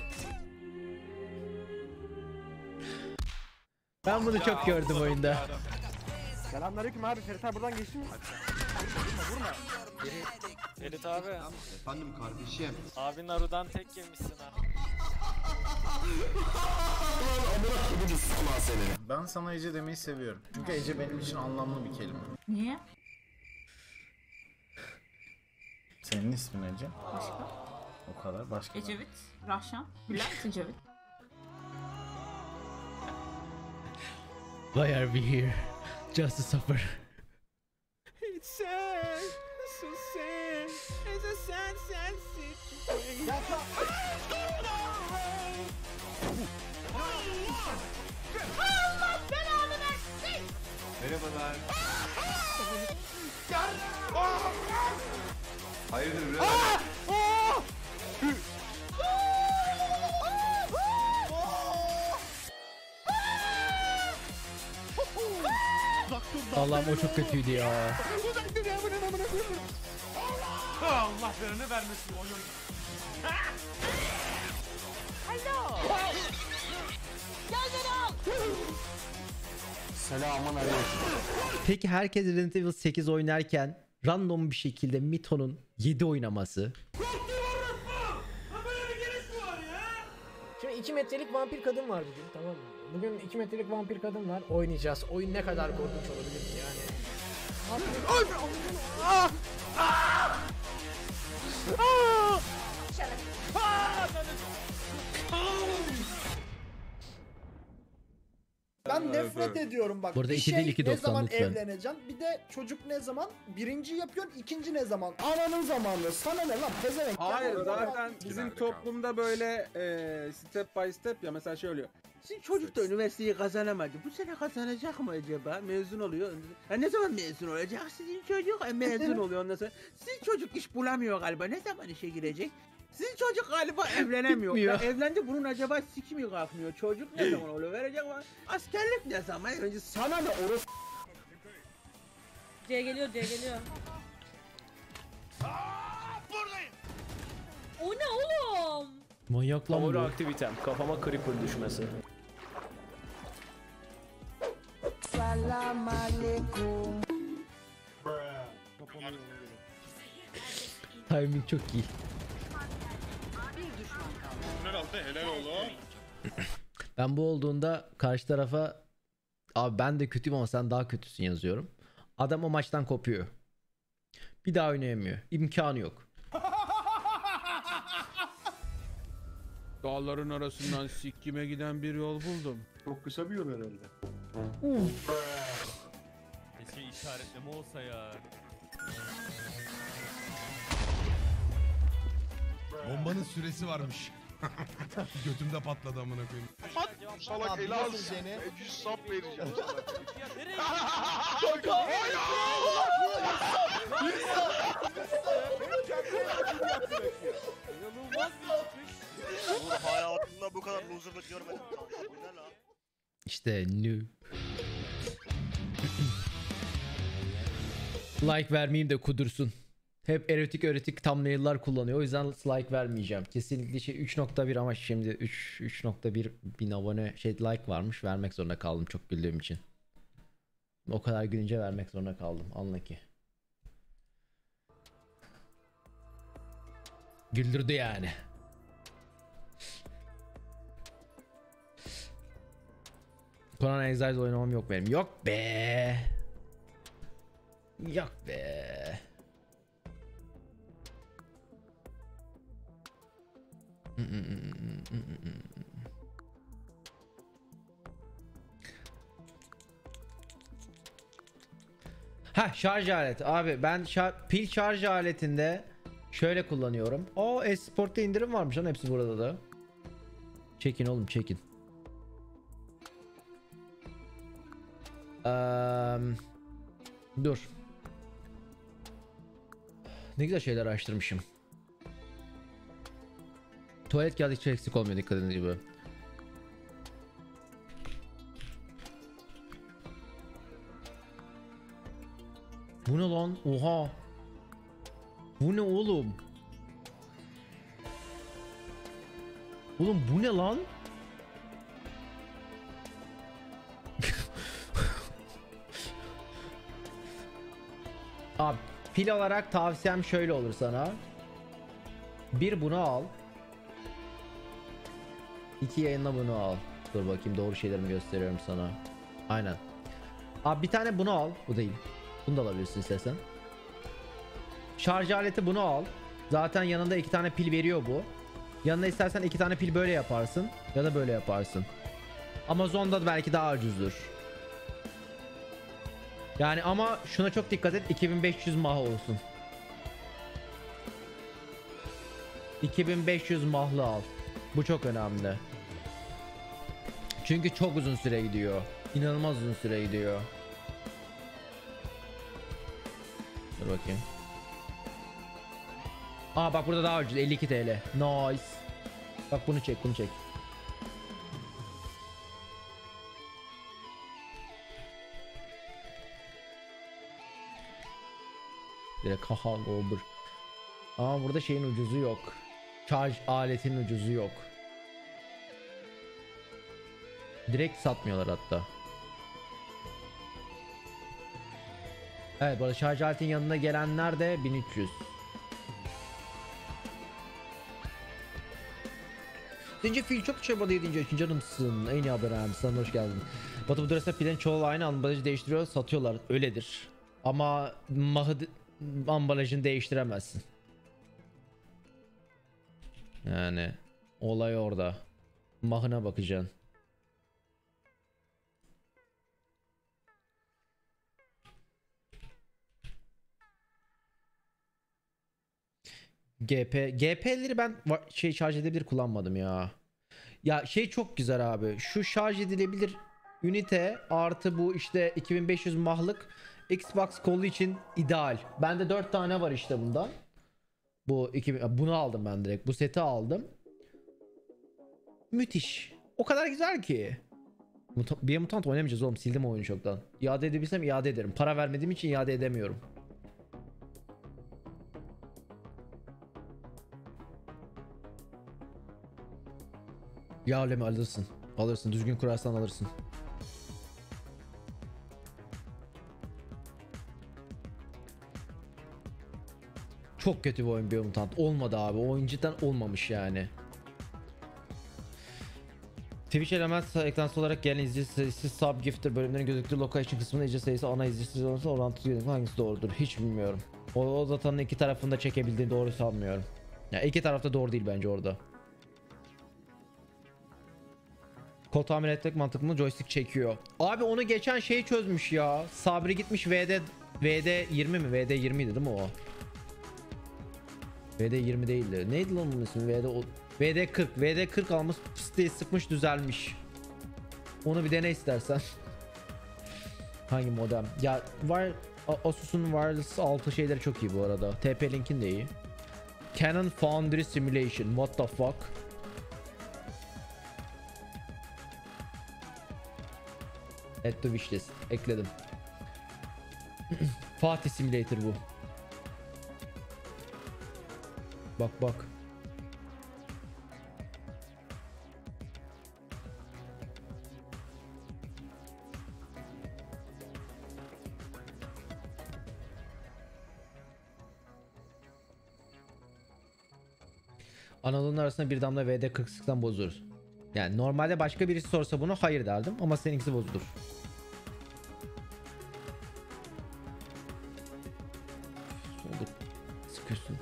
Ben bunu çok gördüm oyunda. Selamünaleyküm abi, Ferit abi buradan geçti mi? Ferit abi. Efendim kardeşim. Abi Naru'dan tek yemişsin ha. Ben sana Ece demeyi seviyorum. Çünkü Ece benim için anlamlı bir kelime. Niye? Senin ismin Ece. Başka? O kadar başka. Ecevit, Rahşan, Bülent Ecevit. Why are we here? Just to suffer. It's sad. So sad. It's a sad sad situation. Allah belanı versin! Merhabalar. Hayırdır birader? Aa! Aa! Allah'ım o çok kötüydü ya. Allah belanı vermesin oyun. Alo. Gel al. Selamun aleyküm. Peki herkes Resident Evil sekiz oynarken random bir şekilde Mito'nun yedi oynaması. Şimdi iki metrelik vampir kadın var bugün, tamam mı? Bugün iki metrelik vampir kadın var. Oynayacağız. Oyun ne kadar korkunç olabilir ki yani. Ay! Ah! Ah! Ah! Ben nefret ediyorum bak. Burada bir iki şey değil, iki ne doksan zaman lütfen. evleneceksin? Bir de çocuk ne zaman? Birinci yapıyorsun, ikinci ne zaman? Ananın zamanı. Sana ne lan pezevenk? Hayır Ya, zaten ya. bizim toplumda böyle e, step by step ya mesela şey oluyor. Sizin çocuk da üniversiteyi kazanamadı. Bu sene kazanacak mı acaba? Mezun oluyor. Ya ne zaman mezun olacak sizin çocuk? E, mezun oluyor ondan sonra. Sizin çocuk iş bulamıyor galiba. Ne zaman işe girecek? Sizin çocuk galiba evlenemiyor. Ya evlendi bunun acaba siki mi kalkmıyor? Çocuk ne zaman oluyor? Verecek var. Askerlik ne zaman? Önce sana ne orası? C geliyor, C geliyor. Buradayım. O ne oğlum? Manyak lan Favori bu. aktivitem kafama creeper düşmesi. Selam aleyküm. Timing çok iyi. Helal oldu, helal oğlum. Ben bu olduğunda karşı tarafa abi ben de kötüyüm ama sen daha kötüsün yazıyorum. Adam o maçtan kopuyor. Bir daha oynayamıyor. İmkanı yok. Dağların arasından sikkime giden bir yol buldum. Çok kısa bir yol herhalde. Keşke işaretleme olsa ya. Bombanın süresi varmış. Götümde patladı amına koyayım. Salak eli al. iki yüz sap vereceğim. İnanılmaz bir çıkış. Uğur hayatımda bu kadar loserlık görmedim kanka. Bu ne la? İşte noob. Like vermeyeyim de kudursun. Hep erotik erotik thumbnail'lar kullanıyor. O yüzden like vermeyeceğim. Kesinlikle şey üç nokta bir ama şimdi üç üç nokta bir bin abone şey like varmış. Vermek zorunda kaldım çok güldüğüm için. O kadar gülünce vermek zorunda kaldım. Anla ki. Güldürdü yani. Conan Exiles oynamam yok benim. Yok be. Yok be. Ha şarj aleti abi ben şar pil şarj aletinde şöyle kullanıyorum. O Esport'ta indirim varmış lan hepsi burada da. Çekin oğlum çekin. Ee, dur. Ne güzel şeyler araştırmışım. Tuvalet kağıdı hiç eksik olmuyor dikkat edin gibi. Bu ne lan? Oha. Bu ne oğlum? Oğlum bu ne lan? Abi pil olarak tavsiyem şöyle olur sana. Bir bunu al. İki yayınla bunu al. Dur bakayım doğru şeylerimi gösteriyorum sana. Aynen. Abi bir tane bunu al. Bu değil. Bunu da alabilirsin istersen. Şarj aleti bunu al. Zaten yanında iki tane pil veriyor bu. Yanına istersen iki tane pil böyle yaparsın. Ya da böyle yaparsın. Amazon'da belki daha ucuzdur. Yani ama şuna çok dikkat et. iki bin beş yüz mah olsun. iki bin beş yüz mahlı al. Bu çok önemli. Çünkü çok uzun süre gidiyor. İnanılmaz uzun süre gidiyor. Dur bakayım. Aa bak burada daha ucuz elli iki TL. Nice. Bak bunu çek bunu çek. Direkt haha gober. Ama burada şeyin ucuzu yok. Charge aletinin ucuzu yok. Direkt satmıyorlar hatta. Evet bu arada şarj aletinin yanına gelenler de bin üç yüz. Zince fil çok çabalı yedince için canımsın. En iyi haber abi sana hoş geldin. Batı bu durasında pilin çoğu aynı ambalajı değiştiriyor satıyorlar öyledir. Ama mahı ambalajını değiştiremezsin. Yani olay orada. Mahına bakacaksın. G P G P'leri ben şey şarj edebilir kullanmadım ya. Ya şey çok güzel abi. Şu şarj edilebilir ünite artı bu işte iki bin beş yüz mahlık Xbox kolu için ideal. Bende dört tane var işte bundan. Bu iki bunu aldım ben direkt. Bu seti aldım. Müthiş. O kadar güzel ki. Muta bir mutant oynamayacağız oğlum. Sildim oyunu çoktan. İade edebilsem iade ederim. Para vermediğim için iade edemiyorum. Ya Lemi alırsın. Alırsın. Düzgün kurarsan alırsın. Çok kötü bir oyun Biomutant. Olmadı abi. O oyun cidden olmamış yani. Twitch Elements ekransı olarak gelen izleyici sayısı sub gifter bölümlerin gözüktüğü location kısmında izleyici sayısı ana izleyici sayısı orantılı yönelik hangisi doğrudur? Hiç bilmiyorum. O, o datanın iki tarafını da çekebildiğini doğru sanmıyorum. Ya yani iki tarafta doğru değil bence orada. Kol tamir etmek mantıklı mı? Joystick çekiyor. Abi onu geçen şey çözmüş ya. Sabri gitmiş V D V D yirmi mi? V D yirmiydi değil mi o? V D yirmi değildi. Neydi lan onun ismi? V D o V D kırk. V D kırk almış, pıstayı sıkmış, düzelmiş. Onu bir dene istersen. Hangi modem? Ya var Asus'un Wireless altı şeyleri çok iyi bu arada. T P-Link'in de iyi. Canon Foundry Simulation. What the fuck? Add to wishlist. Ekledim. Fatih Simulator bu. Bak bak. Anadolu'nun arasında bir damla V D kırk sıktan bozulur. Yani normalde başka birisi sorsa bunu hayır derdim ama seninkisi bozulur. Sıkıyorsun.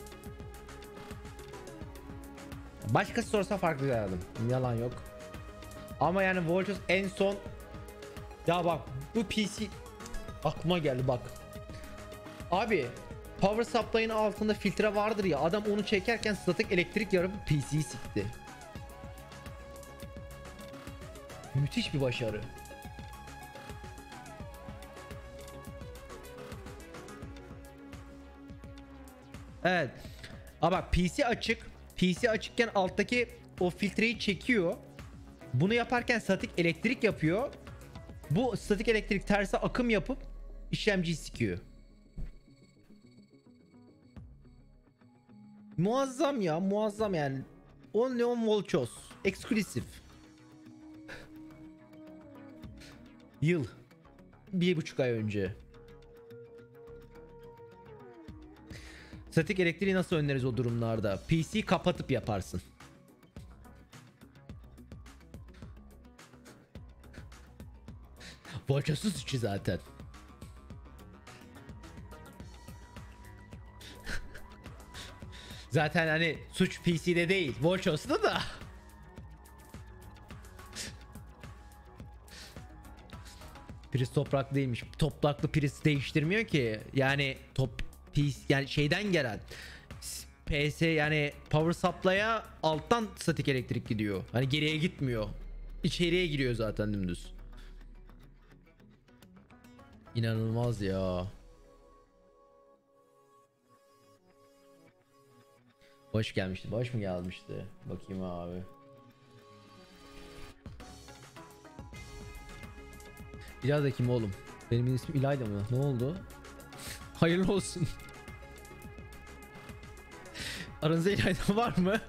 Başkası sorsa farklı derdim. Yalan yok. Ama yani Volchos en son ya bak bu P C aklıma geldi bak. Abi power supply'ın altında filtre vardır ya, adam onu çekerken statik elektrik yarıp P C'yi sikti. Müthiş bir başarı. Evet. Aa bak P C açık. P C açıkken alttaki o filtreyi çekiyor. Bunu yaparken statik elektrik yapıyor. Bu statik elektrik tersi akım yapıp işlemciyi sikiyor. Muazzam ya, muazzam yani. Only on Volchos. Eksklusif. Yıl. Bir buçuk ay önce. Statik elektriği nasıl önleriz o durumlarda? P C kapatıp yaparsın. Volchos'un suçu zaten. Zaten hani suç P C'de değil, Volchos'ta da. Priz toprak değilmiş. Topraklı priz değiştirmiyor ki. Yani top P C yani şeyden gelen P S yani power supply'a alttan statik elektrik gidiyor. Hani geriye gitmiyor. İçeriye giriyor zaten dümdüz. İnanılmaz ya. Boş gelmişti. Boş mu gelmişti? Bakayım abi. İlayda kim oğlum? Benim ismim İlayda mı? Ne oldu? Hayırlı olsun. Aranızda İlayda var mı?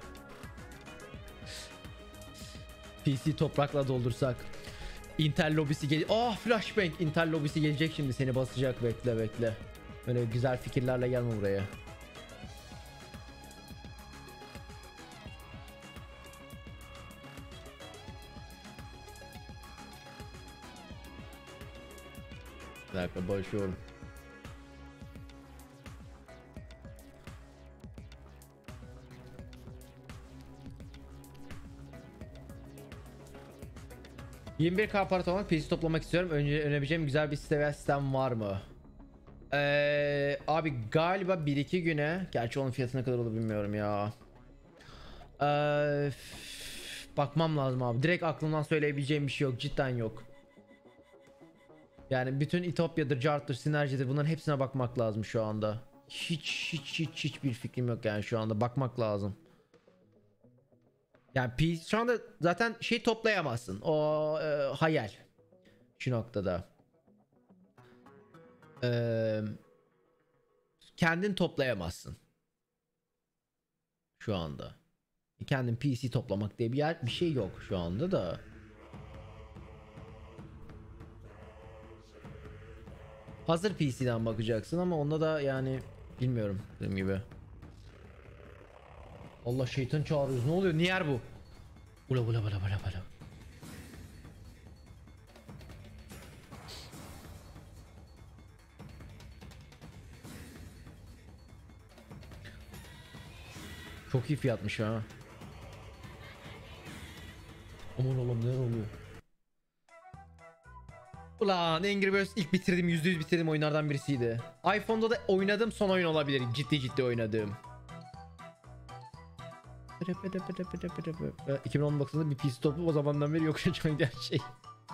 P C toprakla doldursak. Intel lobisi gel. Ah, flashbang. Intel lobisi gelecek şimdi, seni basacak. Bekle bekle. Böyle güzel fikirlerle gelme buraya. Bir dakika, başlıyorum. yirmi bir K para toplamak, P C toplamak istiyorum. Önce önerebileceğim güzel bir site veya sistem var mı? Ee, abi galiba bir iki güne, gerçi onun fiyatı ne kadar olur bilmiyorum ya. Ee, bakmam lazım abi. Direkt aklımdan söyleyebileceğim bir şey yok. Cidden yok. Yani bütün İtopya'dır, Cart'tır, Sinerji'dir, bunların hepsine bakmak lazım şu anda. Hiç hiç hiç hiçbir fikrim yok yani şu anda. Bakmak lazım. Yani P C şu anda zaten şey toplayamazsın. O e, hayal. Şu noktada. Ee, kendin toplayamazsın. Şu anda. Kendin P C toplamak diye bir yer, bir şey yok şu anda da. Hazır P C'den bakacaksın ama onda da yani bilmiyorum dediğim gibi. Allah, şeytan çağırıyoruz. Ne oluyor? Niye bu? Ula ula ula ula ula. Çok iyi fiyatmış ha. Aman Allah'ım, neler oluyor? Ulan Angry Birds ilk bitirdiğim, yüzde yüz bitirdiğim oyunlardan birisiydi. iPhone'da da oynadığım son oyun olabilir. Ciddi ciddi oynadığım. iki bin on dokuzda bir P C topu o zamandan beri yok şu an gerçek.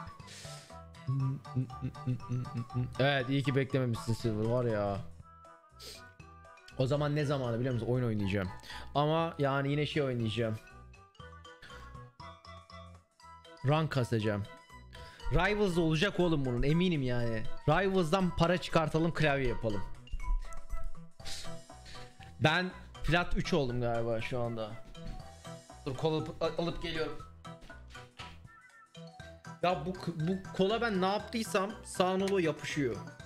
Evet, iyi ki beklememişsin Silver, var ya. O zaman ne zamanı biliyor musun? Oyun oynayacağım. Ama yani yine şey oynayacağım. Rank kasacağım. Rivals'da olacak oğlum bunun, eminim yani. Rivals'dan para çıkartalım, klavye yapalım. Ben plat üç oldum galiba şu anda. Dur, kola alıp, alıp geliyorum. Ya bu bu kola ben ne yaptıysam sağ nolu yapışıyor.